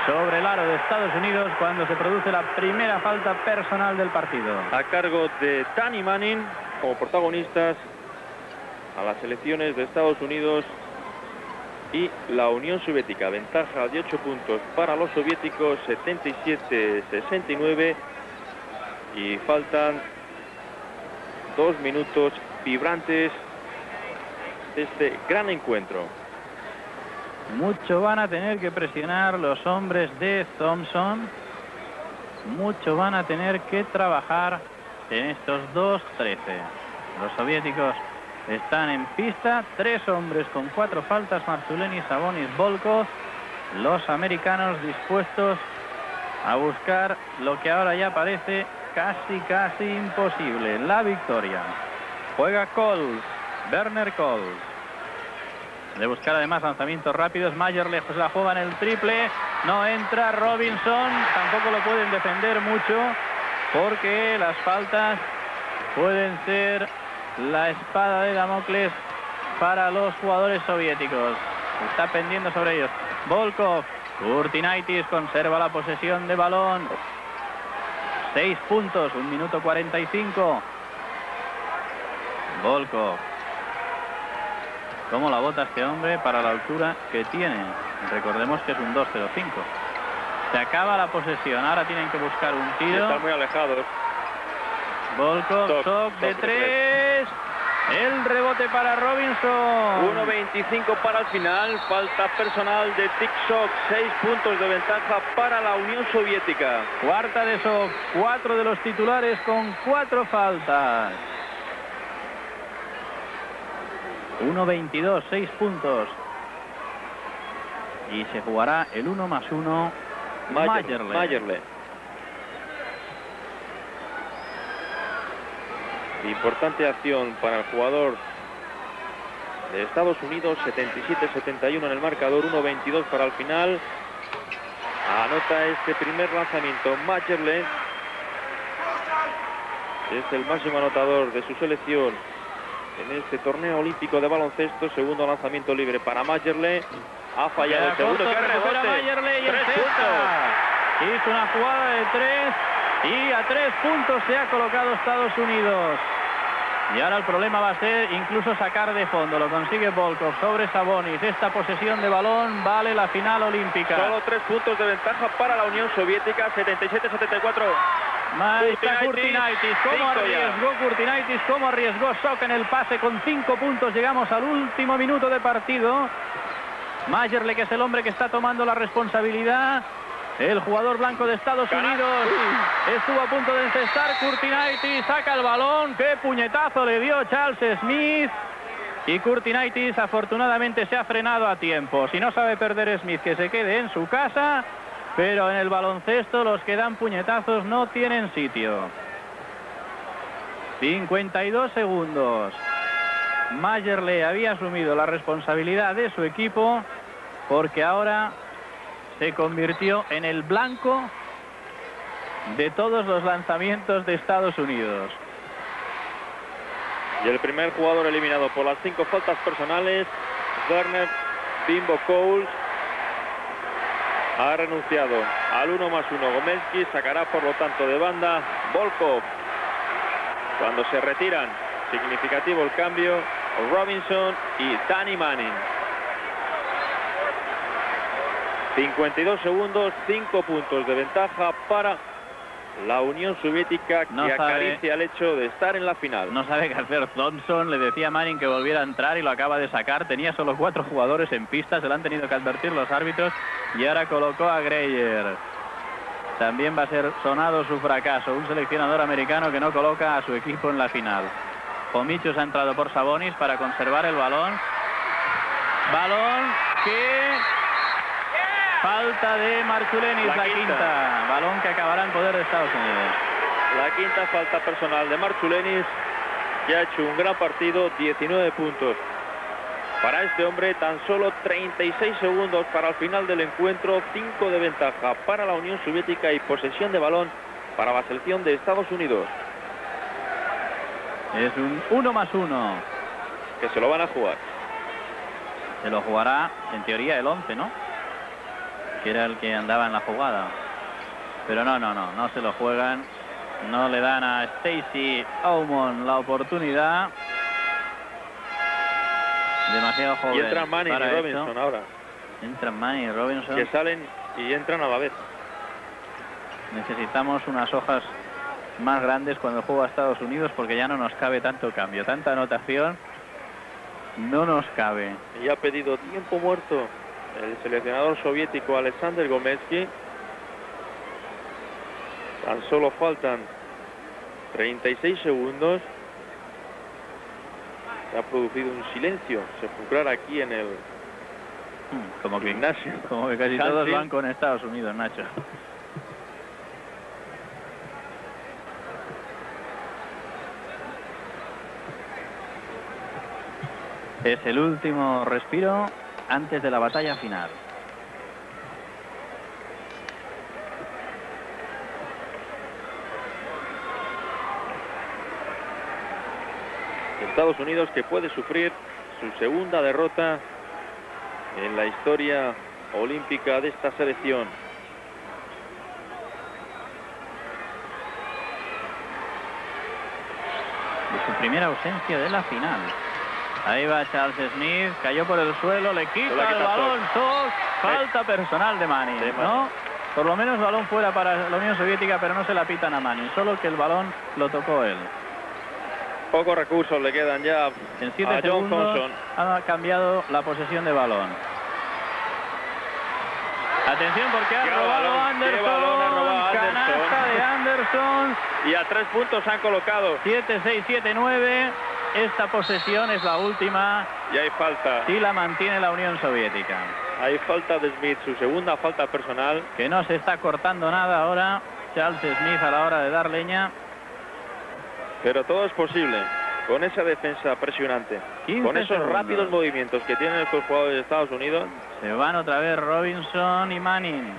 sobre el aro de Estados Unidos cuando se produce la primera falta personal del partido. A cargo de Danny Manning, como protagonistas, a las selecciones de Estados Unidos y la Unión Soviética. Ventaja de 8 puntos para los soviéticos, 77-69, y faltan 2 minutos vibrantes de este gran encuentro. Mucho van a tener que presionar los hombres de Thompson. Mucho van a tener que trabajar en estos 2-13. Los soviéticos están en pista. 3 hombres con 4 faltas. Marchuleni, Sabonis, Volkov. Los americanos dispuestos a buscar lo que ahora ya parece casi imposible. La victoria. Juega Coles. Werner Coles. De buscar además lanzamientos rápidos. Mayerle se la juega en el triple. No entra Robinson. Tampoco lo pueden defender mucho porque las faltas pueden ser la espada de Damocles para los jugadores soviéticos. Está pendiendo sobre ellos Volkov. Kurtinaitis conserva la posesión de balón. 6 puntos, 1 minuto 45. Volkov. ¿Cómo la bota este hombre para la altura que tiene? Recordemos que es un 2-0-5. Se acaba la posesión. Ahora tienen que buscar un tiro. Están muy alejados. Volkov, Sok de 3. El rebote para Robinson. 1.25 para el final. Falta personal de Dick Sok. 6 puntos de ventaja para la Unión Soviética. Cuarta de Sok. 4 de los titulares con 4 faltas. 1-22, 6 puntos. Y se jugará el 1+1. Mayerle. Importante acción para el jugador de Estados Unidos. 77-71 en el marcador. 1.22 para el final. Anota este primer lanzamiento Mayerle. Es el máximo anotador de su selección en este torneo olímpico de baloncesto. Segundo lanzamiento libre para Mayerle. Ha fallado el segundo. ¡Qué rebote! Mayerle y el cesta. Hizo una jugada de 3 y a 3 puntos se ha colocado Estados Unidos. Y ahora el problema va a ser incluso sacar de fondo. Lo consigue Volkov sobre Sabonis. Esta posesión de balón vale la final olímpica. Solo 3 puntos de ventaja para la Unión Soviética. 77-74. Kurtinaitis, cómo arriesgó Sok en el pase con 5 puntos. Llegamos al último minuto de partido. Mayerle, que es el hombre que está tomando la responsabilidad. El jugador blanco de Estados Unidos estuvo a punto de encestar. Kurtinaitis saca el balón. ¡Qué puñetazo le dio Charles Smith! Y Kurtinaitis afortunadamente se ha frenado a tiempo. Si no sabe perder Smith, que se quede en su casa. Pero en el baloncesto los que dan puñetazos no tienen sitio. 52 segundos. Mayerle había asumido la responsabilidad de su equipo porque ahora se convirtió en el blanco de todos los lanzamientos de Estados Unidos. Y el primer jugador eliminado por las 5 faltas personales, Werner Bimbo Coles, ha renunciado al 1+1. Gomelsky sacará por lo tanto de banda Volkov. Cuando se retiran, significativo el cambio, Robinson y Danny Manning. 52 segundos, 5 puntos de ventaja para la Unión Soviética, que acaricia el hecho de estar en la final. No sabe qué hacer Thompson. Le decía a Manning que volviera a entrar y lo acaba de sacar. Tenía solo 4 jugadores en pista. Se lo han tenido que advertir los árbitros. Y ahora colocó a Greyer. También va a ser sonado su fracaso. Un seleccionador americano que no coloca a su equipo en la final. Fomichus ha entrado por Sabonis para conservar el balón. Balón que... Falta de Marchulenis, la quinta. Balón que acabará en poder de Estados Unidos. La quinta falta personal de Marchulenis, que ha hecho un gran partido. 19 puntos para este hombre. Tan solo 36 segundos para el final del encuentro. 5 de ventaja para la Unión Soviética y posesión de balón para la selección de Estados Unidos. Es un 1+1. Que se lo van a jugar. Se lo jugará, en teoría, el 11, ¿no? que era el que andaba en la jugada. Pero no se lo juegan. No le dan a Stacey Aumont la oportunidad. Demasiado joven. Y entran Manning y Robinson esto. ahora. Entran Manning y Robinson. Que salen y entran a la vez. Necesitamos unas hojas más grandes cuando juega a Estados Unidos porque ya no nos cabe tanto cambio, tanta anotación. No nos cabe. Y ha pedido tiempo muerto el seleccionador soviético Alexander Gomelsky. Tan solo faltan 36 segundos. Se ha producido un silencio sepulcral aquí en el como que, gimnasio. Como que casi todos van con Estados Unidos, Nacho. Es el último respiro antes de la batalla final. Estados Unidos, que puede sufrir su segunda derrota en la historia olímpica de esta selección. De su primera ausencia de la final. Ahí va Charles Smith, cayó por el suelo, le quita el balón, falta personal de Manning, ¿no? Por lo menos balón fuera para la Unión Soviética, pero no se la pitan a Manning, solo que el balón lo tocó él. Pocos recursos le quedan ya en 7 a John Thompson. Ha cambiado la posesión de balón. Atención porque ha robado Anderson, canasta de Anderson. Y a 3 puntos han colocado. 7-6, 7-9. Esta posesión es la última. Y hay falta. Si la mantiene la Unión Soviética. Hay falta de Smith, su segunda falta personal. Que no se está cortando nada ahora Charles Smith a la hora de dar leña. Pero todo es posible con esa defensa presionante, con esos segundos. rápidos movimientos que tienen estos jugadores de Estados Unidos. Se van otra vez Robinson y Manning,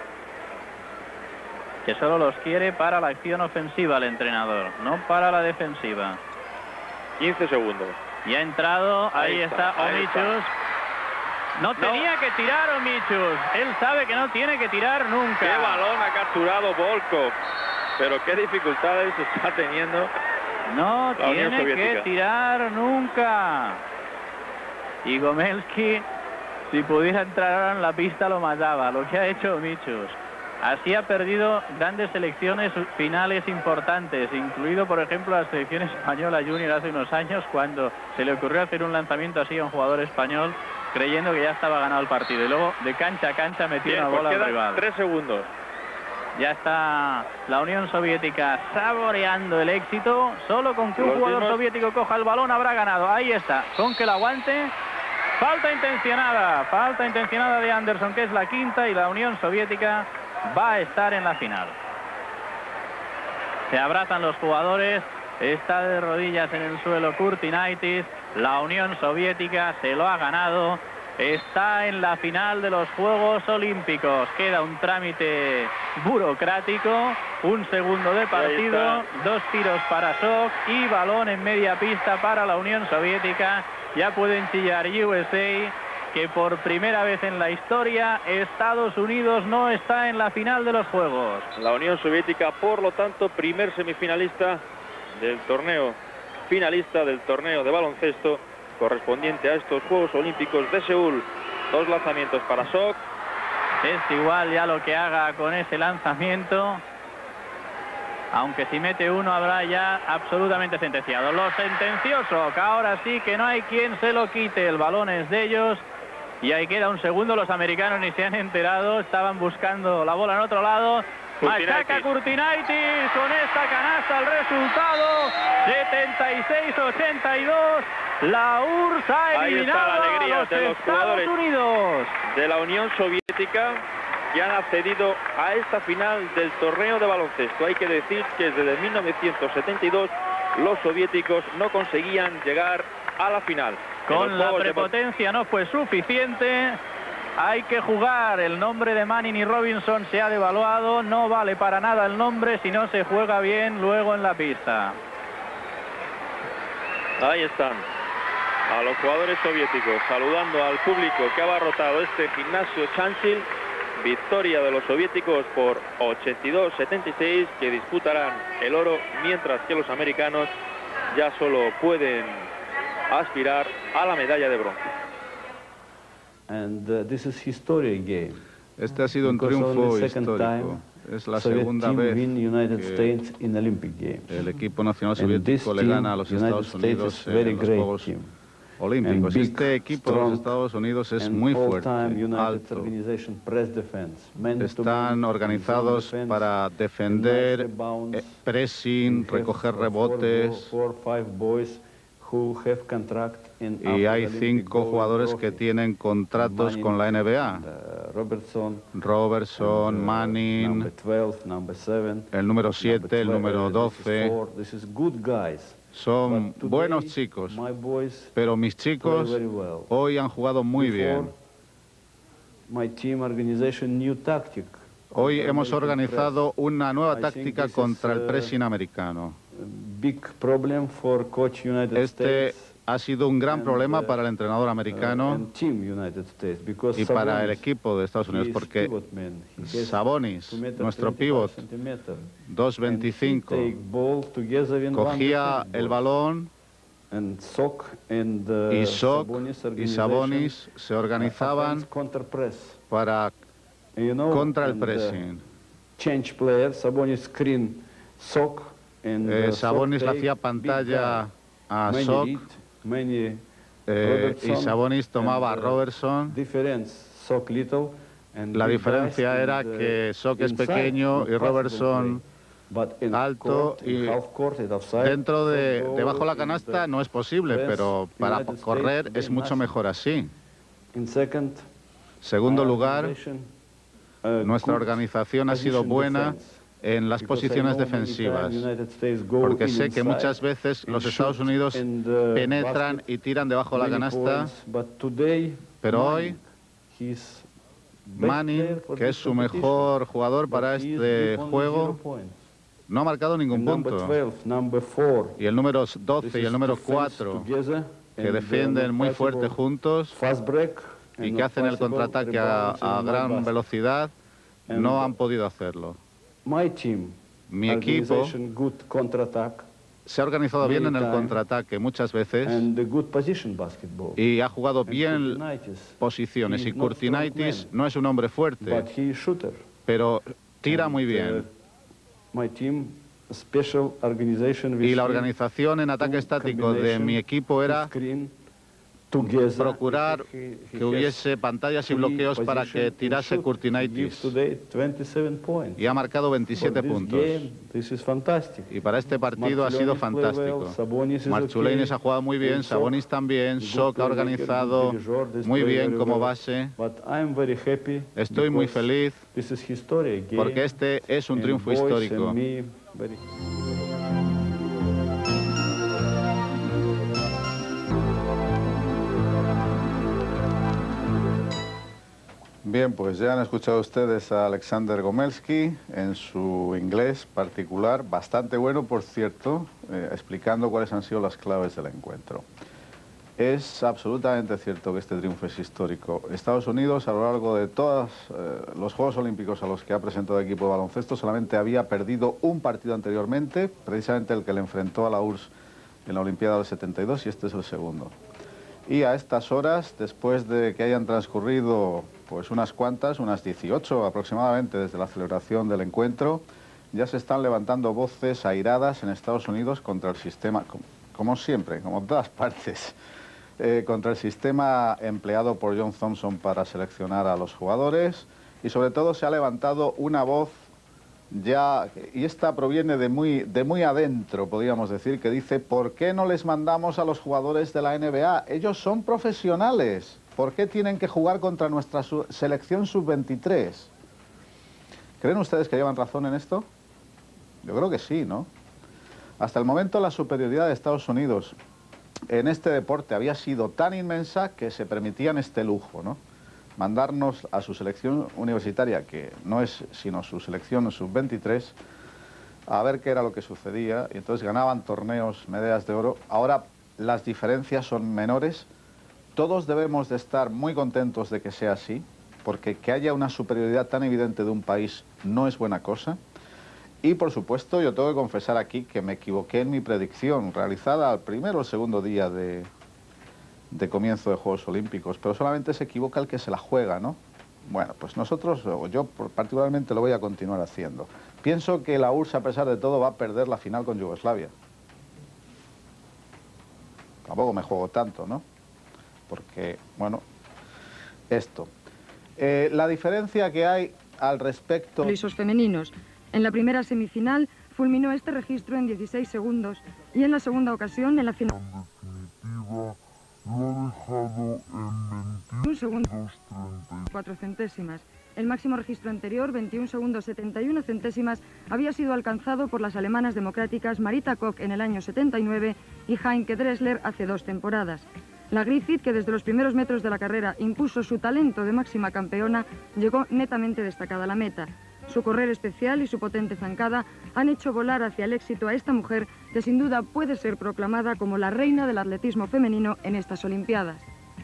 que solo los quiere para la acción ofensiva el entrenador, no para la defensiva. 15 segundos. Y ha entrado, ahí está Omichus. No tenía que tirar Omichus, él sabe que no tiene que tirar nunca. ¡Qué balón ha capturado Volkov! Pero qué dificultades está teniendo. No tiene que tirar nunca. Y Gomelsky, si pudiera entrar ahora en la pista, lo mataba. Lo que ha hecho Omichus. Así ha perdido grandes selecciones finales importantes, incluido, por ejemplo, la selección española junior hace unos años, cuando se le ocurrió hacer un lanzamiento así a un jugador español, creyendo que ya estaba ganado el partido. Y luego, de cancha a cancha, metió una bola al rival. 3 segundos. Ya está la Unión Soviética saboreando el éxito. Solo con que un jugador soviético coja el balón habrá ganado. Ahí está, con que la aguante. Falta intencionada de Anderson, que es la quinta, y la Unión Soviética va a estar en la final. Se abrazan los jugadores. Está de rodillas en el suelo Kurtinaitis. La Unión Soviética se lo ha ganado. Está en la final de los Juegos Olímpicos. Queda un trámite burocrático, un segundo de partido, 2 tiros para Sok y balón en media pista para la Unión Soviética. Ya pueden chillar USA, que por primera vez en la historia Estados Unidos no está en la final de los Juegos. La Unión Soviética, por lo tanto, primer semifinalista del torneo, finalista del torneo de baloncesto correspondiente a estos Juegos Olímpicos de Seúl. 2 lanzamientos para Sok. Es igual ya lo que haga con ese lanzamiento, aunque si mete uno habrá ya absolutamente sentenciado. Lo sentenció Sok, ahora sí que no hay quien se lo quite, el balón es de ellos. Y ahí queda un segundo, los americanos ni se han enterado, estaban buscando la bola en otro lado. Machaca Kurtinaitis con esta canasta, el resultado 76-82. La URSS ha eliminado la alegría a los de los Estados Unidos de la Unión Soviética, que han accedido a esta final del torneo de baloncesto. Hay que decir que desde 1972 los soviéticos no conseguían llegar a la final. Con la prepotencia no fue suficiente. Hay que jugar. El nombre de Manning y Robinson se ha devaluado. No vale para nada el nombre si no se juega bien luego en la pista. Ahí están a los jugadores soviéticos saludando al público que ha abarrotado este gimnasio Churchill victoria de los soviéticos por 82-76, que disputarán el oro, mientras que los americanos ya solo pueden aspirar a la medalla de bronce. Este ha sido un triunfo histórico. Es la segunda vez que el equipo nacional soviético le gana a los Estados Unidos en los Juegos Olímpicos. Este equipo de los Estados Unidos es muy fuerte, alto. Están organizados para defender, pressing, recoger rebotes. Y hay 5 jugadores que tienen contratos con la NBA. Robertson, Manning, el número 7, el número 12. Son buenos chicos, pero mis chicos hoy han jugado muy bien. Hoy hemos organizado una nueva táctica contra el pressing americano. Este ha sido un gran problema para el entrenador americano y para el equipo de Estados Unidos, porque Sabonis, nuestro pivot, 2.25, cogía el balón y Sok y Sabonis se organizaban para contra el pressing. Sabonis le hacía pantalla a Sok y Sabonis tomaba a Robertson. La diferencia era que Sok es pequeño y Robertson alto, y debajo de la canasta no es posible, pero para correr es mucho mejor así. Segundo lugar, nuestra organización ha sido buena en las posiciones defensivas, porque sé que muchas veces los Estados Unidos penetran y tiran debajo de la canasta, pero hoy Manning, que es su mejor jugador para este juego, no ha marcado ningún punto. Y el número 12 y el número 4, que defienden muy fuerte juntos y que hacen el contraataque a gran velocidad, no han podido hacerlo. Mi equipo se ha organizado bien en el contraataque muchas veces y ha jugado bien posiciones. Y Kurtinaitis no es un hombre fuerte, pero tira muy bien. Y la organización en ataque estático de mi equipo era procurar que hubiese pantallas y bloqueos para que tirase Kurtinaitis. Y ha marcado 27 puntos. Y para este partido ha sido fantástico. Marchulainis ha jugado muy bien, Sabonis también, Sok ha organizado muy bien como base. Estoy muy feliz porque este es un triunfo histórico. Bien, pues ya han escuchado ustedes a Alexander Gomelsky en su inglés particular, bastante bueno, por cierto, explicando cuáles han sido las claves del encuentro. Es absolutamente cierto que este triunfo es histórico. Estados Unidos, a lo largo de todos los Juegos Olímpicos a los que ha presentado el equipo de baloncesto, solamente había perdido un partido anteriormente, precisamente el que le enfrentó a la URSS en la Olimpiada del 72, y este es el segundo. Y a estas horas, después de que hayan transcurrido pues unas 18 aproximadamente desde la celebración del encuentro, ya se están levantando voces airadas en Estados Unidos contra el sistema, como siempre, como en todas partes, contra el sistema empleado por John Thompson para seleccionar a los jugadores, y sobre todo se ha levantado una voz ya, y esta proviene de muy adentro, podríamos decir, que dice: ¿por qué no les mandamos a los jugadores de la NBA? Ellos son profesionales. ¿Por qué tienen que jugar contra nuestra selección sub-23? ¿Creen ustedes que llevan razón en esto? Yo creo que sí, ¿no? Hasta el momento la superioridad de Estados Unidos en este deporte había sido tan inmensa que se permitían este lujo, ¿no? Mandarnos a su selección universitaria, que no es sino su selección sub-23, a ver qué era lo que sucedía, y entonces ganaban torneos, medallas de oro. Ahora las diferencias son menores. Todos debemos de estar muy contentos de que sea así, porque que haya una superioridad tan evidente de un país no es buena cosa. Y por supuesto yo tengo que confesar aquí que me equivoqué en mi predicción realizada al primero o segundo día de comienzo de Juegos Olímpicos, pero solamente se equivoca el que se la juega, ¿no? Bueno, pues nosotros, o yo particularmente, lo voy a continuar haciendo. Pienso que la URSS, a pesar de todo, va a perder la final con Yugoslavia. Tampoco me juego tanto, ¿no? Porque, bueno, esto. La diferencia que hay al respecto... Lisos femeninos. En la primera semifinal fulminó este registro en 16 segundos y en la segunda ocasión, en la final... Lo ha dejado en 21 segundos 34 centésimas. El máximo registro anterior, 21 segundos 71 centésimas, había sido alcanzado por las alemanas democráticas Marita Koch en el año 79 y Heinke Dressler hace 2 temporadas. La Griffith, que desde los primeros metros de la carrera impuso su talento de máxima campeona, llegó netamente destacada a la meta. Su correr especial y su potente zancada han hecho volar hacia el éxito a esta mujer que sin duda puede ser proclamada como la reina del atletismo femenino en estas Olimpiadas.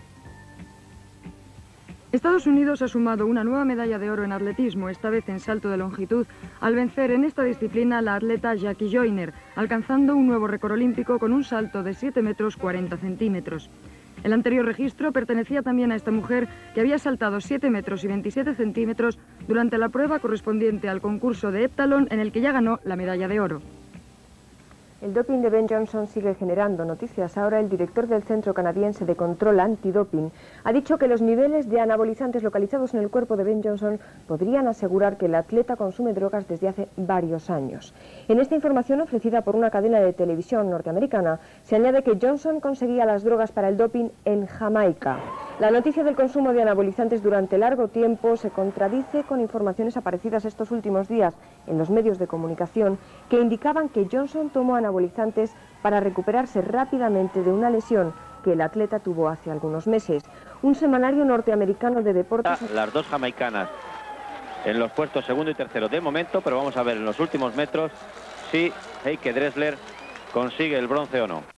Estados Unidos ha sumado una nueva medalla de oro en atletismo, esta vez en salto de longitud, al vencer en esta disciplina a la atleta Jackie Joyner, alcanzando un nuevo récord olímpico con un salto de 7 metros 40 centímetros. El anterior registro pertenecía también a esta mujer que había saltado 7 metros y 27 centímetros durante la prueba correspondiente al concurso de heptalón en el que ya ganó la medalla de oro. El doping de Ben Johnson sigue generando noticias. Ahora el director del Centro Canadiense de Control Antidoping ha dicho que los niveles de anabolizantes localizados en el cuerpo de Ben Johnson podrían asegurar que el atleta consume drogas desde hace varios años. En esta información ofrecida por una cadena de televisión norteamericana se añade que Johnson conseguía las drogas para el doping en Jamaica. La noticia del consumo de anabolizantes durante largo tiempo se contradice con informaciones aparecidas estos últimos días en los medios de comunicación que indicaban que Johnson tomó anabolizantes para recuperarse rápidamente de una lesión que el atleta tuvo hace algunos meses. Un semanario norteamericano de deportes... Las dos jamaicanas en los puestos segundo y tercero de momento, pero vamos a ver en los últimos metros si Heike Dressler consigue el bronce o no.